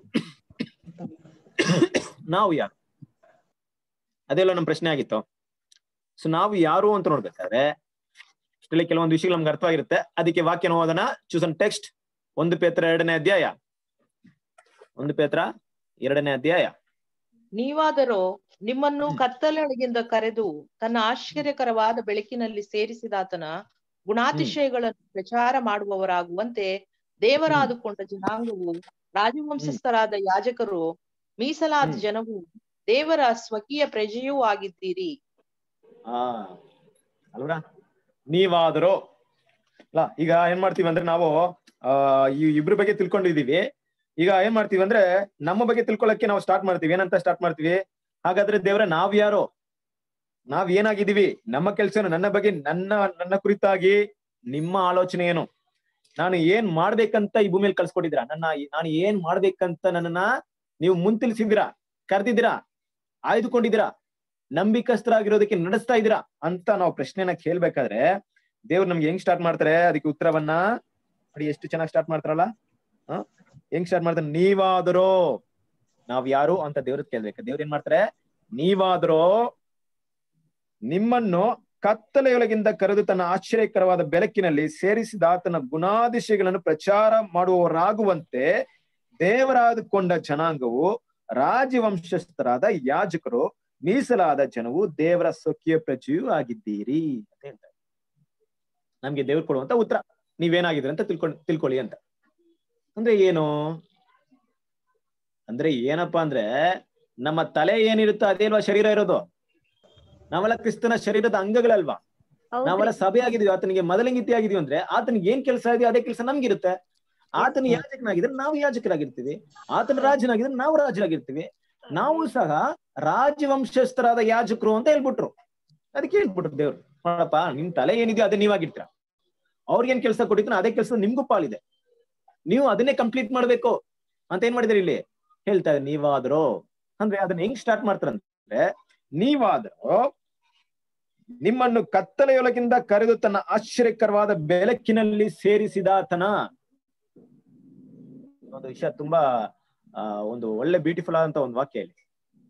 ನಾವು ಯಾರು ಅದೆಲ್ಲ ನಮ್ ಪ್ರಶ್ನೆ ಆಗಿತ್ತು. ಸೊ ನಾವು ಯಾರು ಅಂತ ನೋಡ್ಬೇಕಾದ್ರೆ ಇಷ್ಟರಲ್ಲಿ ಕೆಲವೊಂದು ವಿಷಯಗಳು ನಮ್ಗೆ ಅರ್ಥವಾಗಿರುತ್ತೆ. ಅದಕ್ಕೆ ವಾಕ್ಯನ ಓದೋಣ. ಚೂಸನ್ ಟೆಕ್ಸ್ಟ್ ಒಂದು ಪೇತ್ರ ಎರಡನೇ ಅಧ್ಯಾಯ ಒಂದು ಪೇತ್ರ ಎರಡನೇ ಅಧ್ಯಾಯ. ನೀವಾದರೂ ನಿಮ್ಮನ್ನು ಕತ್ತಲೆಯೊಳಗಿಂದ ಕರೆದು ತನ್ನ ಆಶ್ಚರ್ಯಕರವಾದ ಬೆಳಕಿನಲ್ಲಿ ಸೇರಿಸಿದಾತನ ಗುಣಾತಿಶಯಗಳನ್ನು ಪ್ರಚಾರ ಮಾಡುವವರಾಗುವಂತೆ ದೇವರಾದುಕೊಂಡ ಜನಾಂಗವು, ರಾಜವಂಶಸ್ಥರಾದ ಯಾಜಕರು, ಮೀಸಲಾದ ಜನವು, ದೇವರ ಸ್ವಕೀಯ ಪ್ರಜೆಯೂ ಆಗಿದ್ದೀರಿ. ಆ ಅಲ್ವಾ? ನೀವಾದರೂ ಅಲ್ಲ, ಈಗ ಏನ್ ಮಾಡ್ತೀವಿ ಅಂದ್ರೆ ನಾವು ಆ ಈ ಇಬ್ರ ಬಗ್ಗೆ ತಿಳ್ಕೊಂಡಿದೀವಿ. ಈಗ ಏನ್ ಮಾಡ್ತೀವಿ ಅಂದ್ರೆ ನಮ್ಮ ಬಗ್ಗೆ ತಿಳ್ಕೊಳಕ್ಕೆ ನಾವು ಸ್ಟಾರ್ಟ್ ಮಾಡ್ತೀವಿ. ಏನಂತ ಸ್ಟಾರ್ಟ್ ಮಾಡ್ತೀವಿ? ಹಾಗಾದ್ರೆ ದೇವ್ರ ನಾವ್ ಯಾರು, ನಾವ್ ಏನಾಗಿದ್ದೀವಿ, ನಮ್ಮ ಕೆಲ್ಸ ಏನು, ನನ್ನ ಬಗ್ಗೆ ನನ್ನ ನನ್ನ ಕುರಿತಾಗಿ ನಿಮ್ಮ ಆಲೋಚನೆ ಏನು, ನಾನು ಏನ್ ಮಾಡ್ಬೇಕಂತ ಈ ಭೂಮಿಯಲ್ಲಿ ಕಳ್ಸ್ಕೊಟ್ಟಿದ್ದೀರಾ, ನನ್ನ ನಾನು ಏನ್ ಮಾಡ್ಬೇಕಂತ ನನ್ನನ್ನ ನೀವು ಮುಂತಿಳಿಸಿದ್ದೀರಾ, ಕರೆದಿದ್ದೀರಾ, ಆಯ್ದುಕೊಂಡಿದ್ದೀರಾ, ನಂಬಿಕಸ್ಥರಾಗಿರೋದಕ್ಕೆ ನಡೆಸ್ತಾ ಇದ್ದೀರಾ ಅಂತ ನಾವು ಪ್ರಶ್ನೆನ ಕೇಳ್ಬೇಕಾದ್ರೆ ದೇವ್ರು ನಮ್ಗೆ ಹೆಂಗ್ ಸ್ಟಾರ್ಟ್ ಮಾಡ್ತಾರೆ? ಅದಕ್ಕೆ ಉತ್ತರವನ್ನ ನೋಡಿ, ಎಷ್ಟು ಚೆನ್ನಾಗಿ ಸ್ಟಾರ್ಟ್ ಮಾಡ್ತಾರಲ್ಲ. ಹ ಹೆಂಗ್ ಸ್ಟಾರ್ಟ್ ಮಾಡ್ತಾರೆ? ನೀವಾದರೋ, ನಾವ್ ಯಾರು ಅಂತ ದೇವ್ರ ಕೇಳ್ಬೇಕು. ದೇವ್ರ ಏನ್ ಮಾಡ್ತಾರೆ? ನೀವಾದರೋ ನಿಮ್ಮನ್ನು ಕತ್ತಲೆಯೊಳಗಿಂದ ಕರೆದು ತನ್ನ ಆಶ್ಚರ್ಯಕರವಾದ ಬೆಳಕಿನಲ್ಲಿ ಸೇರಿಸಿದ ಆತನ ಗುಣಾದಿಶಯಗಳನ್ನು ಪ್ರಚಾರ ಮಾಡುವವರಾಗುವಂತೆ ದೇವರಾದುಕೊಂಡ ಜನಾಂಗವು, ರಾಜವಂಶಸ್ಥರಾದ ಯಾಜಕರು, ಮೀಸಲಾದ ಜನವು, ದೇವರ ಸ್ವಕೀಯ ಪ್ರಜೆಯೂ ಆಗಿದ್ದೀರಿ ಅಂತ ಹೇಳ್ತಾರೆ. ನಮ್ಗೆ ದೇವ್ರು ಕೊಡುವಂತ ಉತ್ತರ, ನೀವೇನಾಗಿದ್ರಿ ಅಂತ ತಿಳ್ಕೊಂಡ್ ತಿಳ್ಕೊಳ್ಳಿ ಅಂತ. ಅಂದ್ರೆ ಏನು ಅಂದ್ರೆ ಏನಪ್ಪಾ ಅಂದ್ರೆ, ನಮ್ಮ ತಲೆ ಏನಿರುತ್ತೋ ಅದೇ ಅಲ್ವಾ ಶರೀರ ಇರೋದು. ನಾವೆಲ್ಲ ಕ್ರಿಸ್ತನ ಶರೀರದ ಅಂಗಗಳಲ್ವಾ? ನಾವೆಲ್ಲ ಸಭೆ ಆಗಿದೀವಿ, ಆತನಿಗೆ ಮೊದಲಿಂಗಿತಿ ಆಗಿದೀವಿ ಅಂದ್ರೆ ಆತನಿಗೆ ಏನ್ ಕೆಲಸ ಇದೆಯೋ ಅದೇ ಕೆಲಸ ನಮ್ಗಿರುತ್ತೆ. ಆತನ ಯಾಜಕನಾಗಿದ್ರೆ ನಾವು ಯಾಜಕರಾಗಿರ್ತೀವಿ, ಆತನ ರಾಜನಾಗಿದ್ರೆ ನಾವು ರಾಜರಾಗಿರ್ತೀವಿ. ನಾವು ಸಹ ರಾಜವಂಶಸ್ಥರಾದ ಯಾಜಕರು ಅಂತ ಹೇಳ್ಬಿಟ್ರು. ಅದಕ್ಕೆ ಹೇಳ್ಬಿಟ್ರು ದೇವ್ರು, ನೋಡಪ್ಪ ನಿಮ್ ತಲೆ ಏನಿದೆಯೋ ಅದೇ ನೀವಾಗಿರ್ತೀರ. ಅವ್ರಿಗೇನ್ ಕೆಲಸ ಕೊಟ್ಟಿದ್ರು ಅದೇ ಕೆಲಸ ನಿಮ್ಗೂ ಪಾಲಿದೆ, ನೀವು ಅದನ್ನೇ ಕಂಪ್ಲೀಟ್ ಮಾಡ್ಬೇಕು ಅಂತ ಏನ್ ಮಾಡಿದ್ರಿ ಇಲ್ಲಿ ಹೇಳ್ತಾರೆ. ನೀವಾದ್ರೋ ಅಂದ್ರೆ ಅದನ್ನ ಹೆಂಗ್ ಸ್ಟಾರ್ಟ್ ಮಾಡ್ತಾರಂದ್ರೆ, ನೀವಾದ್ರೋ ನಿಮ್ಮನ್ನು ಕತ್ತಲೆಯೊಳಗಿಂದ ಕರೆದು ತನ್ನ ಆಶ್ಚರ್ಯಕರವಾದ ಬೆಳಕಿನಲ್ಲಿ ಸೇರಿಸಿದಾತನ. ಒಂದು ವಿಷಯ ತುಂಬಾ ಆ ಒಂದು ಒಳ್ಳೆ ಬ್ಯೂಟಿಫುಲ್ ಆದಂತ ಒಂದು ವಾಕ್ಯ ಇಲ್ಲಿ.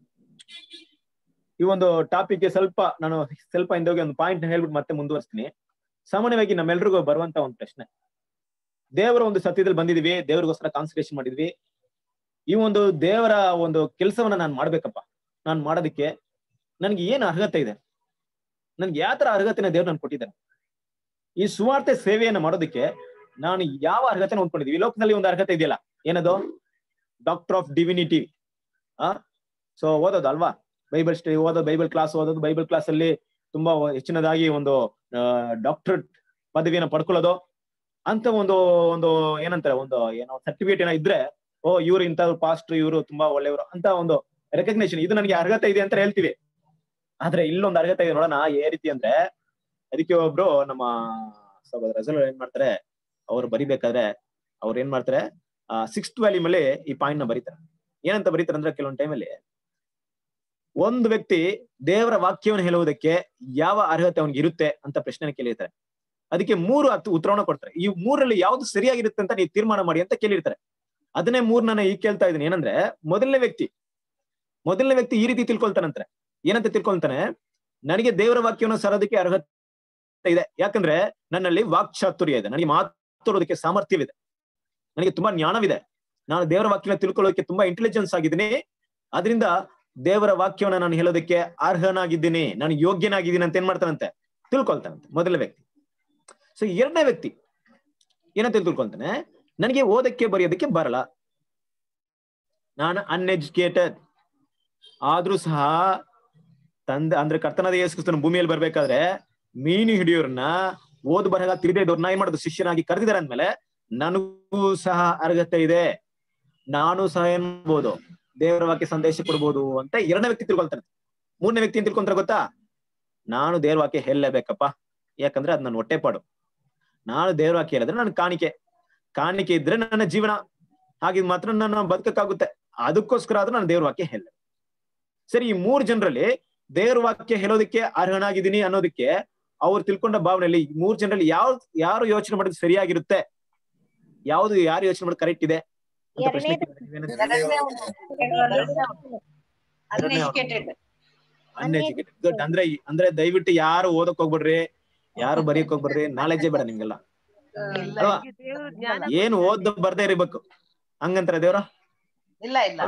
ಈ ಒಂದು ಟಾಪಿಕ್ಗೆ ಸ್ವಲ್ಪ ನಾನು ಸ್ವಲ್ಪ ಹಿಂದೋಗಿ ಒಂದು ಪಾಯಿಂಟ್ ಹೇಳ್ಬಿಟ್ಟು ಮತ್ತೆ ಮುಂದುವರಿಸ್ತೀನಿ. ಸಾಮಾನ್ಯವಾಗಿ ನಮ್ಮೆಲ್ರಿಗೂ ಬರುವಂತ ಒಂದು ಪ್ರಶ್ನೆ, ದೇವರ ಒಂದು ಸತ್ಯದಲ್ಲಿ ಬಂದಿದೀವಿ, ದೇವರಿಗೋಸ್ಕರ ಕಾನ್ಸಂಟ್ರೇಷನ್ ಮಾಡಿದ್ವಿ, ಈ ಒಂದು ದೇವರ ಒಂದು ಕೆಲಸವನ್ನ ನಾನು ಮಾಡ್ಬೇಕಪ್ಪ, ನಾನು ಮಾಡೋದಕ್ಕೆ ನನ್ಗೆ ಏನ್ ಅರ್ಹತೆ ಇದೆ, ನನ್ಗೆ ಯಾವ ತರ ಅರ್ಹತೆನ ದೇವ್ರು ನನ್ಗೆ ಕೊಟ್ಟಿದ್ದಾನೆ, ಈ ಸುವಾರ್ತೆ ಸೇವೆಯನ್ನ ಮಾಡೋದಕ್ಕೆ ನಾನು ಯಾವ ಅರ್ಹತೆನ ಹೊಂದ್ಕೊಂಡಿದೀವಿ. ಈ ಲೋಕದಲ್ಲಿ ಒಂದು ಅರ್ಹತೆ ಇದೆಯಲ್ಲ, ಏನದು? Doctor of divinity. ಆ ಸೊ ಓದೋದು ಅಲ್ವಾ, ಬೈಬಲ್ ಸ್ಟಡಿ ಓದೋದು, ಬೈಬಲ್ ಕ್ಲಾಸ್ ಓದೋದು, ಬೈಬಲ್ ಕ್ಲಾಸ್ ಅಲ್ಲಿ ತುಂಬಾ ಹೆಚ್ಚಿನದಾಗಿ ಒಂದು ಡಾಕ್ಟರೇಟ್ ಪದವಿಯನ್ನ ಪಡ್ಕೊಳ್ಳೋದು ಅಂತ ಒಂದು ಒಂದು ಏನಂತಾರೆ ಒಂದು ಏನೋ ಸರ್ಟಿಫಿಕೇಟ್ ಏನೋ ಇದ್ರೆ, ಓ ಇವ್ರು ಇಂಥ ಪಾಸ್ಟ್, ಇವರು ತುಂಬಾ ಒಳ್ಳೆಯವರು ಅಂತ ಒಂದು ರೆಕಗ್ನೇಷನ್, ಇದು ನನಗೆ ಅರ್ಹತೆ ಇದೆ ಅಂತ ಹೇಳ್ತೀವಿ. ಆದ್ರೆ ಇಲ್ಲೊಂದು ಅರ್ಹತೆ ಇದೆ ನೋಡೋಣ. ಏ ರೀತಿ ಅಂದ್ರೆ, ಅದಕ್ಕೆ ಒಬ್ರು ನಮ್ಮ ಸಹೋದರ ರಜಲ್ ಏನ್ ಮಾಡ್ತಾರೆ, ಅವ್ರು ಬರಿಬೇಕಾದ್ರೆ ಅವ್ರು ಏನ್ ಮಾಡ್ತಾರೆ, ಆ ಸಿಕ್ಸ್ತ್ ವ್ಯಾಲ್ಯೂಮ್ ಅಲ್ಲಿ ಈ ಪಾಯಿಂಟ್ ನ ಬರೀತಾರೆ. ಏನಂತ ಬರೀತಾರೆ ಅಂದ್ರೆ, ಕೆಲವೊಂದು ಟೈಮಲ್ಲಿ ಒಂದು ವ್ಯಕ್ತಿ ದೇವರ ವಾಕ್ಯವನ್ನು ಹೇಳುವುದಕ್ಕೆ ಯಾವ ಅರ್ಹತೆ ಅವನಿಗೆ ಇರುತ್ತೆ ಅಂತ ಪ್ರಶ್ನೆ ಕೇಳಿರ್ತಾರೆ. ಅದಕ್ಕೆ ಮೂರು ಹತ್ತು ಉತ್ತರವನ್ನ ಕೊಡ್ತಾರೆ. ಈ ಮೂರಲ್ಲಿ ಯಾವ್ದು ಸರಿಯಾಗಿರುತ್ತೆ ಅಂತ ನೀವು ತೀರ್ಮಾನ ಮಾಡಿ ಅಂತ ಕೇಳಿರ್ತಾರೆ. ಅದನ್ನೇ ಮೂರ್ ನಾನು ಈಗ ಕೇಳ್ತಾ ಇದ್ದೀನಿ. ಏನಂದ್ರೆ, ಮೊದಲನೇ ವ್ಯಕ್ತಿ ಮೊದಲನೇ ವ್ಯಕ್ತಿ ಈ ರೀತಿ ತಿಳ್ಕೊಳ್ತಾನಂತೆ. ಏನಂತ ತಿಳ್ಕೊಳ್ತಾನೆ? ನನಗೆ ದೇವರ ವಾಕ್ಯವನ್ನು ಸರೋದಕ್ಕೆ ಅರ್ಹತೆ ಇದೆ, ಯಾಕಂದ್ರೆ ನನ್ನಲ್ಲಿ ವಾಕ್ಚಾತುರ್ಯ ಇದೆ, ನನಗೆ ಮಾತಾಡೋದಕ್ಕೆ ಸಾಮರ್ಥ್ಯವಿದೆ, ನನಗೆ ತುಂಬಾ ಜ್ಞಾನವಿದೆ, ನಾನು ದೇವರ ವಾಕ್ಯನ ತಿಳ್ಕೊಳ್ಳೋದಕ್ಕೆ ತುಂಬಾ ಇಂಟೆಲಿಜೆನ್ಸ್ ಆಗಿದ್ದೀನಿ, ಅದರಿಂದ ದೇವರ ವಾಕ್ಯವನ್ನ ನಾನು ಹೇಳೋದಕ್ಕೆ ಅರ್ಹನಾಗಿದ್ದೀನಿ, ನಾನು ಯೋಗ್ಯನಾಗಿದ್ದೀನಿ ಅಂತ ಏನ್ ಮಾಡ್ತಾನಂತೆ ತಿಳ್ಕೊಳ್ತಾನಂತೆ ಮೊದಲನೇ ವ್ಯಕ್ತಿ. ಸೊ ಎರಡನೇ ವ್ಯಕ್ತಿ ಏನಂತ ತಿಳ್ಕೊಳ್ತಾನೆ, ನನಗೆ ಓದಕ್ಕೆ ಬರೆಯೋದಕ್ಕೆ ಬರಲ್ಲ, ನಾನು ಅನ್ಎಜುಕೇಟೆಡ್, ಆದ್ರೂ ಸಹ ತಂದೆ ಅಂದ್ರೆ ಕರ್ತನಾದ ಯೇಸು ಕ್ರಿಸ್ತನ ಭೂಮಿಯಲ್ಲಿ ಬರ್ಬೇಕಾದ್ರೆ ಮೀನು ಹಿಡಿಯೋರ್ನ, ಓದ್ ಬರಹ ತಿಳಿದೇ ಇದ್ದವ್ರನ್ನ ಏನ್ ಮಾಡೋದು ಶಿಷ್ಯನಾಗಿ ಕರೆದಿದ್ದಾರೆ ಅಂದ್ಮೇಲೆ ನನಗೂ ಸಹ ಅರ್ಹತೆ ಇದೆ, ನಾನು ಸಹ ಏನ್ ಮಾಡ್ಬೋದು ದೇವರ ವಾಕ್ಯ ಸಂದೇಶ ಕೊಡ್ಬೋದು ಅಂತ ಎರಡನೇ ವ್ಯಕ್ತಿ ತಿಳ್ಕೊಳ್ತಾನೆ. ಮೂರನೇ ವ್ಯಕ್ತಿ ಏನ್ ತಿಳ್ಕೊಂತಾರೆ ಗೊತ್ತಾ? ನಾನು ದೇವ್ರ ವಾಕ್ಯ ಹೇಳಲೇಬೇಕಪ್ಪ, ಯಾಕಂದ್ರೆ ಅದ್ ನನ್ನ ಹೊಟ್ಟೆಪಾಡು, ನಾನು ದೇವ್ರ ವಾಕ್ಯ ಹೇಳಿದ್ರೆ ನನ್ ಕಾಣಿಕೆ ಕಾಣಿಕೆ ಇದ್ರೆ ನನ್ನ ಜೀವನ, ಹಾಗಿದ್ ಮಾತ್ರ ನನ್ನ ಬದುಕಕ್ಕಾಗುತ್ತೆ, ಅದಕ್ಕೋಸ್ಕರ ಆದ್ರೂ ನಾನು ದೇವ್ರ ವಾಕ್ಯ ಹೇಳ. ಸರಿ, ಈ ಮೂರು ಜನರಲ್ಲಿ ದೇವ್ರ ವಾಕ್ಯ ಹೇಳೋದಕ್ಕೆ ಅರ್ಹನಾಗಿದ್ದೀನಿ ಅನ್ನೋದಕ್ಕೆ ಅವ್ರು ತಿಳ್ಕೊಂಡ ಭಾವನೆಯಲ್ಲಿ ಮೂರ್ ಜನರಲ್ಲಿ ಯಾವ ಯಾರು ಯೋಚನೆ ಮಾಡೋದು ಸರಿಯಾಗಿರುತ್ತೆ, ಯಾವ್ದು ಯಾರು ಯೋಚನೆ ಮಾಡೋದು ಕರೆಕ್ಟ್ ಇದೆ ಅಂತ ಪ್ರಶ್ನೆ. ಅನ್ಎಜುಕೇಟೆಡ್. ಗುಡ್. ಅಂದ್ರೆ ಅಂದ್ರೆ ದಯವಿಟ್ಟು ಯಾರು ಓದಕ್ ಹೋಗ್ಬಿಡ್ರಿ, ಯಾರು ಬರೆಯಕ್ ಹೋಗ್ಬಿಡ್ರಿ, ನಾಲೆಜೇ ಬೇಡ ನಿಮ್ಗೆಲ್ಲ ಅಲ್ವಾ? ಏನು ಓದ್ ಬರ್ದೇ ಇರ್ಬೇಕು ಹಂಗಂತಾರ ದೇವ್ರ? ಇಲ್ಲ ಇಲ್ಲ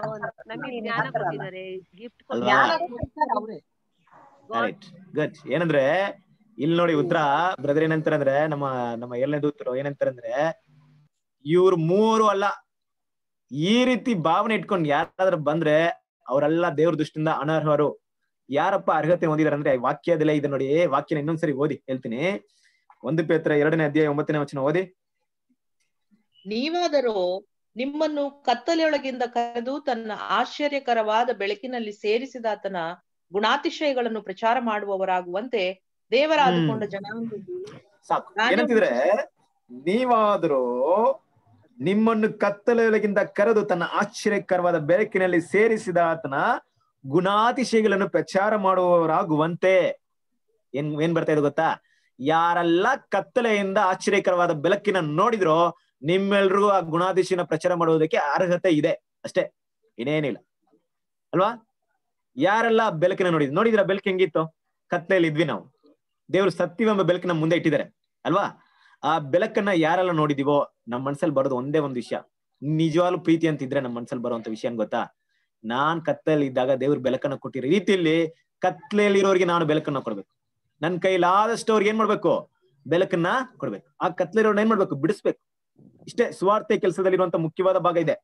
ರೈಟ್, ಗುಡ್. ಏನಂದ್ರೆ ಇಲ್ಲಿ ನೋಡಿ ಉತ್ತರ ಬ್ರದರ್ ಏನಂತಾರೆ ಅಂದ್ರೆ, ನಮ್ಮ ನಮ್ಮ ಏಳನೇ ದೂತರು ಏನಂತಾರೆ ಅಂದ್ರೆ, ಇವ್ರು ಮೂರು ಅಲ್ಲ, ಈ ರೀತಿ ಭಾವನೆ ಇಟ್ಕೊಂಡು ಯಾರಾದ್ರೂ ಬಂದ್ರೆ ಅವರೆಲ್ಲ ದೇವ್ರ ದೃಷ್ಟಿಯಿಂದ ಅನರ್ಹರು. ಯಾರಪ್ಪ ಅರ್ಹತೆ ಹೊಂದಿದಾರೆ ಅಂದ್ರೆ ವಾಕ್ಯದಲ್ಲೇ ಇದೆ ನೋಡಿ. ವಾಕ್ಯನ ಇನ್ನೊಂದ್ಸರಿ ಓದಿ ಹೇಳ್ತೀನಿ. ಒಂದು ಪೇತ್ರ ಎರಡನೇ ಅಧ್ಯಾಯ ಒಂಬತ್ತನೇ ವಚನ ಓದಿ. ನೀವಾದರೂ ನಿಮ್ಮನ್ನು ಕತ್ತಲೆಯೊಳಗಿಂದ ಕರೆದು ತನ್ನ ಆಶ್ಚರ್ಯಕರವಾದ ಬೆಳಕಿನಲ್ಲಿ ಸೇರಿಸಿದಾತನ ಗುಣಾತಿಶಯಗಳನ್ನು ಪ್ರಚಾರ ಮಾಡುವವರಾಗುವಂತೆ ದೇವರಾದುಕೊಂಡ ಜನಾಂಗವು. ಸಾಕು. ಏನಂತಿದ್ರೆ, ನೀವಾದರೂ ನಿಮ್ಮನ್ನು ಕತ್ತಲೆಯೊಳಗಿಂದ ಕರೆದು ತನ್ನ ಆಶ್ಚರ್ಯಕರವಾದ ಬೆಳಕಿನಲ್ಲಿ ಸೇರಿಸಿದ ಆತನ ಗುಣಾತಿಶಯಗಳನ್ನು ಪ್ರಚಾರ ಮಾಡುವವರಾಗುವಂತೆ. ಏನ್ ಏನ್ ಬರ್ತಾ ಇದೆ ಗೊತ್ತಾ? ಯಾರೆಲ್ಲ ಕತ್ತಲೆಯಿಂದ ಆಶ್ಚರ್ಯಕರವಾದ ಬೆಳಕಿನ ನೋಡಿದ್ರೋ ನಿಮ್ಮೆಲ್ರಿಗೂ ಆ ಗುಣಾದೇಶನ ಪ್ರಚಾರ ಮಾಡುವುದಕ್ಕೆ ಅರ್ಹತೆ ಇದೆ ಅಷ್ಟೇ, ಇನ್ನೇನಿಲ್ಲ ಅಲ್ವಾ. ಯಾರೆಲ್ಲ ಬೆಳಕಿನ ನೋಡಿದ್ ನೋಡಿದ್ರ ಬೆಳಕು ಹೆಂಗಿತ್ತು? ಕತ್ಲೆಯಲ್ಲಿ ಇದ್ವಿ ನಾವು, ದೇವ್ರು ಸತ್ಯವೆಂಬ ಬೆಳಕನ್ನ ಮುಂದೆ ಇಟ್ಟಿದ್ದಾರೆ ಅಲ್ವಾ. ಆ ಬೆಳಕನ್ನ ಯಾರೆಲ್ಲ ನೋಡಿದೀವೋ ನಮ್ಮ ಮನ್ಸಲ್ಲಿ ಬರೋದು ಒಂದೇ ಒಂದು ವಿಷಯ, ನಿಜವಾಗ್ಲೂ ಪ್ರೀತಿ ಅಂತಿದ್ರೆ ನಮ್ಮ ಮನ್ಸಲ್ಲಿ ಬರುವಂತ ವಿಷಯ ಏನ್ ಗೊತ್ತಾ? ನಾನ್ ಕತ್ಲೆಯಲ್ಲಿ ಇದ್ದಾಗ ದೇವ್ರ ಬೆಳಕನ್ನ ಕೊಟ್ಟಿರೋ ರೀತಿಯಲ್ಲಿ ಕತ್ಲೆಯಲ್ಲಿ ಇರೋರಿಗೆ ನಾನು ಬೆಳಕನ್ನ ಕೊಡ್ಬೇಕು. ನನ್ ಕೈಲಾದಷ್ಟು ಅವ್ರಿಗೆ ಏನ್ ಮಾಡ್ಬೇಕು? ಬೆಳಕನ್ನ ಕೊಡ್ಬೇಕು. ಆ ಕತ್ಲೆರೋರ್ನ ಏನ್ ಮಾಡ್ಬೇಕು? ಬಿಡಿಸ್ಬೇಕು. ಇಷ್ಟೇ ಸುವಾರ್ತೆ ಕೆಲಸದಲ್ಲಿರುವಂತ ಮುಖ್ಯವಾದ ಭಾಗ ಇದೆ.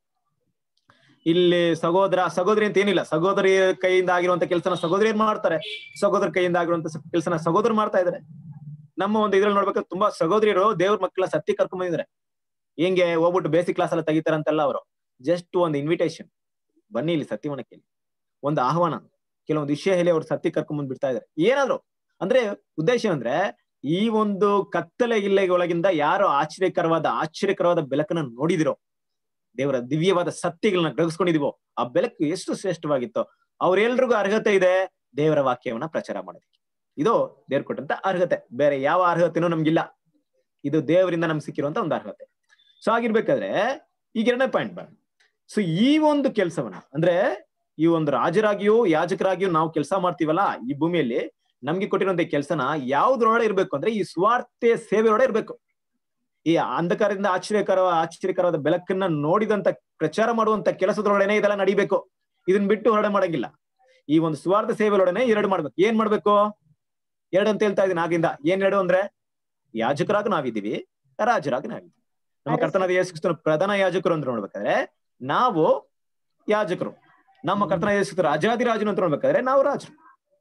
ಇಲ್ಲಿ ಸಹೋದರ ಸಹೋದರಿ ಅಂತ ಏನಿಲ್ಲ, ಸಹೋದರಿ ಕೈಯಿಂದ ಆಗಿರುವಂತ ಕೆಲಸನ ಸಹೋದರಿ ಮಾಡ್ತಾರೆ, ಸಹೋದರ ಕೈಯಿಂದ ಆಗಿರುವಂತ ಕೆಲಸನ ಸಹೋದರ ಮಾಡ್ತಾ ಇದಾರೆ. ನಮ್ಮ ಒಂದು ಇದ್ರಲ್ಲಿ ನೋಡ್ಬೇಕು, ತುಂಬಾ ಸಹೋದರಿಯರು ದೇವ್ರ ಮಕ್ಕಳ ಸತ್ಯ ಕರ್ಕೊಂಡ್ ಬಂದಿದ್ದಾರೆ. ಹೆಂಗೆ ಹೋಗ್ಬಿಟ್ಟು ಬೇಸಿಕ್ ಕ್ಲಾಸ್ ಎಲ್ಲ ತೆಗಿತಾರಂತಲ್ಲ, ಅವರು ಜಸ್ಟ್ ಒಂದು ಇನ್ವಿಟೇಷನ್, ಬನ್ನಿ ಇಲ್ಲಿ ಸತ್ಯವನ್ನ ಕೇಳಿ, ಒಂದು ಆಹ್ವಾನ, ಕೆಲವೊಂದು ವಿಷಯ ಹೇಳಿ ಅವ್ರು ಸತ್ಯ ಕರ್ಕೊಂಡ್ ಬಂದ್ ಬಿಡ್ತಾ ಇದಾರೆ. ಏನಾದ್ರು ಅಂದ್ರೆ ಉದ್ದೇಶ ಅಂದ್ರೆ ಈ ಒಂದು ಕತ್ತಲೆ ಇಲ್ಲೆಗೊಳಗಿಂದ ಯಾರು ಆಶ್ಚರ್ಯಕರವಾದ ಆಶ್ಚರ್ಯಕರವಾದ ಬೆಳಕನ್ನ ನೋಡಿದಿರೋ, ದೇವರ ದಿವ್ಯವಾದ ಸತ್ಯಗಳನ್ನ ಗ್ರಹಿಸ್ಕೊಂಡಿದೀವೋ, ಆ ಬೆಳಕು ಎಷ್ಟು ಶ್ರೇಷ್ಠವಾಗಿತ್ತೋ ಅವ್ರೆಲ್ರಿಗೂ ಅರ್ಹತೆ ಇದೆ ದೇವರ ವಾಕ್ಯವನ್ನ ಪ್ರಚಾರ ಮಾಡೋದಕ್ಕೆ. ಇದು ದೇವ್ರು ಕೊಟ್ಟಂತ ಅರ್ಹತೆ, ಬೇರೆ ಯಾವ ಅರ್ಹತೆನೂ ನಮ್ಗಿಲ್ಲ. ಇದು ದೇವರಿಂದ ನಮ್ಗೆ ಸಿಕ್ಕಿರುವಂತ ಒಂದು ಅರ್ಹತೆ. ಸೊ ಆಗಿರ್ಬೇಕಾದ್ರೆ ಈಗ ಎರಡನೇ ಪಾಯಿಂಟ್ ಬರ. ಸೊ ಈ ಒಂದು ಕೆಲಸವನ್ನ ಅಂದ್ರೆ ಈ ಒಂದು ರಾಜರಾಗಿಯೋ ಯಾಜಕರಾಗಿಯೋ ನಾವು ಕೆಲಸ ಮಾಡ್ತೀವಲ್ಲ ಈ ಭೂಮಿಯಲ್ಲಿ, ನಮ್ಗೆ ಕೊಟ್ಟಿರುವಂತ ಕೆಲಸನ ಯಾವ್ದ್ರೊಳಗೆ ಇರ್ಬೇಕು ಅಂದ್ರೆ ಈ ಸ್ವಾರ್ಥ ಸೇವೆಯೊಳಗೆ ಇರ್ಬೇಕು. ಈ ಅಂಧಕಾರದಿಂದ ಆಶ್ಚರ್ಯಕರ ಆಶ್ಚರ್ಯಕರವಾದ ಬೆಳಕನ್ನ ನೋಡಿದಂತ ಪ್ರಚಾರ ಮಾಡುವಂತ ಕೆಲಸದೊಳಗಡೆನೆ ಇದೆಲ್ಲ ನಡಿಬೇಕು. ಇದನ್ನ ಬಿಟ್ಟು ಹೊರಡೆ ಮಾಡಂಗಿಲ್ಲ. ಈ ಒಂದು ಸ್ವಾರ್ಥ ಸೇವೆಯೊಡನೆ ಎರಡು ಮಾಡ್ಬೇಕು. ಏನ್ ಮಾಡ್ಬೇಕು? ಎರಡು ಅಂತ ಹೇಳ್ತಾ ಇದೀನಿ ಆಗಿಂದ. ಏನ್ ಎರಡು ಅಂದ್ರೆ ಯಾಜಕರಾಗಿ ನಾವಿದ್ದೀವಿ, ರಾಜರಾಗಿ ನಾವಿದ್ದೀವಿ. ನಮ್ಮ ಕರ್ತನಾದ ಯೇಸು ಕ್ರಿಸ್ತನ ಪ್ರಧಾನ ಯಾಜಕರು ಅಂತ ನೋಡ್ಬೇಕಾದ್ರೆ ನಾವು ಯಾಜಕರು, ನಮ್ಮ ಕರ್ತನಾದ ಯೇಸು ಕ್ರಿಸ್ತ ರಾಜಾದಿರಾಜನು ಅಂತ ನೋಡ್ಬೇಕಾದ್ರೆ ನಾವು ರಾಜರು.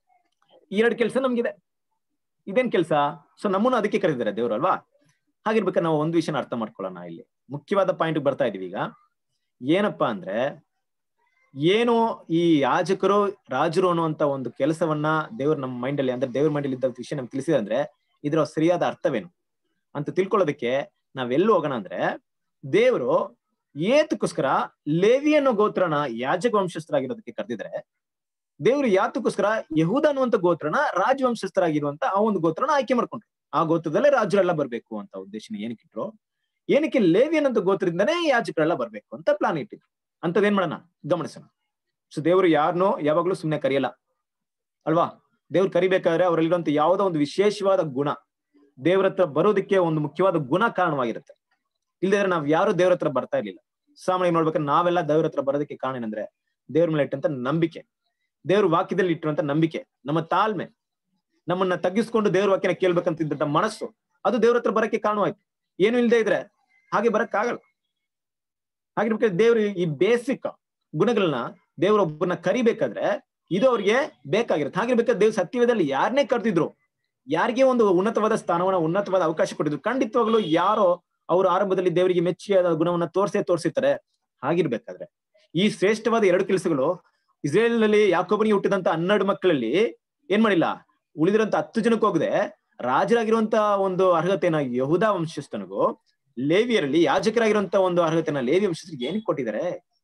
ಈ ಎರಡು ಕೆಲಸ ನಮ್ಗಿದೆ. ಇದೇನ್ ಕೆಲಸ? ಸೊ ನಮ್ಮನ್ನು ಅದಕ್ಕೆ ಕರೆದಿದ್ದಾರೆ ದೇವ್ರು ಅಲ್ವಾ. ಹಾಗಿರ್ಬೇಕಾದ್ರೆ ನಾವು ಒಂದು ವಿಷಯನ ಅರ್ಥ ಮಾಡ್ಕೊಳ್ಳೋಣ. ಇಲ್ಲಿ ಮುಖ್ಯವಾದ ಪಾಯಿಂಟ್ ಬರ್ತಾ ಇದೀವಿ. ಈಗ ಏನಪ್ಪಾ ಅಂದ್ರೆ, ಏನು ಈ ಯಾಜಕರು ರಾಜರು ಅನ್ನುವಂತ ಒಂದು ಕೆಲಸವನ್ನ ದೇವ್ರ ನಮ್ಮ ಮೈಂಡ್ ಅಲ್ಲಿ ಅಂದ್ರೆ ದೇವ್ರ ಮೈಂಡ್ ಅಲ್ಲಿ ಇದ್ದ ವಿಷಯ ನಮ್ಗೆ ತಿಳಿಸಿದೆ ಅಂದ್ರೆ ಇದ್ರ ಸರಿಯಾದ ಅರ್ಥವೇನು ಅಂತ ತಿಳ್ಕೊಳ್ಳೋದಕ್ಕೆ ನಾವೆಲ್ಲೂ ಹೋಗೋಣ ಅಂದ್ರೆ, ದೇವರು ಏತಕ್ಕೋಸ್ಕರ ಲೇವಿ ಅನ್ನೋ ಗೋತ್ರನ ಯಾಜಕ ವಂಶಸ್ಥರಾಗಿರೋದಕ್ಕೆ ಕರೆದಿದ್ರೆ, ದೇವ್ರು ಯಾತಕ್ಕೋಸ್ಕರ ಯಹೂದ ಅನ್ನುವಂತ ಗೋತ್ರನ ರಾಜವಂಶಸ್ಥರಾಗಿರುವಂತ ಆ ಒಂದು ಗೋತ್ರನ ಆಯ್ಕೆ ಮಾಡ್ಕೊಂಡ್ರು. ಆ ಗೋತ್ರದಲ್ಲೇ ರಾಜರೆಲ್ಲ ಬರ್ಬೇಕು ಅಂತ ಉದ್ದೇಶನ ಏನಕ್ಕೆ ಇಟ್ರು? ಏನಕ್ಕೆ ಲೇವಿ ಅನ್ನೋ ಗೋತ್ರದಿಂದನೇ ಯಾಜಕರೆಲ್ಲ ಬರ್ಬೇಕು ಅಂತ ಪ್ಲಾನ್ ಇಟ್ಟಿದ್ರು. ಅಂತದೇನ್ ಮಾಡೋಣ ಗಮನಿಸೋಣ. ಸೊ ದೇವ್ರು ಯಾರನ್ನೋ ಯಾವಾಗ್ಲೂ ಸುಮ್ನೆ ಕರೆಯಲ್ಲ ಅಲ್ವಾ. ದೇವ್ರು ಕರಿಬೇಕಾದ್ರೆ ಅವರಲ್ಲಿರುವಂತ ಯಾವುದೋ ಒಂದು ವಿಶೇಷವಾದ ಗುಣ, ದೇವ್ರ ಹತ್ರ ಬರೋದಕ್ಕೆ ಒಂದು ಮುಖ್ಯವಾದ ಗುಣ ಕಾರಣವಾಗಿರುತ್ತೆ. ಇಲ್ಲದ್ರೆ ನಾವ್ ಯಾರು ದೇವ್ರ ಹತ್ರ ಬರ್ತಾ ಇರ್ಲಿಲ್ಲ. ಸಾಮಾನ್ಯ ನೋಡ್ಬೇಕಾದ್ರೆ ನಾವೆಲ್ಲ ದೇವ್ರ ಹತ್ರ ಬರೋದಕ್ಕೆ ಕಾರಣ ಏನಂದ್ರೆ ದೇವ್ರ ಮೇಲೆ ಇಟ್ಟಂತ ನಂಬಿಕೆ, ದೇವ್ರ ವಾಕ್ಯದಲ್ಲಿ ಇಟ್ಟಿರುವಂತ ನಂಬಿಕೆ, ನಮ್ಮ ತಾಳ್ಮೆ, ನಮ್ಮನ್ನ ತಗ್ಗಿಸ್ಕೊಂಡು ದೇವ್ರ ವಾಕ್ಯನ ಕೇಳ್ಬೇಕಂತಿದ್ದಂತ ಮನಸ್ಸು, ಅದು ದೇವ್ರ ಹತ್ರ ಬರಕ್ಕೆ ಕಾರಣವಾಯ್ತು. ಏನು ಇಲ್ಲದೆ ಇದ್ರೆ ಹಾಗೆ ಬರಕ್ ಆಗಲ್ಲ. ಹಾಗಿರ್ಬೇಕಾದ್ರೆ ದೇವ್ರು ಈ ಬೇಸಿಕ್ ಗುಣಗಳನ್ನ ದೇವ್ರೊಬ್ಬರನ್ನ ಕರಿಬೇಕಾದ್ರೆ ಇದು ಅವ್ರಿಗೆ ಬೇಕಾಗಿರುತ್ತೆ. ಹಾಗಿರ್ಬೇಕಾದ್ರೆ ದೇವ್ರ ಸತ್ಯವೇದದಲ್ಲಿ ಯಾರನ್ನೇ ಕರೆದಿದ್ರು, ಯಾರಿಗೆ ಒಂದು ಉನ್ನತವಾದ ಸ್ಥಾನವನ್ನ ಉನ್ನತವಾದ ಅವಕಾಶ ಕೊಟ್ಟಿದ್ರು, ಖಂಡಿತವಾಗ್ಲು ಯಾರೋ ಅವರು ಆರಂಭದಲ್ಲಿ ದೇವರಿಗೆ ಮೆಚ್ಚಿಯಾದ ಗುಣವನ್ನ ತೋರ್ಸೇ ತೋರಿಸಿರ್ತಾರೆ. ಹಾಗಿರ್ಬೇಕಾದ್ರೆ ಈ ಶ್ರೇಷ್ಠವಾದ ಎರಡು ಕೆಲಸಗಳು ಇಸ್ರೇಲ್ ನಲ್ಲಿ ಯಾಕೋಬನಿಗೆ ಹುಟ್ಟಿದಂತ ಹನ್ನೆರಡು ಮಕ್ಕಳಲ್ಲಿ ಏನ್ ಮಾಡಿಲ್ಲ, ಉಳಿದಿರಂತ ಹತ್ತು ಜನಕ್ಕೆ ಹೋಗದೆ ರಾಜರಾಗಿರುವಂತ ಒಂದು ಅರ್ಹತೆನ ಯಹೂದ ವಂಶಸ್ಥನಿಗೂ, ಲೇವಿಯರಲ್ಲಿ ಯಾಜಕರಾಗಿರುವಂತ ಒಂದು ಅರ್ಹತೆನ ಲೇವಿ ವಂಶಸ್ಥರಿಗೆ ಏನಕ್ಕೆ ಕೊಟ್ಟಿದ್ದಾರೆ?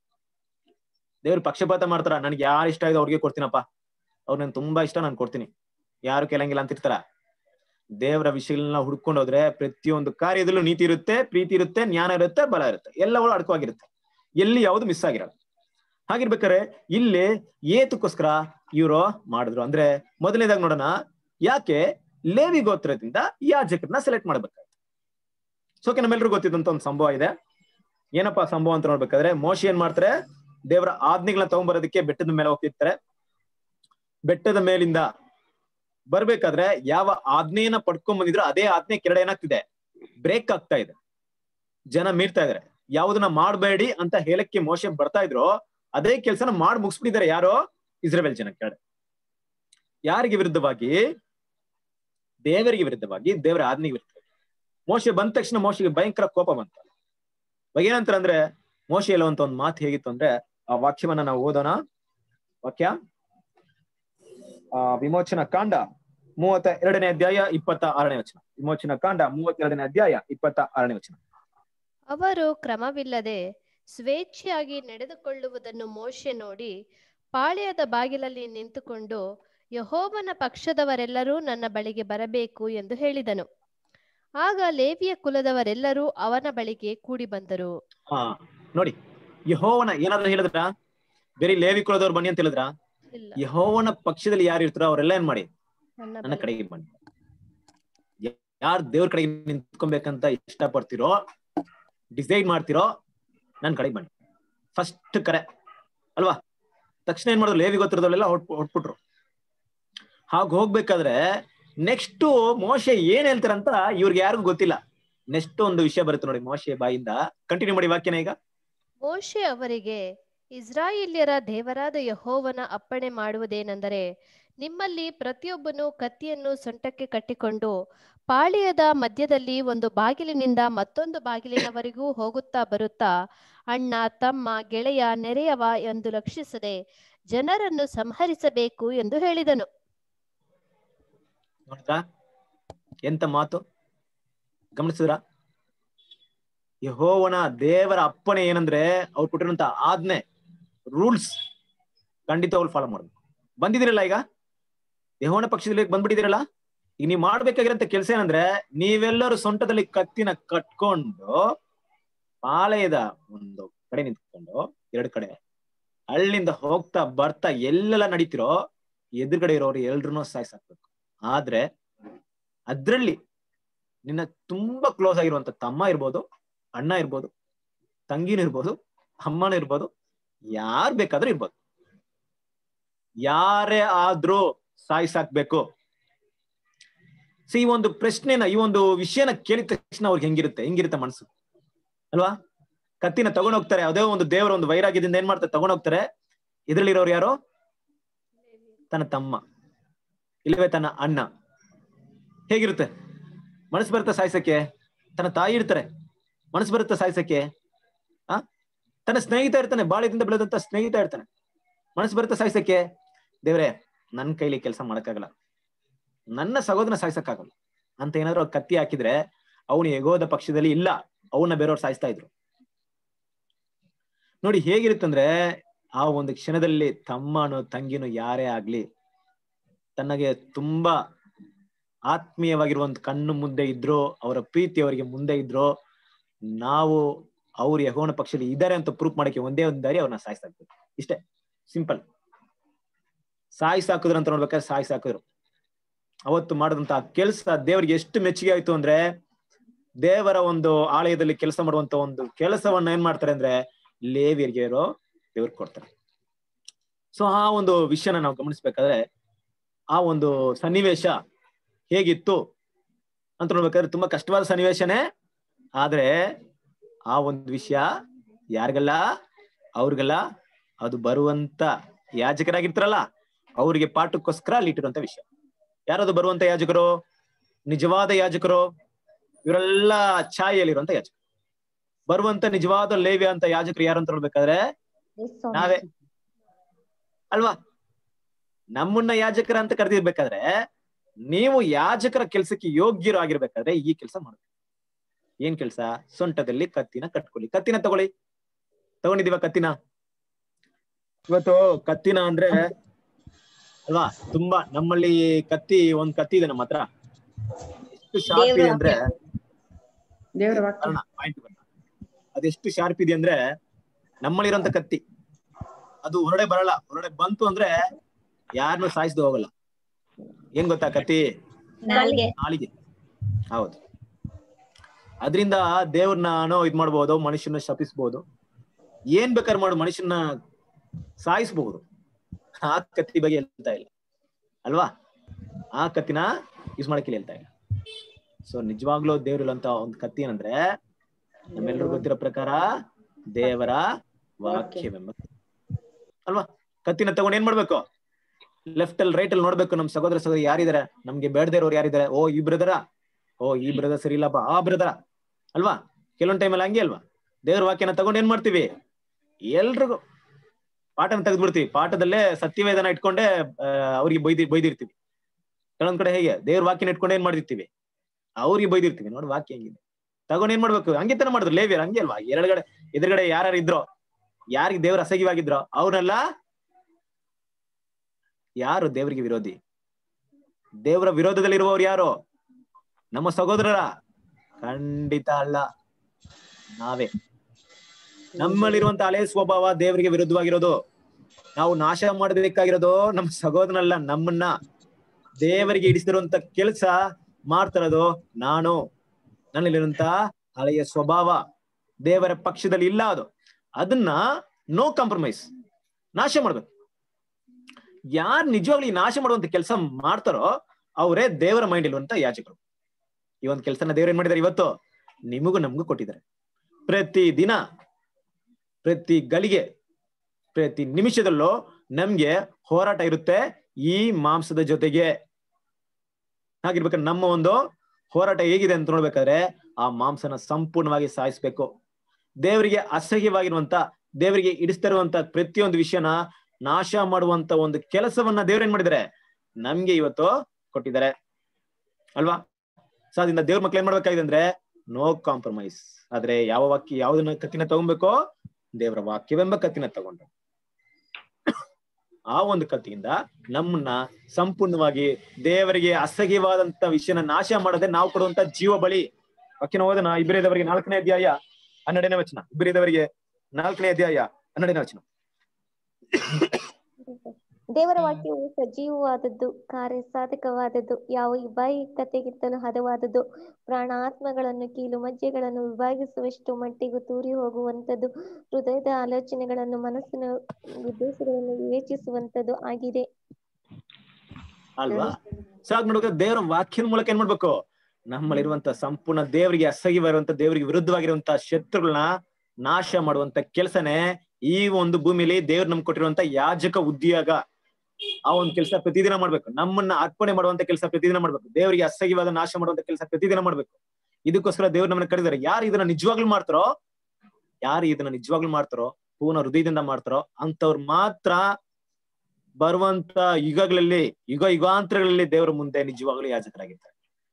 ದೇವ್ರು ಪಕ್ಷಪಾತ ಮಾಡ್ತಾರ? ನನ್ಗೆ ಯಾರು ಇಷ್ಟ ಆಗಿದೆ ಅವ್ರಿಗೆ ಕೊಡ್ತೀನಪ್ಪ, ಅವ್ರು ನನ್ ತುಂಬಾ ಇಷ್ಟ ನಾನು ಕೊಡ್ತೀನಿ, ಯಾರು ಕೇಳಂಗಿಲ್ಲ ಅಂತಿರ್ತಾರ. ದೇವರ ವಿಷಯಗಳನ್ನ ಹುಡ್ಕೊಂಡು ಹೋದ್ರೆ ಪ್ರತಿಯೊಂದು ಕಾರ್ಯದಲ್ಲೂ ನೀತಿ ಇರುತ್ತೆ, ಪ್ರೀತಿ ಇರುತ್ತೆ, ಜ್ಞಾನ ಇರುತ್ತೆ, ಬಲ ಇರುತ್ತೆ, ಎಲ್ಲವೂ ಅಡಕವಾಗಿರುತ್ತೆ, ಎಲ್ಲಿ ಯಾವುದು ಮಿಸ್ ಆಗಿರಲ್ಲ. ಹಾಗಿರ್ಬೇಕಾರೆ ಇಲ್ಲಿ ಏತಕ್ಕೋಸ್ಕರ ಇವರು ಮಾಡಿದ್ರು ಅಂದ್ರೆ, ಮೊದಲನೇದಾಗಿ ನೋಡೋಣ, ಯಾಕೆ ಲೇವಿ ಗೋತ್ರದಿಂದ ಯಾಜಕರನ್ನ ಸೆಲೆಕ್ಟ್ ಮಾಡ್ಬೇಕಾಯ್ತು. ಸೊ ಓಕೆ, ನಮ್ಮೆಲ್ರಿಗೂ ಗೊತ್ತಿದ್ದಂತ ಒಂದು ಸಂಭವ ಇದೆ. ಏನಪ್ಪಾ ಸಂಭವ ಅಂತ ನೋಡ್ಬೇಕಾದ್ರೆ, ಮೋಶೆ ಏನ್ ಮಾಡ್ತಾರೆ, ದೇವರ ಆಜ್ಞೆಗಳನ್ನ ತಗೊಂಡ್ಬರೋದಕ್ಕೆ ಬೆಟ್ಟದ ಮೇಲೆ ಹೋಗ್ತಿರ್ತಾರೆ. ಬೆಟ್ಟದ ಮೇಲಿಂದ ಬರ್ಬೇಕಾದ್ರೆ ಯಾವ ಆಜ್ಞೆಯನ್ನ ಪಡ್ಕೊಂಡ್ ಬಂದಿದ್ರು ಅದೇ ಆಜ್ಞೆ ಕೆರಡೆ ಏನಾಗ್ತಿದೆ, ಬ್ರೇಕ್ ಆಗ್ತಾ ಇದೆ, ಜನ ಮೀರ್ತಾ ಇದಾರೆ. ಯಾವುದನ್ನ ಮಾಡಬೇಡಿ ಅಂತ ಹೇಳಕ್ಕೆ ಮೋಶೆ ಬರ್ತಾ ಇದ್ರು, ಅದೇ ಕೆಲಸನ ಮಾಡಿ ಮುಗಿಸ್ಬಿಟ್ಟಿದ್ದಾರೆ. ಯಾರೋ ಇಸ್ರೇಲ್ ಜನ ಕೆರಡೆ. ಯಾರಿಗೆ ವಿರುದ್ಧವಾಗಿ? ದೇವರಿಗೆ ವಿರುದ್ಧವಾಗಿ, ದೇವರ ಆಜ್ಞೆಗೆ ವಿರುದ್ಧವಾಗಿ. ಮೋಶೆ ಬಂದ ತಕ್ಷಣ ಮೋಶೆಗೆ ಭಯಂಕರ ಕೋಪ ಬಂತ. ಇವಾಗ ಏನಂತಾರೆ ಅಂದ್ರೆ, ಮೋಶೆ ಹೇಳುವಂತ ಒಂದು ಮಾತು ಹೇಗಿತ್ತು ಅಂದ್ರೆ, ಆ ವಾಕ್ಯವನ್ನ ನಾವು ಓದೋಣ. ವಾಕ್ಯ ಆ ವಿಮೋಚನ ಕಾಂಡ ಮೂವತ್ತ ಎರಡನೇ ಅಧ್ಯಾಯ ಇಪ್ಪತ್ತ ಆರನೇ ವಚನ. ವಿಮೋಚನ ಕಾಂಡ ಮೂವತ್ತೆರಡನೇ ಅಧ್ಯಾಯ ಇಪ್ಪತ್ತ ಆರನೇ ವಚನ. ಅವರು ಕ್ರಮವಿಲ್ಲದೆ ಸ್ವೇಚ್ಛೆಯಾಗಿ ನಡೆದುಕೊಳ್ಳುವುದನ್ನು ಮೋಶೆ ನೋಡಿ ಪಾಳ್ಯದ ಬಾಗಿಲಲ್ಲಿ ನಿಂತುಕೊಂಡು, ಯೆಹೋವನ ಪಕ್ಷದವರೆಲ್ಲರೂ ನನ್ನ ಬಳಿಗೆ ಬರಬೇಕು ಎಂದು ಹೇಳಿದನು. ಆಗ ಲೇವಿಯ ಕುಲದವರೆಲ್ಲರೂ ಅವನ ಬಳಿಗೆ ಕೂಡಿ ಬಂದರು. ಹಾ ನೋಡಿ, ಯೆಹೋವನ ಏನಾದ್ರು ಹೇಳಿದ್ರ? ಬೇರೆ ಲೇವಿ ಕುಲದವ್ರು ಬನ್ನಿ ಅಂತ ಹೇಳಿದ್ರ? ಇಲ್ಲ. ಯೆಹೋವನ ಪಕ್ಷದಲ್ಲಿ ಯಾರು ಇರ್ತಾರೋ ಅವರೆಲ್ಲ ಏನ್ ಮಾಡಿ ನನ್ನ ನನ್ನ ಬಳಿ ಕಡೆಗೆ ಬನ್ನಿ. ಯಾರು ದೇವ್ರ ಕಡೆಗೆ ನಿಂತ್ಕೊಬೇಕಂತ ಇಷ್ಟಪಡ್ತಿರೋ, ಡಿಸೈಡ್ ಮಾಡ್ತಿರೋ, ನನ್ನ ಕಡೆಗೆ ಬನ್ನಿ. ಫಸ್ಟ್ ಕರೆ ಅಲ್ವಾ? ತಕ್ಷಣ ಏನ್ ಮಾಡಿದ್ರು? ಲೇವಿ ಗೊತ್ತಿರೋದೆಲ್ಲ ಹೊಟ್ ಹೊಟ್ಬಿಟ್ರು. ಹಾಗ ಹೋಗ್ಬೇಕಾದ್ರೆ ನೆಕ್ಸ್ಟ್ ಮೋಶೆ ಏನ್ ಹೇಳ್ತಾರಂತ ಇವ್ರಿಗೆ ಯಾರಿಗೂ ಗೊತ್ತಿಲ್ಲ. ನೆಕ್ಸ್ಟ್ ಒಂದು ವಿಷಯ ಬರುತ್ತೆ ನೋಡಿ ಮೋಶೆ ಬಾಯಿಂದ. ಕಂಟಿನ್ಯೂ ಮಾಡಿ ವಾಕ್ಯನ ಈಗ. ಮೋಶೆ ಅವರಿಗೆ, ಇಸ್ರಾಯೇಲ್ಯರ ದೇವರಾದ ಯೆಹೋವನ ಅಪ್ಪಣೆ ಮಾಡುವುದೇನೆಂದರೆ, ನಿಮ್ಮಲ್ಲಿ ಪ್ರತಿಯೊಬ್ಬನು ಕತ್ತಿಯನ್ನು ಸೊಂಟಕ್ಕೆ ಕಟ್ಟಿಕೊಂಡು ಪಾಳೆಯದ ಮಧ್ಯದಲ್ಲಿ ಒಂದು ಬಾಗಿಲಿನಿಂದ ಮತ್ತೊಂದು ಬಾಗಿಲಿನವರೆಗೂ ಹೋಗುತ್ತಾ ಬರುತ್ತಾ ಅಣ್ಣ, ತಮ್ಮ, ಗೆಳೆಯ, ನೆರೆಯವ ಎಂದು ಲಕ್ಷಿಸದೆ ಜನರನ್ನು ಸಂಹರಿಸಬೇಕು ಎಂದು ಹೇಳಿದನು. ನೋಡ್ತಾ ಎಂತ ಮಾತು ಗಮನಿಸಿದ್ರ? ಯೆಹೋವನ ದೇವರ ಅಪ್ಪಣೆ ಏನಂದ್ರೆ ಅವ್ರು ಕೊಟ್ಟಿರುವಂತ ಆಜ್ಞೆ, ರೂಲ್ಸ್ ಖಂಡಿತವಾಗ್ಲು ಫಾಲೋ ಮಾಡ್ಬೇಕು. ಬಂದಿದಿರಲ್ಲ ಈಗ ಯೆಹೋವನ ಪಕ್ಷದಲ್ಲಿ ಬಂದ್ಬಿಟ್ಟಿದಿರಲ್ಲ. ಈಗ ನೀವ್ ಮಾಡ್ಬೇಕಾಗಿರೋಂತ ಕೆಲಸ ಏನಂದ್ರೆ, ನೀವೆಲ್ಲರೂ ಸೊಂಟದಲ್ಲಿ ಕತ್ತಿನ ಕಟ್ಕೊಂಡು ಪಾಳೆಯದ ಒಂದು ಕಡೆ ನಿಂತ್ಕೊಂಡು ಎರಡು ಕಡೆ ಹಳ್ಳಿಂದ ಹೋಗ್ತಾ ಬರ್ತಾ ಎಲ್ಲೆಲ್ಲ ನಡೀತಿರೋ ಎದುರುಗಡೆ ಇರೋರು ಎಲ್ರು ಸಾಯಿಸಾಕ್ಬೇಕು. ಆದ್ರೆ ಅದ್ರಲ್ಲಿ ನಿನ್ನ ತುಂಬಾ ಕ್ಲೋಸ್ ಆಗಿರುವಂತ ತಮ್ಮ ಇರ್ಬೋದು, ಅಣ್ಣ ಇರ್ಬೋದು, ತಂಗಿನೂ ಇರ್ಬೋದು, ಅಮ್ಮನೂ ಇರ್ಬೋದು, ಯಾರ್ ಬೇಕಾದ್ರೂ ಇರ್ಬೋದು, ಯಾರೇ ಆದ್ರೂ ಸಾಯಿಸಾಕ್ಬೇಕು. ಸಿ ಈ ಒಂದು ಪ್ರಶ್ನೆನ, ಈ ಒಂದು ವಿಷಯನ ಕೇಳಿದ ತಕ್ಷಣ ಅವ್ರಿಗೆ ಹೆಂಗಿರುತ್ತೆ ಹೆಂಗಿರುತ್ತೆ ಮನಸ್ಸು ಅಲ್ವಾ? ಕತ್ತಿನ ತಗೊಂಡ್ ಹೋಗ್ತಾರೆ, ಅದೇ ಒಂದು ದೇವರ ಒಂದು ವೈರಾಗ್ಯದಿಂದ ಏನ್ ಮಾಡ್ತಾರೆ, ತಗೊಂಡ್ ಹೋಗ್ತಾರೆ. ಇದ್ರಲ್ಲಿರೋರು ಯಾರು? ತನ್ನ ತಮ್ಮ, ಇಲ್ಲವೇ ತನ್ನ ಅಣ್ಣ. ಹೇಗಿರುತ್ತೆ ಮನಸ್ಸು ಬರುತ್ತೆ ಸಾಯ್ಸಕ್ಕೆ? ತನ್ನ ತಾಯಿ ಇರ್ತಾರೆ, ಮನಸ್ಸು ಬರುತ್ತೆ ಸಾಯ್ಸಕ್ಕೆ. ಆ ತನ್ನ ಸ್ನೇಹಿತ ಇರ್ತಾನೆ, ಬಾಳ್ಯದಿಂದ ಬೆಳೆದಂತ ಸ್ನೇಹಿತ ಇರ್ತಾನೆ, ಮನಸ್ಸು ಬರುತ್ತೆ ಸಾಯ್ಸಕ್ಕೆ. ದೇವ್ರೆ, ನನ್ನ ಕೈಲಿ ಕೆಲಸ ಮಾಡಕ್ಕಾಗಲ್ಲ, ನನ್ನ ಸಹೋದರನ ಸಾಯ್ಸಕ್ಕಾಗಲ್ಲ ಅಂತ ಏನಾದ್ರು ಕತ್ತಿ ಹಾಕಿದ್ರೆ ಅವನು ಯೆಹೋವನ ಪಕ್ಷದಲ್ಲಿ ಇಲ್ಲ, ಅವನ್ನ ಬೇರೆಯವ್ರು ಸಾಯಿಸ್ತಾ ಇದ್ರು. ನೋಡಿ ಹೇಗಿರುತ್ತಂದ್ರೆ, ಆ ಒಂದು ಕ್ಷಣದಲ್ಲಿ ತಮ್ಮನು ತಂಗಿನೂ ಯಾರೇ ಆಗ್ಲಿ, ತನಗೆ ತುಂಬಾ ಆತ್ಮೀಯವಾಗಿರುವಂತ ಕಣ್ಣು ಮುಂದೆ ಇದ್ರು, ಅವರ ಪ್ರೀತಿ ಅವರಿಗೆ ಮುಂದೆ ಇದ್ರು, ನಾವು ಅವ್ರು ಯೆಹೋವನ ಪಕ್ಷದಲ್ಲಿ ಇದ್ದಾರೆ ಅಂತ ಪ್ರೂಫ್ ಮಾಡಕ್ಕೆ ಒಂದೇ ಒಂದ್ ದಾರಿ, ಅವ್ರನ್ನ ಸಾಯಿಸಾಕ್ಬೇಕು. ಇಷ್ಟೇ ಸಿಂಪಲ್. ಸಾಯಿಸಾಕಿದ್ರು ಅಂತ ನೋಡ್ಬೇಕಾದ್ರೆ ಸಾಯಿಸಾಕಿದ್ರು. ಅವತ್ತು ಮಾಡಿದಂತ ಕೆಲ್ಸ ದೇವರಿಗೆ ಎಷ್ಟು ಮೆಚ್ಚುಗೆ ಆಯ್ತು ಅಂದ್ರೆ, ದೇವರ ಒಂದು ಆಲಯದಲ್ಲಿ ಕೆಲಸ ಮಾಡುವಂತ ಒಂದು ಕೆಲಸವನ್ನ ಏನ್ ಮಾಡ್ತಾರೆ ಅಂದ್ರೆ ಲೇವಿಯರಿಗೆ ಇರೋ ದೇವ್ರು ಕೊಡ್ತಾರೆ. ಸೊ ಆ ಒಂದು ವಿಷಯನ ನಾವು ಗಮನಿಸ್ಬೇಕಾದ್ರೆ, ಆ ಒಂದು ಸನ್ನಿವೇಶ ಹೇಗಿತ್ತು ಅಂತ ನೋಡ್ಬೇಕಾದ್ರೆ ತುಂಬಾ ಕಷ್ಟವಾದ ಸನ್ನಿವೇಶನೇ. ಆದ್ರೆ ಆ ಒಂದು ವಿಷಯ ಯಾರಿಗಲ್ಲ, ಅವ್ರಿಗೆಲ್ಲ ಅದು ಬರುವಂತ ಯಾಜಕರಾಗಿರ್ತಾರಲ್ಲ ಅವ್ರಿಗೆ ಪಾಠಕ್ಕೋಸ್ಕರ ಅಲ್ಲಿ ಇಟ್ಟಿರುವಂತ ವಿಷಯ. ಯಾರದು ಬರುವಂತ ಯಾಜಕರು? ನಿಜವಾದ ಯಾಜಕರು. ಇವರೆಲ್ಲ ಛಾಯೆಯಲ್ಲಿರುವಂತ ಯಾಜಕರು. ಬರುವಂತ ನಿಜವಾದ ಲೇವ್ಯ ಅಂತ ಯಾಜಕರು ಯಾರು ಅಂತ ನೋಡ್ಬೇಕಾದ್ರೆ ನಾವೇ ಅಲ್ವಾ? ನಮ್ಮನ್ನ ಯಾಜಕರ ಅಂತ ಕರೆದಿರ್ಬೇಕಾದ್ರೆ, ನೀವು ಯಾಜಕರ ಕೆಲ್ಸಕ್ಕೆ ಯೋಗ್ಯರು ಆಗಿರ್ಬೇಕಾದ್ರೆ ಈ ಕೆಲಸ ಮಾಡ್ಬೇಕು. ಏನ್ ಕೆಲ್ಸ? ಸೊಂಟದಲ್ಲಿ ಕತ್ತಿನ ಕಟ್ಕೊಳ್ಳಿ. ಕತ್ತಿನ ತಗೊಳ್ಳಿ. ತಗೊಂಡಿದೀವ ಕತ್ತಿನ? ಇವತ್ತು ಕತ್ತಿನ ಅಂದ್ರೆ ಅಲ್ವಾ, ತುಂಬಾ ನಮ್ಮಲ್ಲಿ ಕತ್ತಿ ಒಂದ್ ಕತ್ತಿ ಇದೆ ನಮ್ಮ ಹತ್ರ. ಎಷ್ಟು ಶಾರ್ಪ್ ಇದೆ ಅಂದ್ರೆ, ಅದೆಷ್ಟು ಶಾರ್ಪ್ ಇದೆ ಅಂದ್ರೆ, ನಮ್ಮಲ್ಲಿರೋಂತ ಕತ್ತಿ ಅದು ಹೊರಡೆ ಬರಲ್ಲ. ಹೊರಡೆ ಬಂತು ಅಂದ್ರೆ ಯಾರನ್ನು ಸಾಯಿಸ್ದು ಹೋಗಲ್ಲ. ಏನ್ ಗೊತ್ತಾ ಕತ್ತಿ? ನಾಲಿಗೆ. ಹೌದು. ಅದ್ರಿಂದ ದೇವ್ರನ್ನ ಇದ್ ಮಾಡ್ಬೋದು, ಮನುಷ್ಯನ ಶಪಿಸ್ಬೋದು, ಏನ್ ಬೇಕಾದ್ರೆ ಮಾಡು, ಮನುಷ್ಯನ ಸಾಯಿಸ್ಬಹುದು. ಆ ಕತ್ತಿ ಬಗ್ಗೆ ಹೇಳ್ತಾ ಇಲ್ಲ ಅಲ್ವಾ? ಆ ಕತ್ತಿನ ಯೂಸ್ ಮಾಡಕ್ಕೆ ಹೇಳ್ತಾ ಇಲ್ಲ. ಸೊ ನಿಜವಾಗ್ಲೂ ದೇವ್ರಿಲ್ಲಂತ ಒಂದು ಕತ್ತಿ ಏನಂದ್ರೆ, ನಮ್ಮೆಲ್ಲರಿಗೂ ಗೊತ್ತಿರೋ ಪ್ರಕಾರ ದೇವರ ವಾಕ್ಯವೆಂಬ ಅಲ್ವಾ? ಕತ್ತಿನ ತಗೊಂಡು ಏನ್ ಮಾಡ್ಬೇಕು? ಲೆಫ್ಟ್ ಅಲ್ಲಿ ರೈಟ್ ಅಲ್ಲಿ ನೋಡ್ಬೇಕು, ನಮ್ ಸಹೋದರ ಸಹೋದರಿ ಯಾರಿದ್ದಾರೆ, ನಮ್ಗೆ ಬೇಡದೇ ಇರೋರು ಯಾರಿದ್ದಾರೆ. ಓ ಈ ಬ್ರದರ, ಓ ಈ ಬ್ರದರ್ ಸರಿ ಇಲ್ಲಪ್ಪ, ಆ ಬ್ರದರ ಅಲ್ವಾ? ಕೆಲವೊಂದ್ ಟೈಮಲ್ಲಿ ಹಂಗೆ ಅಲ್ವಾ? ದೇವ್ರ ವಾಕ್ಯನ ತಗೊಂಡು ಏನ್ ಮಾಡ್ತೀವಿ? ಎಲ್ರಿಗೂ ಪಾಠನ ತೆಗೆದ್ಬಿಡ್ತೀವಿ. ಪಾಠದಲ್ಲೇ ಸತ್ಯವೇದನ ಇಟ್ಕೊಂಡೆ ಅವ್ರಿಗೆ ಬೈದಿ ಬೈದಿರ್ತೀವಿ. ಕೆಲವೊಂದ್ ಕಡೆ ಹೇಗೆ ದೇವ್ರ ವಾಕ್ಯನ ಇಟ್ಕೊಂಡೆ ಏನ್ ಮಾಡಿರ್ತೀವಿ? ಅವ್ರಿಗೆ ಬೈದಿರ್ತೀವಿ. ನೋಡಿ ವಾಕ್ಯ ಹೆಂಗಿದೆ. ತಗೊಂಡ್ ಏನ್ ಮಾಡ್ಬೇಕು? ಹಂಗೆ ತಾನೆ ಮಾಡಿದ್ರು ಲೇವಿಯರ್, ಹಂಗೆ ಅಲ್ವಾ? ಎರಡ್ಗಡೆ ಎದುರುಗಡೆ ಯಾರು ಇದ್ರೋ, ಯಾರಿಗೆ ದೇವ್ರ ಅಸಹ್ಯವಾಗಿದ್ರೋ ಅವ್ರನ್ನೆಲ್ಲ, ಯಾರು ದೇವರಿಗೆ ವಿರೋಧಿ, ದೇವರ ವಿರೋಧದಲ್ಲಿರುವವ್ರು ಯಾರು? ನಮ್ಮ ಸಹೋದರರ ಖಂಡಿತ ಅಲ್ಲ, ನಾವೇ. ನಮ್ಮಲ್ಲಿರುವಂತ ಹಳೆ ಸ್ವಭಾವ ದೇವರಿಗೆ ವಿರುದ್ಧವಾಗಿರೋದು. ನಾವು ನಾಶ ಮಾಡಬೇಕಾಗಿರೋದು ನಮ್ಮ ಸಹೋದರನಲ್ಲ, ನಮ್ಮನ್ನ. ದೇವರಿಗೆ ಇಡಿಸಿರುವಂತ ಕೆಲಸ ಮಾಡ್ತಿರೋದು ನಾನು. ನನ್ನಲ್ಲಿರುವಂತ ಹಳೆಯ ಸ್ವಭಾವ ದೇವರ ಪಕ್ಷದಲ್ಲಿ ಇಲ್ಲ. ಅದು ಅದನ್ನ ನೋ ಕಾಂಪ್ರಮೈಸ್ ನಾಶ ಮಾಡ್ಬೇಕು. ಯಾರು ನಿಜವಾಗ್ಲೂ ಈ ನಾಶ ಮಾಡುವಂತ ಕೆಲಸ ಮಾಡ್ತಾರೋ ಅವರೇ ದೇವರ ಮೈಂಡ್ ಇರುವಂತ ಯಾಜಕರು. ಈ ಒಂದು ಕೆಲಸನ ದೇವ್ರ ಏನ್ ಮಾಡಿದಾರೆ ಇವತ್ತು ನಿಮಗೂ ನಮಗೂ ಕೊಟ್ಟಿದ್ದಾರೆ. ಪ್ರತಿ ದಿನ, ಪ್ರತಿ ಗಳಿಗೆ, ಪ್ರತಿ ನಿಮಿಷದಲ್ಲೂ ನಮ್ಗೆ ಹೋರಾಟ ಇರುತ್ತೆ ಈ ಮಾಂಸದ ಜೊತೆಗೆ. ಹಾಗಿರ್ಬೇಕಾದ್ರೆ ನಮ್ಮ ಒಂದು ಹೋರಾಟ ಹೇಗಿದೆ ಅಂತ ನೋಡ್ಬೇಕಾದ್ರೆ ಆ ಮಾಂಸನ ಸಂಪೂರ್ಣವಾಗಿ ಸಾಯಿಸ್ಬೇಕು. ದೇವರಿಗೆ ಅಸಹ್ಯವಾಗಿರುವಂತ, ದೇವರಿಗೆ ಇಡಿಸ್ತಿರುವಂತ ಪ್ರತಿಯೊಂದು ವಿಷಯನ ನಾಶ ಮಾಡುವಂತ ಒಂದು ಕೆಲಸವನ್ನ ದೇವ್ರ ಏನ್ ಮಾಡಿದ್ದಾರೆ ನಮ್ಗೆ ಇವತ್ತು ಕೊಟ್ಟಿದ್ದಾರೆ ಅಲ್ವಾ. ಸೊ ಅದರಿಂದ ದೇವ್ರ ಮಕ್ಳು ಏನ್ ಮಾಡ್ಬೇಕಾಗಿದೆ ಅಂದ್ರೆ ನೋ ಕಾಂಪ್ರಮೈಸ್. ಆದ್ರೆ ಯಾವ ವಾಕ್ಯ ಯಾವ್ದನ್ನ ಕತ್ತಿನ ತಗೊಬೇಕೋ ದೇವರ ವಾಕ್ಯವೆಂಬ ಕತ್ತಿನ ತಗೊಂಡು ಆ ಒಂದು ಕತ್ತಿಯಿಂದ ನಮ್ಮನ್ನ ಸಂಪೂರ್ಣವಾಗಿ ದೇವರಿಗೆ ಅಸಹ್ಯವಾದಂತ ವಿಷಯನ ನಾಶ ಮಾಡದೆ ನಾವು ಕೊಡುವಂತ ಜೀವ ಬಳಿ. ವಾಕ್ಯನ ಓದನ ಇಬ್ರಿಯದವರಿಗೆ ನಾಲ್ಕನೇ ಅಧ್ಯಾಯ ಹನ್ನೆರಡನೇ ವಚನ. ಇಬ್ರಿಯದವರಿಗೆ ನಾಲ್ಕನೇ ಅಧ್ಯಾಯ ಹನ್ನೆರಡನೇ ವಚನ. ದೇವರ ವಾಕ್ಯವು ಸಜೀವವಾದದ್ದು, ಕಾರ್ಯ ಸಾಧಕವಾದದ್ದು, ಯಾವ ಇಬ್ಬಾಯಿ ಕಥೆಗಿಂತಲೂ ಹದವಾದದ್ದು, ಪ್ರಾಣ ಆತ್ಮಗಳನ್ನು ಕೀಲು ಮಜ್ಜೆಗಳನ್ನು ವಿಭಾಗಿಸುವಷ್ಟು ಮಟ್ಟಿಗೂ ತೂರಿ ಹೋಗುವಂಥದ್ದು, ಹೃದಯದ ಆಲೋಚನೆಗಳನ್ನು ಮನಸ್ಸಿನ ಉದ್ದೇಶಗಳನ್ನು ವಿವೇಚಿಸುವಂಥದ್ದು ಆಗಿದೆ. ಅಲ್ವಾ. ಸಾಕ್ ನೋಡ್ಬೇಕು, ದೇವರ ವಾಕ್ಯದ ಮೂಲಕ ಏನ್ ಮಾಡ್ಬೇಕು ನಮ್ಮಲ್ಲಿರುವಂತ ಸಂಪೂರ್ಣ ದೇವರಿಗೆ ಅಸಹ್ಯವಾಗಿರುವಂತ, ದೇವರಿಗೆ ವಿರುದ್ಧವಾಗಿರುವಂತ ಶತ್ರುಗಳನ್ನ ನಾಶ ಮಾಡುವಂತ ಕೆಲಸನೇ ಈ ಒಂದು ಭೂಮಿಯಲ್ಲಿ ದೇವ್ರು ನಮ್ಗೆ ಕೊಟ್ಟಿರುವಂತ ಯಾಜಕ ಉದ್ಯೋಗ. ಆ ಒಂದು ಕೆಲಸ ಪ್ರತಿದಿನ ಮಾಡ್ಬೇಕು. ನಮ್ಮನ್ನ ಅರ್ಪಣೆ ಮಾಡುವಂತ ಕೆಲಸ ಪ್ರತಿದಿನ ಮಾಡ್ಬೇಕು. ದೇವರಿಗೆ ಅಸಹ್ಯವಾದ ನಾಶ ಮಾಡುವಂತ ಕೆಲಸ ಪ್ರತಿದಿನ ಮಾಡ್ಬೇಕು. ಇದಕ್ಕೋಸ್ಕರ ದೇವ್ರು ನಮ್ಮನ್ನ ಕರೆದಿದ್ದಾರೆ. ಯಾರು ಇದನ್ನ ನಿಜವಾಗ್ಲೂ ಮಾಡ್ತಾರೋ, ಯಾರು ಇದನ್ನ ನಿಜವಾಗ್ಲೂ ಮಾಡ್ತಾರೋ, ಪೂರ್ಣ ಹೃದಯದಿಂದ ಮಾಡ್ತಾರೋ ಅಂತವ್ರು ಮಾತ್ರ ಬರುವಂತ ಯುಗಗಳಲ್ಲಿ, ಯುಗ ಯುಗಾಂತರಗಳಲ್ಲಿ ದೇವರ ಮುಂದೆ ನಿಜವಾಗ್ಲೂ ಯಾಜಕರಾಗಿರ್ತಾರೆ.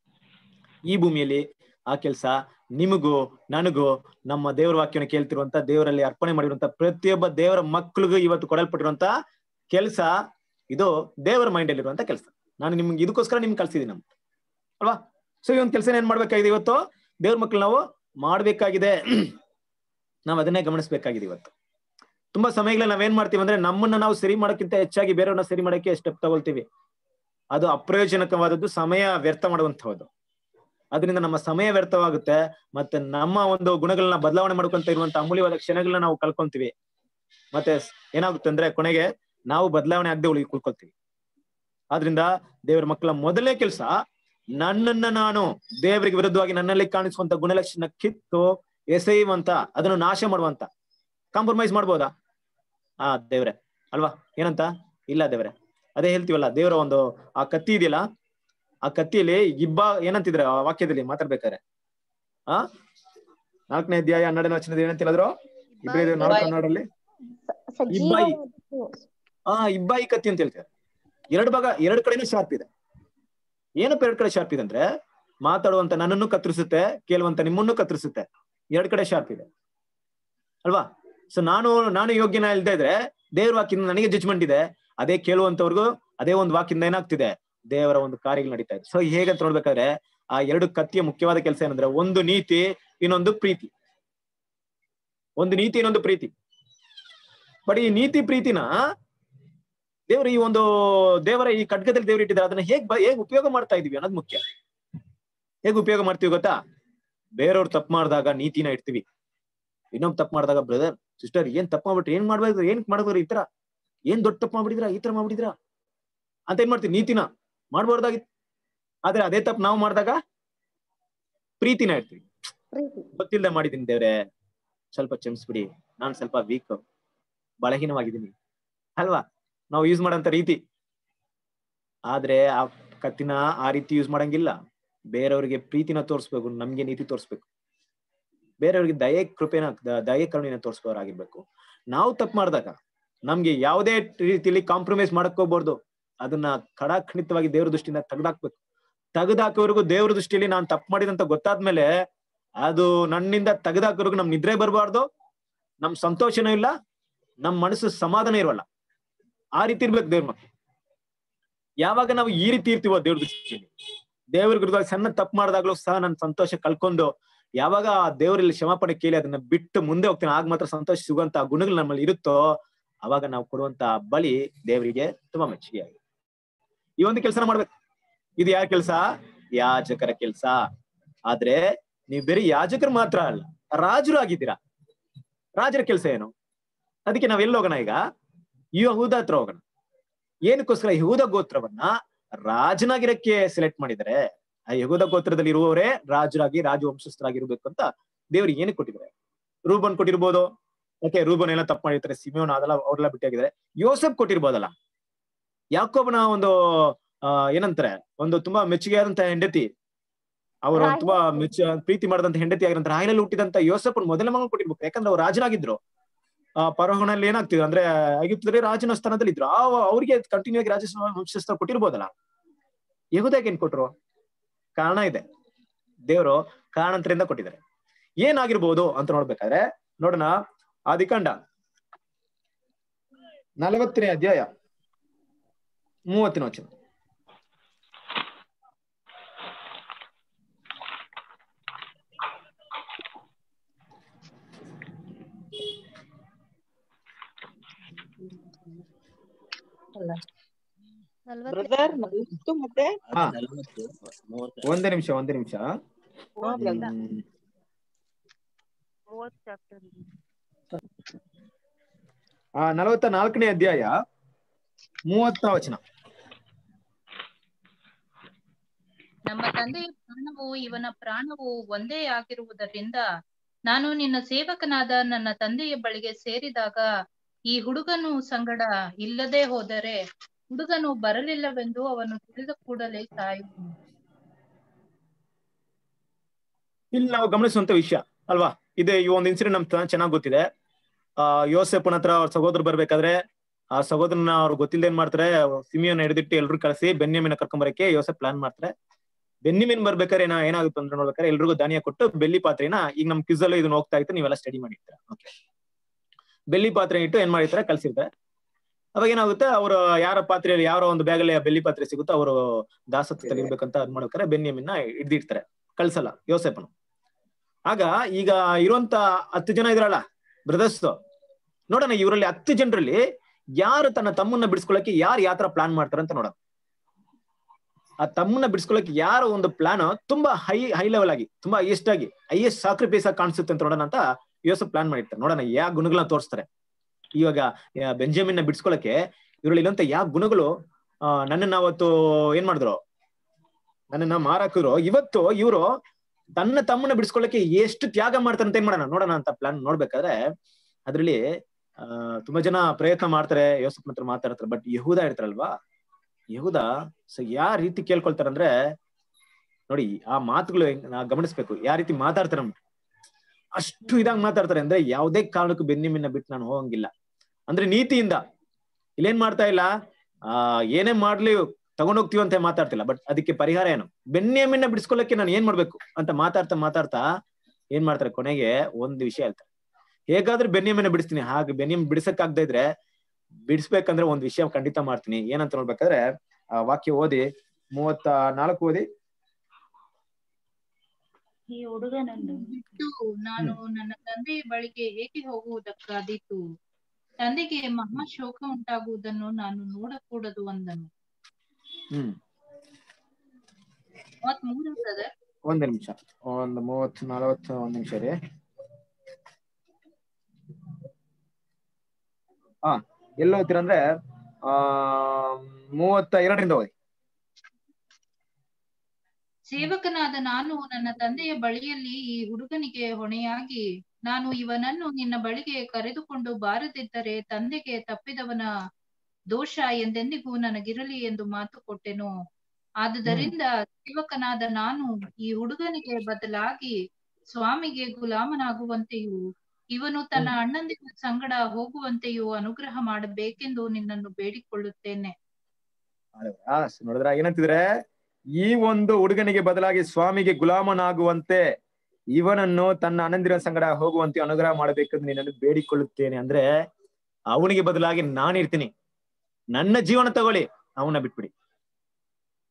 ಈ ಭೂಮಿಯಲ್ಲಿ ಆ ಕೆಲಸ ನಿಮಗೂ ನನಗೂ, ನಮ್ಮ ದೇವರ ವಾಕ್ಯನ ಕೇಳ್ತಿರುವಂತ, ದೇವರಲ್ಲಿ ಅರ್ಪಣೆ ಮಾಡಿರುವಂತ ಪ್ರತಿಯೊಬ್ಬ ದೇವರ ಮಕ್ಕಳಿಗೂ ಇವತ್ತು ಕೊಡಲ್ಪಟ್ಟಿರುವಂತ ಕೆಲಸ ಇದು ದೇವರ ಮೈಂಡ್ ಅಲ್ಲಿರುವಂತ ಕೆಲಸ. ನಾನು ನಿಮ್ಗೆ ಇದಕ್ಕೋಸ್ಕರ ನಿಮ್ಗೆ ಕಳ್ಸಿದೀನಿ ನಮ್ಗೆ ಅಲ್ವಾ. ಸೊ ಈ ಒಂದು ಕೆಲಸ ಏನ್ ಮಾಡ್ಬೇಕಾಗಿದೆ ಇವತ್ತು ದೇವ್ರ ಮಕ್ಳು ನಾವು ಮಾಡ್ಬೇಕಾಗಿದೆ. ನಾವ್ ಅದನ್ನೇ ಗಮನಿಸ್ಬೇಕಾಗಿದೆ. ಇವತ್ತು ತುಂಬಾ ಸಮಯಗಳಲ್ಲಿ ನಾವೇನ್ ಮಾಡ್ತೀವಿ ಅಂದ್ರೆ ನಮ್ಮನ್ನ ನಾವು ಸರಿ ಮಾಡೋಕ್ಕಿಂತ ಹೆಚ್ಚಾಗಿ ಬೇರೆಯವ್ರನ್ನ ಸರಿ ಮಾಡಕ್ಕೆ ಸ್ಟೆಪ್ ತಗೊಳ್ತೀವಿ. ಅದು ಅಪ್ರಯೋಜನಕವಾದದ್ದು, ಸಮಯ ವ್ಯರ್ಥ ಮಾಡುವಂತಹದ್ದು. ಅದರಿಂದ ನಮ್ಮ ಸಮಯ ವ್ಯರ್ಥವಾಗುತ್ತೆ, ಮತ್ತೆ ನಮ್ಮ ಒಂದು ಗುಣಗಳನ್ನ ಬದಲಾವಣೆ ಮಾಡ್ಕೊಂತ ಇರುವಂತ ಅಮೂಲ್ಯವಾದ ಕ್ಷಣಗಳನ್ನ ನಾವು ಕಳ್ಕೊಂತೀವಿ. ಮತ್ತೆ ಏನಾಗುತ್ತೆ ಅಂದ್ರೆ ಕೊನೆಗೆ ನಾವು ಬದಲಾವಣೆ ಆಗದೆ ಉಳಿದು ಕುಳ್ಕೊಳ್ತೀವಿ. ಆದ್ರಿಂದ ದೇವರ ಮಕ್ಕಳ ಮೊದಲನೇ ಕೆಲಸ, ನನ್ನನ್ನ ನಾನು ದೇವರಿಗೆ ವಿರುದ್ಧವಾಗಿ ನನ್ನಲ್ಲಿ ಕಾಣಿಸುವಂತ ಗುಣಲಕ್ಷಣ ಕಿತ್ತು ಎಸೆಯುವಂತ, ಅದನ್ನು ನಾಶ ಮಾಡುವಂತ. ಕಾಂಪ್ರಮೈಸ್ ಮಾಡ್ಬೋದಾ? ಆ ದೇವ್ರೆ ಅಲ್ವಾ, ಏನಂತ ಇಲ್ಲ ದೇವ್ರೆ. ಅದೇ ಹೇಳ್ತೀವಲ್ಲ, ದೇವರ ಒಂದು ಆ ಕತ್ತಿ ಇದೆಯಲ್ಲ, ಆ ಕತ್ತಿಯಲ್ಲಿ ಇಬ್ಬ ಏನಂತಿದ್ರೆ ಆ ವಾಕ್ಯದಲ್ಲಿ ಮಾತಾಡ್ಬೇಕಾರೆ ಆ ನಾಲ್ಕನೇ ಅಧ್ಯಾಯ ಹನ್ನೆರಡನೇ ವಚನದ ಏನಂತಿಲ್ಲದ್ರು ಇಬ್ರಿಯ ನಾಲ್ಕು ಹನ್ನೆರಡರಲ್ಲಿ ಇಬ್ಬಾಯಿ ಆ ಇಬ್ಬಾಯಿ ಕತ್ತಿ ಅಂತ ಹೇಳ್ತಾರೆ. ಎರಡು ಭಾಗ, ಎರಡು ಕಡೆನೂ ಶಾರ್ಪ್ ಇದೆ. ಏನಪ್ಪ ಎರಡು ಕಡೆ ಶಾರ್ಪ್ ಇದೆ ಅಂದ್ರೆ, ಮಾತಾಡುವಂತ ನನ್ನನ್ನು ಕತ್ತರಿಸುತ್ತೆ, ಕೇಳುವಂತ ನಿಮ್ಮನ್ನು ಕತ್ತರಿಸುತ್ತೆ. ಎರಡು ಕಡೆ ಶಾರ್ಪ್ ಇದೆ ಅಲ್ವಾ. ಸೊ ನಾನು ನಾನು ಯೋಗ್ಯನ ಇಲ್ದೇ ಇದ್ರೆ ದೇವ್ರ ವಾಕ್ಯದಿಂದ ನನಗೆ ಜಡ್ಜ್ಮೆಂಟ್ ಇದೆ. ಅದೇ ಕೇಳುವಂತವ್ರಿಗೂ ಅದೇ ಒಂದು ವಾಕ್ಯದಿಂದ ಏನಾಗ್ತಿದೆ, ದೇವರ ಒಂದು ಕಾರ್ಯಗಳು ನಡೀತಾ ಇದೆ. ಸೊ ಹೇಗಂತ ನೋಡ್ಬೇಕಾದ್ರೆ ಆ ಎರಡು ಕತ್ತಿಯ ಮುಖ್ಯವಾದ ಕೆಲಸ ಏನಂದ್ರೆ, ಒಂದು ನೀತಿ, ಇನ್ನೊಂದು ಪ್ರೀತಿ. ಒಂದು ನೀತಿ, ಇನ್ನೊಂದು ಪ್ರೀತಿ. ಬಟ್ ಈ ನೀತಿ ಪ್ರೀತಿನ ದೇವ್ರ ಈ ಒಂದು ದೇವರ ಈ ಖಡ್ಗದಲ್ಲಿ ದೇವ್ರು ಇಟ್ಟಿದ್ದಾರೆ, ಅದನ್ನ ಹೇಗ್ ಹೇಗ್ ಉಪಯೋಗ ಮಾಡ್ತಾ ಇದೀವಿ ಅನ್ನೋದು ಮುಖ್ಯ. ಹೇಗ್ ಉಪಯೋಗ ಮಾಡ್ತೀವಿ ಗೊತ್ತಾ? ಬೇರೆಯವ್ರು ತಪ್ಪು ಮಾಡಿದಾಗ ನೀತಿನ ಇಡ್ತೀವಿ. ಇನ್ನೊಬ್ಬ ತಪ್ಪು ಮಾಡಿದಾಗ, ಬ್ರದರ್ ಸಿಸ್ಟರ್ ಏನ್ ತಪ್ಪು ಮಾಡ್ಬಿಟ್ರಿ, ಏನ್ ಮಾಡ್ಬೇಕು, ಏನ್ ಮಾಡಿದ್ರು ಈ ತರ, ಏನ್ ದೊಡ್ಡ ತಪ್ಪು ಮಾಡ್ಬಿಟ್ಟಿದ್ರ, ಈ ತರ ಮಾಡ್ಬಿಟ್ಟಿದ್ರ ಅಂತ ಏನ್ ಮಾಡ್ತೀವಿ, ನೀತಿನ ಮಾಡ್ಬಾರ್ದಾಗಿತ್ತು. ಆದ್ರೆ ಅದೇ ತಪ್ಪು ನಾವು ಮಾಡಿದಾಗ ಪ್ರೀತಿನ ಇಡ್ತೀವಿ. ಗೊತ್ತಿಲ್ಲದೆ ಮಾಡಿದೀನಿ ದೇವ್ರೆ, ಸ್ವಲ್ಪ ಕ್ಷಮಿಸ್ಬಿಡಿ, ನಾನ್ ಸ್ವಲ್ಪ ವೀಕ್, ಬಲಹೀನವಾಗಿದ್ದೀನಿ ಅಲ್ವಾ, ನಾವು ಯೂಸ್ ಮಾಡೋಂತ ರೀತಿ. ಆದ್ರೆ ಆ ಕತ್ತಿನ ಆ ರೀತಿ ಯೂಸ್ ಮಾಡಂಗಿಲ್ಲ. ಬೇರೆಯವ್ರಿಗೆ ಪ್ರೀತಿನ ತೋರಿಸ್ಬೇಕು, ನಮ್ಗೆ ನೀತಿ ತೋರಿಸ್ಬೇಕು. ಬೇರೆಯವ್ರಿಗೆ ದಯೆ ಕೃಪೆನ ದಯೆ ಕರುಣೆನ ತೋರಿಸ್ಬೋರಾಗಿರ್ಬೇಕು. ನಾವು ತಪ್ಪು ಮಾಡಿದಾಗ ನಮ್ಗೆ ಯಾವುದೇ ರೀತಿಯಲ್ಲಿ ಕಾಂಪ್ರಮೈಸ್ ಮಾಡಕ್ ಹೋಗ್ಬಾರ್ದು. ಅದನ್ನ ಖಡಾಖಂಡಿತವಾಗಿ ದೇವ್ರ ದೃಷ್ಟಿಯಿಂದ ತೆಗ್ದಾಕ್ಬೇಕು. ತೆಗ್ದಾಕೋವರೆಗೂ ದೇವ್ರ ದೃಷ್ಟಿಯಲ್ಲಿ ನಾನ್ ತಪ್ಪು ಮಾಡಿದಂತ ಗೊತ್ತಾದ್ಮೇಲೆ ಅದು ನನ್ನಿಂದ ತೆಗ್ದಾಕೋವರೆಗೂ ನಮ್ ನಿದ್ರೆ ಬರಬಾರ್ದು, ನಮ್ ಸಂತೋಷನೂ ಇಲ್ಲ, ನಮ್ ಮನಸ್ಸು ಸಮಾಧಾನ ಇರೋಲ್ಲ. ಆ ರೀತಿ ಇರ್ಬೇಕು ದೇವ್ರ ಮಕ್ಳು. ಯಾವಾಗ ನಾವು ಈ ರೀತಿ ಇರ್ತೀವೋ ದೇವ್ರ ದೃಷ್ಟಿಯಲ್ಲಿ, ದೇವ್ರ ವಿರುದ್ಧವಾಗಿ ಸಣ್ಣ ತಪ್ಪು ಮಾಡಿದಾಗ್ಲೂ ಸಹ ನನ್ನ ಸಂತೋಷ ಕಳ್ಕೊಂಡು ಯಾವಾಗ ದೇವರಲ್ಲಿ ಕ್ಷಮಾಪಣೆ ಕೇಳಿ ಅದನ್ನ ಬಿಟ್ಟು ಮುಂದೆ ಹೋಗ್ತೀನಿ, ಆಗ ಮಾತ್ರ ಸಂತೋಷ ಸಿಗುವಂತ ಗುಣಗಳು ನಮ್ಮಲ್ಲಿ ಇರುತ್ತೋ ಅವಾಗ ನಾವು ಕೊಡುವಂತ ಬಲಿ ದೇವರಿಗೆ ತುಂಬಾ ಮೆಚ್ಚುಗೆ ಆಗಿದೆ. ಈ ಒಂದು ಕೆಲಸನ ಮಾಡ್ಬೇಕು. ಇದು ಯಾರ ಕೆಲಸ? ಯಾಜಕರ ಕೆಲಸ. ಆದ್ರೆ ನೀವು ಬೇರೆ ಯಾಜಕರು ಮಾತ್ರ ಅಲ್ಲ, ರಾಜರು ಆಗಿದ್ದೀರಾ. ರಾಜರ ಕೆಲಸ ಏನು? ಅದಕ್ಕೆ ನಾವ್ ಎಲ್ಲಿ ಹೋಗೋಣ? ಈಗ ಯೆಹೂದ ಹತ್ರ ಹೋಗೋಣ. ಏನಕ್ಕೋಸ್ಕರ ಯೆಹೂದ ಗೋತ್ರವನ್ನ ರಾಜನಾಗಿರಕ್ಕೆ ಸೆಲೆಕ್ಟ್ ಮಾಡಿದರೆ? ಆ ಯೆಹೂದ ಗೋತ್ರದಲ್ಲಿ ಇರುವವರೇ ರಾಜರಾಗಿ ರಾಜವಂಶಸ್ಥರಾಗಿರ್ಬೇಕು ಅಂತ ದೇವ್ರಿಗೆ ಏನಕ್ಕೆ ಕೊಟ್ಟಿದ್ದಾರೆ? ರೂಬನ್ ಕೊಟ್ಟಿರ್ಬೋದು, ಓಕೆ, ರೂಬನ್ ಎಲ್ಲ ತಪ್ಪು ಮಾಡಿರ್ತಾರೆ, ಸಿಮಿಯೋನ್ ಅದೆಲ್ಲ ಅವ್ರೆಲ್ಲ ಬಿಟ್ಟಿದ್ದಾರೆ. ಯೋಸೆಫ್ ಕೊಟ್ಟಿರ್ಬೋದಲ್ಲ. ಯಾಕೋಬನ ಒಂದು ಆ ಏನಂತಾರೆ, ಒಂದು ತುಂಬಾ ಮೆಚ್ಚುಗೆ ಆದಂತ ಹೆಂಡತಿ, ಅವರು ತುಂಬಾ ಮೆಚ್ಚ ಪ್ರೀತಿ ಮಾಡಿದಂತ ಹೆಂಡತಿ ಆಗಿರಂತ ರಾಯಲಲ್ಲಿ ಹುಟ್ಟಿದಂತ ಯೋಸೆಫನ್ ಮೊದಲ ಮಗನ ಕೊಟ್ಟಿರ್ಬೇಕು. ಯಾಕಂದ್ರೆ ಅವ್ರು ರಾಜನಾಗಿದ್ರು. ಆ ಪರೋಹಣಲ್ಲಿ ಏನಾಗ್ತಿದ್ರು ಅಂದ್ರೆ ಐಗುಪ್ತದಲ್ಲಿ ರಾಜನ ಸ್ಥಾನದಲ್ಲಿ ಇದ್ರು. ಆ ಅವ್ರಿಗೆ ಕಂಟಿನ್ಯೂ ಆಗಿ ರಾಜ ವಂಶಸ್ಥ ಕೊಟ್ಟಿರ್ಬೋದಲ್ಲ. ಯೆಹೂದಕ್ಕೆ ಏನ್ ಕೊಟ್ರು? ಕಾರಣ ಇದೆ. ದೇವರು ಕಾರಣಾಂತರದಿಂದ ಕೊಟ್ಟಿದ್ದಾರೆ. ಏನಾಗಿರ್ಬೋದು ಅಂತ ನೋಡ್ಬೇಕಾದ್ರೆ ನೋಡೋಣ. ಆದಿಕಾಂಡ ನಲವತ್ತನೇ ಅಧ್ಯಾಯ ಮೂವತ್ತನೇ ವಚನ. ಬ್ರದರ್ ಮತ್ತೆ ಹಾ ಒಂದೇ ನಿಮಿಷ ಒಂದೇ ನಿಮಿಷ ಆ ನಲವತ್ತ ನಾಲ್ಕನೇ ಅಧ್ಯಾಯ ಮೂವತ್ತ ವಚನ. ನಮ್ಮ ತಂದೆಯ ಪ್ರಾಣವು ಇವನ ಪ್ರಾಣವು ಒಂದೇ ಆಗಿರುವುದರಿಂದ ನಾನು ನಿನ್ನ ಸೇವಕನಾದ ನನ್ನ ತಂದೆಯ ಬಳಿಗೆ ಸೇರಿದಾಗ ಈ ಹುಡುಗನು ಸಂಗಡ ಇಲ್ಲದೆ ಹೋದರೆ ಹುಡುಗನು ಬರಲಿಲ್ಲವೆಂದು ಅವನು ತಿಳಿದ ಕೂಡಲೇ ಸಾಯುವನು. ಇಲ್ಲಿ ನಾವು ಗಮನಿಸುವಂತ ವಿಷಯ ಅಲ್ವಾ ಇದೆ. ಈ ಒಂದು ಇನ್ಸಿಡೆಂಟ್ ನಮ್ಗೆ ಚೆನ್ನಾಗ್ ಗೊತ್ತಿದೆ. ಆ ಯೋಸೆಫನ ಹತ್ರ ಅವ್ರ ಸಹೋದರ ಬರ್ಬೇಕಾದ್ರೆ ಆ ಸಹೋದರನ ಅವ್ರು ಗೊತ್ತಿಲ್ಲದೆ ಏನ್ ಮಾಡ್ತಾರೆ, ಸಿಮಿಯೋನ ಹಿಡಿದಿಟ್ಟು ಎಲ್ರು ಕಳಿಸಿ ಬೆನ್ಯಾಮಿನ ಕರ್ಕೊಂಬರಕ್ಕೆ ಯೋಸೆಫ್ ಪ್ಲಾನ್ ಮಾಡ್ತಾರೆ. ಬೆನ್ಯಾಮಿನ್ ಬರ್ಬೇಕಾದ್ರೆ ಏನ ಏನಾಗುತ್ತೆ ಅಂತ ನೋಡ್ಬೇಕಾದ್ರೆ ಎಲ್ರಿಗೂ ಧಾನ್ಯ ಕೊಟ್ಟು ಬೆಳ್ಳಿ ಪಾತ್ರೆನ, ಈಗ ನಮ್ ಕ್ವಿಜ್ ಅಲ್ಲೂ ಇದನ್ನ ಹೋಗ್ತಾ ಇತ್ತು, ನೀವೆಲ್ಲ ಸ್ಟಡಿ ಮಾಡಿರ್ತಾರೆ. ಓಕೆ, ಬೆಳ್ಳಿ ಪಾತ್ರೆ ಇಟ್ಟು ಏನ್ ಮಾಡಿರ್ತಾರೆ, ಕಳ್ಸಿರ್ತಾರೆ. ಅವಾಗ ಏನಾಗುತ್ತೆ, ಅವ್ರು ಯಾರ ಪಾತ್ರೆಯಲ್ಲಿ ಯಾರೋ ಒಂದು ಬ್ಯಾಗಲ್ಲಿ ಬೆಳ್ಳಿ ಪಾತ್ರೆ ಸಿಗುತ್ತೋ ಅವರು ದಾಸತ್ವದಲ್ಲಿ ಇರ್ಬೇಕಂತ ಅದ್ ಮಾಡ್ಬೇಕಾರೆ ಬೆನ್ಯಾಮಿನ್ನ ಹಿಡ್ದಿಡ್ತಾರೆ, ಕಳ್ಸಲ್ಲ ಯೋಸೆಫನು. ಆಗ ಈಗ ಇರುವಂತ ಹತ್ತು ಜನ ಇದ್ರಲ್ಲ ಬ್ರದರ್ಸ್, ನೋಡೋಣ ಇವರಲ್ಲಿ ಹತ್ತು ಜನರಲ್ಲಿ ಯಾರು ತನ್ನ ತಮ್ಮನ್ನ ಬಿಡಿಸ್ಕೊಳಕ್ಕೆ ಯಾರು ಯಾವ ತರ ಪ್ಲಾನ್ ಮಾಡ್ತಾರೆ ಅಂತ ನೋಡೋಣ. ಆ ತಮ್ಮನ್ನ ಬಿಡಿಸ್ಕೊಳಕ್ಕೆ ಯಾರು ಒಂದು ಪ್ಲಾನ್ ತುಂಬಾ ಹೈ ಹೈ ಲೆವೆಲ್ ಆಗಿ ತುಂಬಾ ಹೈಯೆಸ್ಟ್ ಆಗಿ ಹೈಯೆಸ್ಟ್ ಸಾಕ್ರಿಫೈಸ್ ಆಗಿ ಕಾಣಿಸುತ್ತೆ ಅಂತ ನೋಡೋಣ ಅಂತ ಯೋಸೆಫ್ ಪ್ಲಾನ್ ಮಾಡಿರ್ತಾರೆ. ನೋಡೋಣ ಯಾವ ಗುಣಗಳನ್ನ ತೋರಿಸ್ತಾರೆ. ಇವಾಗ ಬೆಂಜಮಿನ್ನ ಬಿಡಿಸ್ಕೊಳಕ್ಕೆ ಇವರಲ್ಲಿ ಇಲ್ಲಂತ ಯಾವ ಗುಣಗಳು ಆ ನನ್ನನ್ನ ಅವತ್ತು ಏನ್ ಮಾಡಿದ್ರು, ನನ್ನನ್ನ ಮಾರಾಕಿದ್ರು. ಇವತ್ತು ಇವರು ತನ್ನ ತಮ್ಮನ್ನ ಬಿಡಿಸ್ಕೊಳ್ಳಕ್ಕೆ ಎಷ್ಟು ತ್ಯಾಗ ಮಾಡ್ತಾರೆ ಅಂತ ಏನ್ ಮಾಡೋಣ ನೋಡೋಣ ಅಂತ ಪ್ಲಾನ್ ನೋಡ್ಬೇಕಾದ್ರೆ ಅದ್ರಲ್ಲಿ ಆ ತುಂಬಾ ಜನ ಪ್ರಯತ್ನ ಮಾಡ್ತಾರೆ, ಯೋಸೆಫ್ ಹತ್ರ ಮಾತಾಡ್ತಾರೆ. ಬಟ್ ಯೆಹೂದ ಇರ್ತಾರಲ್ವಾ, ಯೆಹೂದ ಸೊ ಯಾವ ರೀತಿ ಕೇಳ್ಕೊಳ್ತಾರ ಅಂದ್ರೆ ನೋಡಿ, ಆ ಮಾತುಗಳು ನಾ ಗಮನಿಸ್ಬೇಕು. ಯಾವ ರೀತಿ ಮಾತಾಡ್ತಾರೆ, ಅಷ್ಟು ಇದಾಗ ಮಾತಾಡ್ತಾರೆ ಅಂದ್ರೆ ಯಾವುದೇ ಕಾರಣಕ್ಕೂ ಬೆನ್ಯಾಮಿನ್ನ ಬಿಟ್ಟು ನಾನು ಹೋಗಂಗಿಲ್ಲ ಅಂದ್ರೆ ನೀತಿಯಿಂದ. ಇಲ್ಲೇನ್ ಮಾಡ್ತಾ ಇಲ್ಲ, ಆ ಏನೇ ಮಾಡ್ಲಿ ತಗೊಂಡೋಗ್ತೀವಿ ಅಂತ ಮಾತಾಡ್ತಿಲ್ಲ. ಬಟ್ ಅದಕ್ಕೆ ಪರಿಹಾರ ಏನು, ಬೆನ್ಯಾಮಿನ್ನ ಬಿಡಿಸ್ಕೊಳ್ಳಕ್ಕೆ ನಾನು ಏನ್ ಮಾಡ್ಬೇಕು ಅಂತ ಮಾತಾಡ್ತಾ ಮಾತಾಡ್ತಾ ಏನ್ ಮಾಡ್ತಾರೆ, ಕೊನೆಗೆ ಒಂದು ವಿಷಯ ಹೇಳ್ತಾರೆ, ಹೇಗಾದ್ರೂ ಬೆನ್ಯಾಮಿನ್ನ ಬಿಡಿಸ್ತೀನಿ. ಹಾಗೆ ಬೆನ್ಯಾಮಿನ್ ಬಿಡಿಸಕ್ಕಾಗದೇ ಇದ್ರೆ ಬಿಡಿಸ್ಬೇಕಂದ್ರೆ ಒಂದ್ ವಿಷಯ ಖಂಡಿತ ಮಾಡ್ತೀನಿ. ಏನಂತ ನೋಡ್ಬೇಕಾದ್ರೆ ಆ ವಾಕ್ಯ ಓದಿ, ಮೂವತ್ತ ನಾಲ್ಕು ಓದಿ. ಈ ಹುಡುಗನನ್ನು ಬಿಟ್ಟು ನಾನು ನನ್ನ ತಂದೆಯ ಬಳಿಗೆ ಹೇಗೆ ಹೋಗುವುದಕ್ಕಾದೀತು? ತಂದೆಗೆ ಮಹಾ ಶೋಕ ಉಂಟಾಗುವುದನ್ನು ನಾನು ನೋಡಕೂಡದು ಅಂದನು. ಹ್ಮ್ ಮೂವತ್ತ್ ಮೂರು ಬ್ರದರ್ ಒಂದ್ ನಿಮಿಷ, ಒಂದ್ ಮೂವತ್ ನಲವತ್ತ ಒಂದ್ ನಿಮಿಷ ರೀ. ಹಾ ಎಲ್ಲ ಓದ್ತೀರಂದ್ರೆ ಆ ಮೂವತ್ತ ಎರಡರಿಂದ ಓದಿ. ಸೇವಕನಾದ ನಾನು ನನ್ನ ತಂದೆಯ ಬಳಿಯಲ್ಲಿ ಈ ಹುಡುಗನಿಗೆ ಹೊಣೆಯಾಗಿ ನಾನು ಇವನನ್ನು ನಿನ್ನ ಬಳಿಗೆ ಕರೆದುಕೊಂಡು ಬಾರದಿದ್ದರೆ ತಂದೆಗೆ ತಪ್ಪಿದವನ ದೋಷ ಎಂದೆಂದಿಗೂ ನನಗಿರಲಿ ಎಂದು ಮಾತು ಕೊಟ್ಟೆನು. ಆದುದರಿಂದ ಸೇವಕನಾದ ನಾನು ಈ ಹುಡುಗನಿಗೆ ಬದಲಾಗಿ ಸ್ವಾಮಿಗೆ ಗುಲಾಮನಾಗುವಂತೆಯೂ ಇವನು ತನ್ನ ಅಣ್ಣಂದಿರ ಸಂಗಡ ಹೋಗುವಂತೆಯೂ ಅನುಗ್ರಹ ಮಾಡಬೇಕೆಂದು ನಿನ್ನನ್ನು ಬೇಡಿಕೊಳ್ಳುತ್ತೇನೆ. ನೋಡಿದ್ರ ಏನಂತಿದ್ರೆ, ಈ ಒಂದು ಹುಡುಗನಿಗೆ ಬದಲಾಗಿ ಸ್ವಾಮಿಗೆ ಗುಲಾಮನಾಗುವಂತೆ ಇವನನ್ನು ತನ್ನ ಅಣ್ಣಂದಿರ ಸಂಗಡ ಹೋಗುವಂತೆ ಅನುಗ್ರಹ ಮಾಡಬೇಕೆಂದು ನಿನ್ನನ್ನು ಬೇಡಿಕೊಳ್ಳುತ್ತೇನೆ. ಅಂದ್ರೆ ಅವನಿಗೆ ಬದಲಾಗಿ ನಾನಿರ್ತೀನಿ, ನನ್ನ ಜೀವನ ತಗೊಳ್ಳಿ, ಅವನ್ನ ಬಿಟ್ಬಿಡಿ.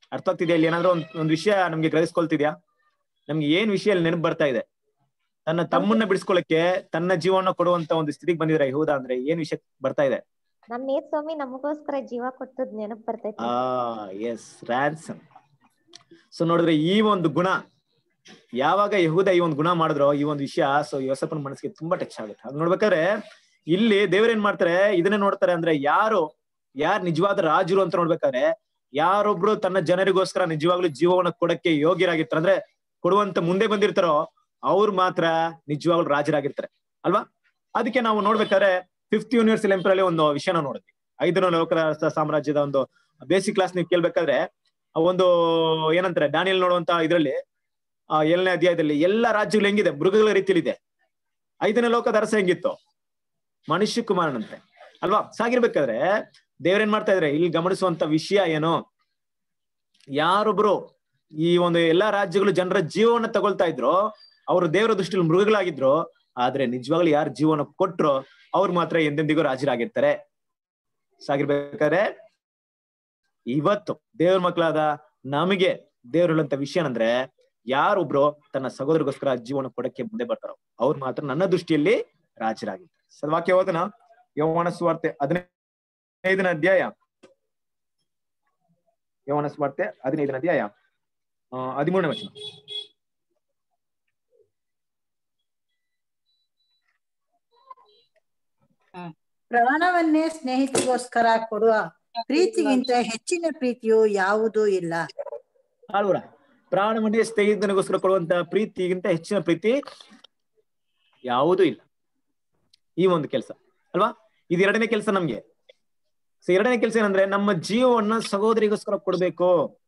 ಅರ್ಥ ಆಗ್ತಿದ್ಯಾ? ಇಲ್ಲಿ ಏನಾದ್ರು ಒಂದ್ ಒಂದ್ ವಿಷಯ ನಮ್ಗೆ ಗ್ರಹಿಸ್ಕೊಳ್ತಿದ್ಯಾ? ನಮ್ಗೆ ಏನ್ ವಿಷಯ ಅಲ್ಲಿ ನೆನಪು ಬರ್ತಾ ಇದೆ? ತನ್ನ ತಮ್ಮನ್ನ ಬಿಡಿಸ್ಕೊಳಕ್ಕೆ ತನ್ನ ಜೀವನ ಕೊಡುವಂತ ಒಂದು ಸ್ಥಿತಿಗೆ ಬಂದಿದ್ರೆ ಯಹೂದ ಅಂದ್ರೆ ಏನ್ ವಿಷಯ ಬರ್ತಾ ಇದೆ? ನಮ್ಮ ಯೇಸು ಸ್ವಾಮಿ ನಮಗೋಸ್ಕರ ಜೀವ ಕೊಟ್ಟದ್ ನೆನಪು ಬರ್ತೈತಿ. ಆ ಎಸ್, ರ್ಯಾನ್ಸಮ್. ಸೊ ನೋಡಿದ್ರೆ ಈ ಒಂದು ಗುಣ ಯಾವಾಗ ಯಹೂದ ಈ ಒಂದು ಗುಣ ಮಾಡಿದ್ರೋ ಈ ಒಂದು ವಿಷಯ ಸೊ ಯೋಸೇಫನ ಮನಸ್ಸಿಗೆ ತುಂಬಾ ಟಚ್ ಆಗುತ್ತೆ. ಅದ್ ನೋಡ್ಬೇಕಾದ್ರೆ ಇಲ್ಲಿ ದೇವ್ರೇನ್ ಮಾಡ್ತಾರೆ, ಇದನ್ನೇ ನೋಡ್ತಾರೆ ಅಂದ್ರೆ ಯಾರು ಯಾರು ನಿಜವಾದ ರಾಜರು ಅಂತ ನೋಡ್ಬೇಕಾದ್ರೆ ಯಾರೊಬ್ರು ತನ್ನ ಜನರಿಗೋಸ್ಕರ ನಿಜವಾಗ್ಲೂ ಜೀವವನ್ನ ಕೊಡಕ್ಕೆ ಯೋಗ್ಯರಾಗಿರ್ತಾರೆ, ಅಂದ್ರೆ ಕೊಡುವಂತ ಮುಂದೆ ಬಂದಿರ್ತಾರೋ ಅವ್ರು ಮಾತ್ರ ನಿಜವಾಗ್ಲೂ ರಾಜರಾಗಿರ್ತಾರೆ ಅಲ್ವಾ? ಅದಕ್ಕೆ ನಾವು ನೋಡ್ಬೇಕಾದ್ರೆ ಫಿಫ್ತ್ ಯೂನಿವರ್ಸಲ್ ಎಂಪರ್ ಅಲ್ಲಿ ಒಂದು ವಿಷಯನ ನೋಡಿದ್ವಿ. ಐದನೇ ಲೋಕ ಸಾಮ್ರಾಜ್ಯದ ಒಂದು ಬೇಸಿಕ್ ಕ್ಲಾಸ್ ನೀವು ಕೇಳ್ಬೇಕಾದ್ರೆ ಒಂದು ಏನಂತಾರೆ ಡ್ಯಾನಿಯಲ್ ನೋಡುವಂತ ಇದ್ರಲ್ಲಿ ಆ ಏಳನೇ ಅಧ್ಯಾಯದಲ್ಲಿ ಎಲ್ಲಾ ರಾಜ್ಯಗಳು ಹೆಂಗಿದೆ, ಮೃಗಗಳ ರೀತಿಯಲ್ಲಿ ಇದೆ. ಐದನೇ ಲೋಕದ ಅರಸ ಹೆಂಗಿತ್ತು, ಮನುಷ್ಯ ಕುಮಾರನಂತೆ ಅಲ್ವಾ? ಸಾಗಿರ್ಬೇಕಾದ್ರೆ ದೇವ್ರೇನ್ ಮಾಡ್ತಾ ಇದ್ರೆ ಇಲ್ಲಿ ಗಮನಿಸುವಂತ ವಿಷಯ ಏನು, ಯಾರೊಬ್ರು ಈ ಒಂದು ಎಲ್ಲಾ ರಾಜ್ಯಗಳು ಜನರ ಜೀವನ ತಗೊಳ್ತಾ ಇದ್ರು ಅವರು ದೇವರ ದೃಷ್ಟಿಯಲ್ಲಿ ಮೃಗಗಳಾಗಿದ್ರು, ಆದ್ರೆ ನಿಜವಾಗ್ಲೂ ಯಾರು ಜೀವನ ಕೊಟ್ರು ಅವ್ರು ಮಾತ್ರ ಎಂದೆಂದಿಗೂ ರಾಜರಾಗಿರ್ತಾರೆ. ಸಾಗಿರ್ಬೇಕಾದ್ರೆ ಇವತ್ತು ದೇವ್ರ ಮಕ್ಕಳಾದ ನಮಗೆ ದೇವ್ರ ಹೇಳುವಂತ ವಿಷಯ ಅಂದ್ರೆ ಯಾರೊಬ್ರು ತನ್ನ ಸಹೋದರಿಗೋಸ್ಕರ ಜೀವನ ಕೊಡಕ್ಕೆ ಮುಂದೆ ಬರ್ತಾರೋ ಅವ್ರು ಮಾತ್ರ ನನ್ನ ದೃಷ್ಟಿಯಲ್ಲಿ ರಾಜರಾಗಿರ್ತಾರೆ. ಸದ್ವಾಕ್ಯ ಓದನ ಯೋಹಾನ ಸುವಾರ್ತೆ ಹದಿನೈದನೇ ಅಧ್ಯಾಯ ಯೋಹಾನ ಸುವಾರ್ತೆ ಹದಿನೈದನೇ ಅಧ್ಯಾಯ ಆ ಹದಿಮೂರನೇ ವಚನ. ಪ್ರಾಣವನ್ನೇ ಸ್ನೇಹಿತರಿಗೋಸ್ಕರ ಕೊಡುವ ಪ್ರೀತಿಗಿಂತ ಹೆಚ್ಚಿನ ಪ್ರೀತಿಯು ಯಾವುದೂ ಇಲ್ಲ. ಅಲ್ವರ ಪ್ರಾಣವನ್ನೇ ಸ್ನೇಹಿತನಿಗೋಸ್ಕರ ಕೊಡುವಂತ ಪ್ರೀತಿಗಿಂತ ಹೆಚ್ಚಿನ ಪ್ರೀತಿ ಯಾವುದೂ ಇಲ್ಲ. ಈ ಒಂದು ಕೆಲಸ ಅಲ್ವಾ? ಇದು ಎರಡನೇ ಕೆಲಸ ನಮ್ಗೆ. ಸೊ ಎರಡನೇ ಕೆಲಸ ಏನಂದ್ರೆ ನಮ್ಮ ಜೀವವನ್ನ ಸಹೋದರಿಗೋಸ್ಕರ ಕೊಡ್ಬೇಕು.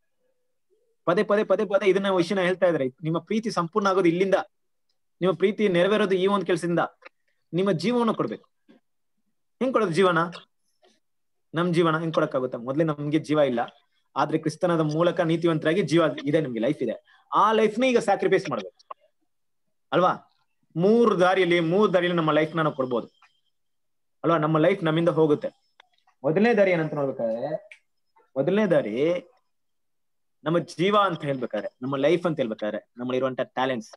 ಪದೇ ಪದೇ ಪದೇ ಪದೇ ಇದನ್ನ ವಿಷಯನ ಹೇಳ್ತಾ ಇದ್ರೆ ನಿಮ್ಮ ಪ್ರೀತಿ ಸಂಪೂರ್ಣ ಆಗೋದು ಇಲ್ಲಿಂದ, ನಿಮ್ಮ ಪ್ರೀತಿ ನೆರವೇರೋದು ಈ ಒಂದು ಕೆಲಸದಿಂದ. ನಿಮ್ಮ ಜೀವವನ್ನ ಕೊಡ್ಬೇಕು. ಹೆಂಗ್ ಕೊಡೋದು ಜೀವನ? ನಮ್ ಜೀವನ ಹೆಂಗ್ ಕೊಡಕ್ಕಾಗುತ್ತಾ? ಮೊದ್ಲೇ ನಮ್ಗೆ ಜೀವ ಇಲ್ಲ, ಆದ್ರೆ ಕ್ರಿಸ್ತನದ ಮೂಲಕ ನೀತಿವಂತರಾಗಿ ಜೀವ ಇದೆ, ನಮ್ಗೆ ಲೈಫ್ ಇದೆ. ಆ ಲೈಫ್ನ ಈಗ ಸ್ಯಾಕ್ರಿಫೈಸ್ ಮಾಡ್ಬೇಕು ಅಲ್ವಾ? ಮೂರು ದಾರಿಯಲ್ಲಿ ಮೂರು ದಾರಿಯಲ್ಲಿ ನಮ್ಮ ಲೈಫ್ ನಾವು ಕೊಡ್ಬೋದು ಅಲ್ವಾ? ನಮ್ಮ ಲೈಫ್ ನಮ್ಮಿಂದ ಹೋಗುತ್ತೆ. ಮೊದಲನೇ ದಾರಿ ಏನಂತ ನೋಡ್ಬೇಕಾದ್ರೆ, ಮೊದಲನೇ ದಾರಿ ನಮ್ಮ ಜೀವ ಅಂತ ಹೇಳ್ಬೇಕಾದ್ರೆ, ನಮ್ಮ ಲೈಫ್ ಅಂತ ಹೇಳ್ಬೇಕಾದ್ರೆ ನಮ್ಮಲ್ಲಿರುವಂತ ಟ್ಯಾಲೆಂಟ್ಸ್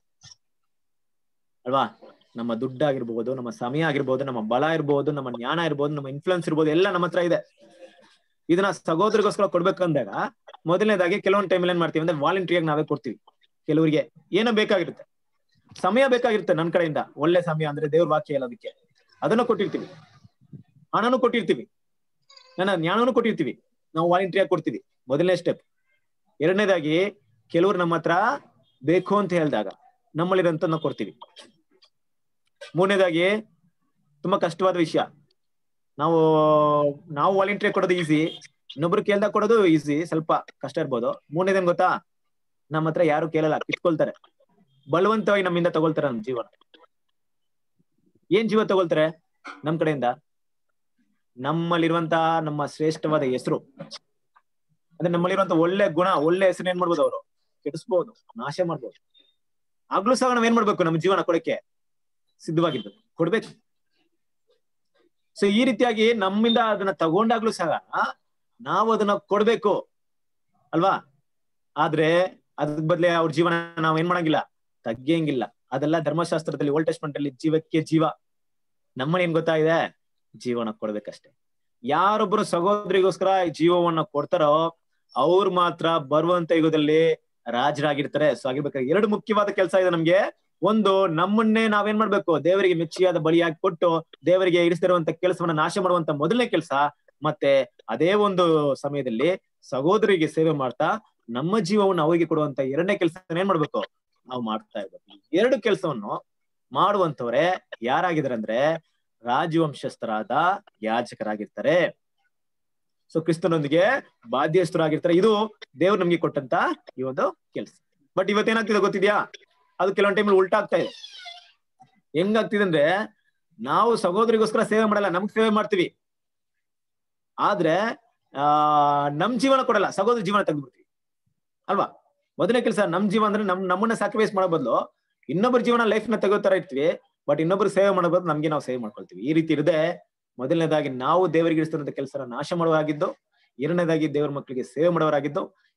ಅಲ್ವಾ? ನಮ್ಮ ದುಡ್ಡು ಆಗಿರ್ಬೋದು, ನಮ್ಮ ಸಮಯ ಆಗಿರ್ಬೋದು, ನಮ್ಮ ಬಲ ಇರ್ಬೋದು, ನಮ್ಮ ಜ್ಞಾನ ಇರ್ಬೋದು, ನಮ್ಮ ಇನ್ಫ್ಲುಯೆನ್ಸ್ ಇರ್ಬೋದು, ಎಲ್ಲ ನಮ್ಮ ಹತ್ರ ಇದೆ. ಇದನ್ನ ಸಹೋದರಿಗೋಸ್ಕರ ಕೊಡ್ಬೇಕಂದಾಗ ಮೊದಲನೇದಾಗಿ ಕೆಲವೊಂದು ಟೈಮ್ ಏನ್ ಮಾಡ್ತೀವಿ ಅಂದ್ರೆ ವಾಲಂಟ್ರಿಯಾಗಿ ನಾವೇ ಕೊಡ್ತೀವಿ. ಕೆಲವರಿಗೆ ಏನೋ ಬೇಕಾಗಿರುತ್ತೆ, ಸಮಯ ಬೇಕಾಗಿರುತ್ತೆ ನನ್ನ ಕಡೆಯಿಂದ, ಒಳ್ಳೆ ಸಮಯ ಅಂದ್ರೆ ದೇವ್ರ ವಾಕ್ಯ ಹೇಳೋದಕ್ಕೆ ಅದನ್ನು ಕೊಟ್ಟಿರ್ತೀವಿ, ಹಣನೂ ಕೊಟ್ಟಿರ್ತೀವಿ, ನನ್ನ ಜ್ಞಾನನೂ ಕೊಟ್ಟಿರ್ತೀವಿ, ನಾವು ವಾಲಂಟ್ರಿಯಾಗಿ ಕೊಡ್ತೀವಿ. ಮೊದಲನೇ ಸ್ಟೆಪ್. ಎರಡನೇದಾಗಿ ಕೆಲವ್ರು ನಮ್ಮ ಹತ್ರ ಬೇಕು ಅಂತ ಹೇಳಿದಾಗ ನಮ್ಮಲ್ಲಿರಂತ ನಾವು ಕೊಡ್ತೀವಿ. ಮೂರನೇದಾಗಿ ತುಂಬಾ ಕಷ್ಟವಾದ ವಿಷಯ, ನಾವು ನಾವು ವಾಲಂಟ್ರಿ ಕೊಡೋದು ಈಸಿ, ಇನ್ನೊಬ್ರು ಕೇಳ್ದಾಗ ಕೊಡೋದು ಈಸಿ, ಸ್ವಲ್ಪ ಕಷ್ಟ ಇರ್ಬೋದು. ಮೂರನೇದೇನ್ ಗೊತ್ತಾ? ನಮ್ಮ ಹತ್ರ ಯಾರು ಕೇಳಲ್ಲ, ಕಿತ್ಕೊಳ್ತಾರೆ, ಬಲವಂತವಾಗಿ ನಮ್ಮಿಂದ ತಗೊಳ್ತಾರೆ ನಮ್ ಜೀವನ. ಏನ್ ಜೀವ ತಗೊಳ್ತಾರೆ ನಮ್ ಕಡೆಯಿಂದ? ನಮ್ಮಲ್ಲಿರುವಂತ ನಮ್ಮ ಶ್ರೇಷ್ಠವಾದ ಹೆಸರು, ಅಂದ್ರೆ ನಮ್ಮಲ್ಲಿರುವಂತ ಒಳ್ಳೆ ಗುಣ, ಒಳ್ಳೆ ಹೆಸರು ಏನ್ ಮಾಡ್ಬೋದು ಅವರು? ಕೆಡಿಸ್ಬೋದು, ನಾಶ ಮಾಡ್ಬೋದು. ಆಗ್ಲೂ ಸಹ ನಾವ್ ಏನ್ ಮಾಡ್ಬೇಕು? ನಮ್ಮ ಜೀವನ ಕೊಡಕ್ಕೆ ಸಿದ್ಧವಾಗಿರ್ಬೇಕು, ಕೊಡ್ಬೇಕು. ಸೊ ಈ ರೀತಿಯಾಗಿ ನಮ್ಮಿಂದ ಅದನ್ನ ತಗೊಂಡಾಗ್ಲೂ ಸಹ ನಾವು ಅದನ್ನ ಕೊಡ್ಬೇಕು ಅಲ್ವಾ? ಆದ್ರೆ ಅದ್ರ ಬದ್ಲೆ ಅವ್ರ ಜೀವನ ನಾವ್ ಏನ್ ಮಾಡಂಗಿಲ್ಲ, ತಗ್ಗಿಯಂಗಿಲ್ಲ. ಅದೆಲ್ಲ ಧರ್ಮಶಾಸ್ತ್ರದಲ್ಲಿ ಓಲ್ಡ್ ಟೆಸ್ಟ್ಮೆಂಟ್ ಅಲ್ಲಿ ಜೀವಕ್ಕೆ ಜೀವ, ನಮ್ಮನ್ನ ಏನ್ ಗೊತ್ತಾ ಇದೆ? ಜೀವನ ಕೊಡ್ಬೇಕಷ್ಟೇ. ಯಾರೊಬ್ರು ಸಹೋದರಿಗೋಸ್ಕರ ಜೀವವನ್ನ ಕೊಡ್ತಾರೋ ಅವ್ರು ಮಾತ್ರ ಬರುವಂತ ಯುಗದಲ್ಲಿ ರಾಜರಾಗಿರ್ತಾರೆ. ಸೊ ಆಗಿರ್ಬೇಕಾದ್ರೆ ಎರಡು ಮುಖ್ಯವಾದ ಕೆಲಸ ಇದೆ ನಮ್ಗೆ. ಒಂದು, ನಮ್ಮನ್ನೇ ನಾವೇನ್ ಮಾಡ್ಬೇಕು? ದೇವರಿಗೆ ಮೆಚ್ಚಿಯಾದ ಬಲಿಯಾಗಿ ಕೊಟ್ಟು ದೇವರಿಗೆ ಇರಿಸ್ತಿರುವಂತ ಕೆಲಸವನ್ನ ನಾಶ ಮಾಡುವಂತ ಮೊದಲನೇ ಕೆಲಸ. ಮತ್ತೆ ಅದೇ ಒಂದು ಸಮಯದಲ್ಲಿ ಸಹೋದರಿಗೆ ಸೇವೆ ಮಾಡ್ತಾ ನಮ್ಮ ಜೀವವನ್ನು ಅವರಿಗೆ ಕೊಡುವಂತ ಎರಡನೇ ಕೆಲಸ ಏನ್ ಮಾಡ್ಬೇಕು? ನಾವು ಮಾಡ್ತಾ ಇರ್ಬೇಕು. ಎರಡು ಕೆಲಸವನ್ನು ಮಾಡುವಂತವ್ರೆ ಯಾರಾಗಿದ್ದಾರೆ ಅಂದ್ರೆ ರಾಜವಂಶಸ್ಥರಾದ ಯಾಜಕರಾಗಿರ್ತಾರೆ. ಸೊ ಕ್ರಿಸ್ತನೊಂದಿಗೆ ಬಾಧ್ಯಸ್ಥರಾಗಿರ್ತಾರೆ. ಇದು ದೇವ್ರು ನಮ್ಗೆ ಕೊಟ್ಟಂತ ಈ ಒಂದು ಕೆಲಸ. ಬಟ್ ಇವತ್ತೇನಾಗ್ತಿದೆ ಗೊತ್ತಿದ್ಯಾ? ಅದು ಕೆಲವೊಂದು ಟೈಮ್ ಉಲ್ಟಾ ಆಗ್ತಾ ಇದೆ. ಹೆಂಗಾಗ್ತಿದೆ ಅಂದ್ರೆ ನಾವು ಸಹೋದರಿಗೋಸ್ಕರ ಸೇವೆ ಮಾಡಲ್ಲ, ನಮ್ಗ್ ಸೇವೆ ಮಾಡ್ತೀವಿ, ಆದ್ರೆ ಆ ನಮ್ ಜೀವನ ಕೊಡಲ್ಲ, ಸಹೋದರಿ ಜೀವನ ತೆಗೆದ್ಬಿಡ್ತೀವಿ ಅಲ್ವಾ? ಮೊದಲನೇ ಕೆಲಸ ನಮ್ ಜೀವ ಅಂದ್ರೆ ನಮ್ ನಮ್ಮನ್ನ ಸ್ಯಾಕ್ರಿಫೈಸ್ ಮಾಡೋ ಬದಲು ಇನ್ನೊಬ್ಬರ ಜೀವನ ಲೈಫ್ ನ ತೆಗೋತರ ಇರ್ತೀವಿ. ಬಟ್ ಇನ್ನೊಬ್ರು ಸೇವೆ ಮಾಡೋ ಬದಲು ನಮ್ಗೆ ನಾವು ಸೇವೆ ಮಾಡ್ಕೊಳ್ತೀವಿ. ಈ ರೀತಿ ಇರದೆ ಮೊದಲನೇದಾಗಿ ನಾವು ದೇವರಿಗೆ ಇರಿಸ್ತಿರುವಂತ ಕೆಲಸ ನಾಶ ಮಾಡುವರಾಗಿದ್ದು, ಎರಡನೇದಾಗಿ ದೇವರ ಮಕ್ಕಳಿಗೆ ಸೇವೆ ಮಾಡುವರಾಗಿದ್ದು,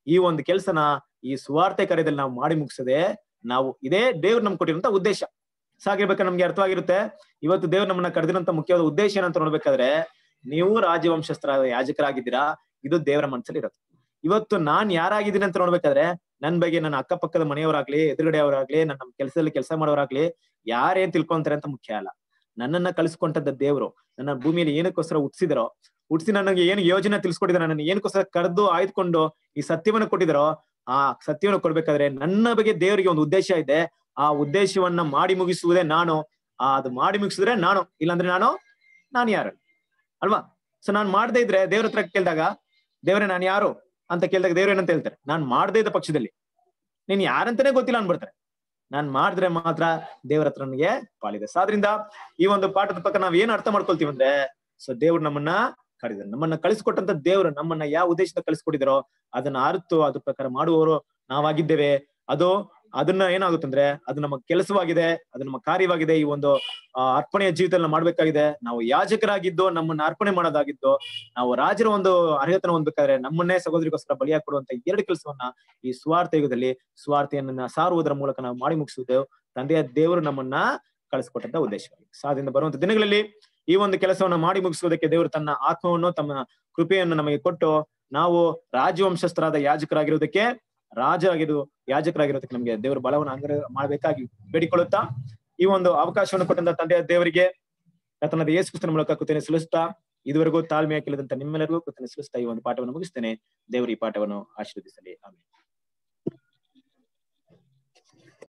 ಈ ಒಂದು ಕೆಲಸನ ಈ ಸುವಾರ್ತೆ ಕಾರ್ಯದಲ್ಲಿ ನಾವು ಮಾಡಿ ಮುಗಿಸದೆ ನಾವು ಇದೇ ದೇವ್ರು ನಮ್ಗೆ ಕೊಟ್ಟಿರುವಂತ ಉದ್ದೇಶ. ಸಾಗಿರ್ಬೇಕಾದ್ರೆ ನಮ್ಗೆ ಅರ್ಥವಾಗಿರುತ್ತೆ ಇವತ್ತು ದೇವ್ರು ನಮ್ಮನ್ನ ಕರೆದಿರಂತ ಮುಖ್ಯವಾದ ಉದ್ದೇಶ ಏನಂತ ನೋಡ್ಬೇಕಾದ್ರೆ ನೀವು ರಾಜವಂಶಸ್ಥ ಯಾಜಕರಾಗಿದ್ದೀರಾ, ಇದು ದೇವರ ಮನಸ್ಸಲ್ಲಿ ಇರುತ್ತೆ. ಇವತ್ತು ನಾನ್ ಯಾರಾಗಿದ್ದೀನಿ ಅಂತ ನೋಡ್ಬೇಕಾದ್ರೆ ನನ್ ಬಗ್ಗೆ ನನ್ನ ಅಕ್ಕಪಕ್ಕದ ಮನೆಯವರಾಗ್ಲಿ, ಎದುರುಗಡೆ ಅವರಾಗ್ಲಿ, ನನ್ನ ಕೆಲಸದಲ್ಲಿ ಕೆಲಸ ಮಾಡೋರಾಗ್ಲಿ ಯಾರೇನ್ ತಿಳ್ಕೊಂತಾರೆ ಅಂತ ಮುಖ್ಯ ಅಲ್ಲ. ನನ್ನನ್ನ ಕಳಿಸ್ಕೊಂಡದ್ದ ದೇವ್ರು ನನ್ನ ಭೂಮಿಯಲ್ಲಿ ಏನಕ್ಕೋಸ್ಕರ ಹುಟ್ಟಿಸಿದರೋ, ಹುಟ್ಟಿಸಿ ನನಗೆ ಏನು ಯೋಜನೆ ತಿಳಿಸ್ಕೊಟ್ಟಿದಾರೋ, ನನ್ನ ಏನಕ್ಕೋಸ್ಕರ ಕರೆದು ಆಯ್ದುಕೊಂಡು ಈ ಸತ್ಯವನ್ನ ಕೊಟ್ಟಿದಾರೋ, ಆ ಸತ್ಯವನ್ನು ಕೊಡ್ಬೇಕಾದ್ರೆ ನನ್ನ ಬಗ್ಗೆ ದೇವರಿಗೆ ಒಂದು ಉದ್ದೇಶ ಇದೆ. ಆ ಉದ್ದೇಶವನ್ನ ಮಾಡಿ ಮುಗಿಸುವುದೇ ನಾನು. ಆ ಅದು ಮಾಡಿ ಮುಗಿಸಿದ್ರೆ ನಾನು, ಇಲ್ಲಾಂದ್ರೆ ನಾನು ನಾನು ಯಾರು ಅಲ್ವಾ? ಸೊ ನಾನ್ ಮಾಡದೇ ಇದ್ರೆ ದೇವ್ರ ಹತ್ರ ಕೇಳಿದಾಗ ದೇವ್ರೆ ನಾನು ಯಾರು ಅಂತ ಕೇಳಿದಾಗ ದೇವ್ರ ಏನಂತ ಹೇಳ್ತಾರೆ, ನಾನ್ ಮಾಡದೇ ಇದ್ದ ಪಕ್ಷದಲ್ಲಿ ನೀನ್ ಯಾರಂತಾನೆ ಗೊತ್ತಿಲ್ಲ ಅನ್ಬಿಡ್ತಾರೆ. ನಾನ್ ಮಾಡಿದ್ರೆ ಮಾತ್ರ ದೇವ್ರ ಹತ್ರ ನನಗೆ ಪಾಲಿದೆ. ಸೊ ಆದ್ರಿಂದ ಈ ಒಂದು ಪಾಠದ ಪಕ್ಕ ನಾವ್ ಏನ್ ಅರ್ಥ ಮಾಡ್ಕೊಳ್ತೀವಿ ಅಂದ್ರೆ, ಸೊ ದೇವ್ರು ನಮ್ಮನ್ನ ಕರೆದಿದ್ದಾರೆ, ನಮ್ಮನ್ನ ಕಳಿಸ್ಕೊಟ್ಟಂತ ದೇವ್ರು ನಮ್ಮನ್ನ ಯಾವ ಉದ್ದೇಶದ ಕಳಿಸ್ಕೊಟ್ಟಿದಾರೋ ಅದನ್ನ ಅರ್ತು ಅದ್ರ ಪ್ರಕಾರ ಮಾಡುವವರು ನಾವಾಗಿದ್ದೇವೆ. ಅದು ಅದನ್ನ ಏನಾಗುತ್ತಂದ್ರೆ ಅದು ನಮ್ಮ ಕೆಲಸವಾಗಿದೆ, ಅದು ನಮ್ಮ ಕಾರ್ಯವಾಗಿದೆ. ಈ ಒಂದು ಆ ಅರ್ಪಣೆಯ ಜೀವಿತದಲ್ಲಿ ಮಾಡ್ಬೇಕಾಗಿದೆ. ನಾವು ಯಾಜಕರಾಗಿದ್ದು ನಮ್ಮನ್ನ ಅರ್ಪಣೆ ಮಾಡೋದಾಗಿದ್ದು, ನಾವು ರಾಜರ ಒಂದು ಅರ್ಹತನ ಹೊಂದಬೇಕಾದ್ರೆ ನಮ್ಮನ್ನೇ ಸಹೋದರಿಗೋಸ್ಕರ ಬಲಿಯಾಗಿ ಕೊಡುವಂತ ಎರಡು ಕೆಲಸವನ್ನ ಈ ಸ್ವಾರ್ಥ ಯುಗದಲ್ಲಿ ಸ್ವಾರ್ಥೆಯನ್ನ ಸಾರುವುದರ ಮೂಲಕ ನಾವು ಮಾಡಿ ಮುಗಿಸುವುದು ತಂದೆಯ ದೇವರು ನಮ್ಮನ್ನ ಕಳಿಸ್ಕೊಟ್ಟಂತ ಉದ್ದೇಶವಾಗಿದೆ. ಸಾಧದಿಂದ ಬರುವಂತ ದಿನಗಳಲ್ಲಿ ಈ ಒಂದು ಕೆಲಸವನ್ನ ಮಾಡಿ ಮುಗಿಸುವುದಕ್ಕೆ ದೇವರು ತನ್ನ ಆತ್ಮವನ್ನು ತಮ್ಮ ಕೃಪೆಯನ್ನು ನಮಗೆ ಕೊಟ್ಟು ನಾವು ರಾಜವಂಶಸ್ಥರಾದ ಯಾಜಕರಾಗಿರುವುದಕ್ಕೆ ರಾಜ ಆಗಿರು ಯಾಜಕರಾಗಿರೋದಕ್ಕೆ ನಮ್ಗೆ ದೇವರು ಬಲವನ್ನು ಅಂಗ ಮಾಡಬೇಕಾಗಿ ಬೇಡಿಕೊಳ್ಳುತ್ತಾ ಈ ಒಂದು ಅವಕಾಶವನ್ನು ಕೊಟ್ಟಂತ ತಂದೆಯ ದೇವರಿಗೆ ಕರ್ತನಾದ ಯೇಸು ಕ್ರಿಸ್ತನ ಮೂಲಕ ಕೃತಜ್ಞತೆ ಸಲ್ಲಿಸುತ್ತಾ ಇದುವರೆಗೂ ತಾಳ್ಮೆಯ ಕೇಳಿದಂತ ನಿಮ್ಮೆಲ್ಲರಿಗೂ ಕೃತಜ್ಞತೆ ಸಲ್ಲಿಸುತ್ತಾ ಈ ಒಂದು ಪಾಠವನ್ನು ಮುಗಿಸ್ತೇನೆ. ದೇವರು ಈ ಪಾಠವನ್ನು ಆಶೀರ್ವದಿಸಲಿ. ಆಮೆನ್.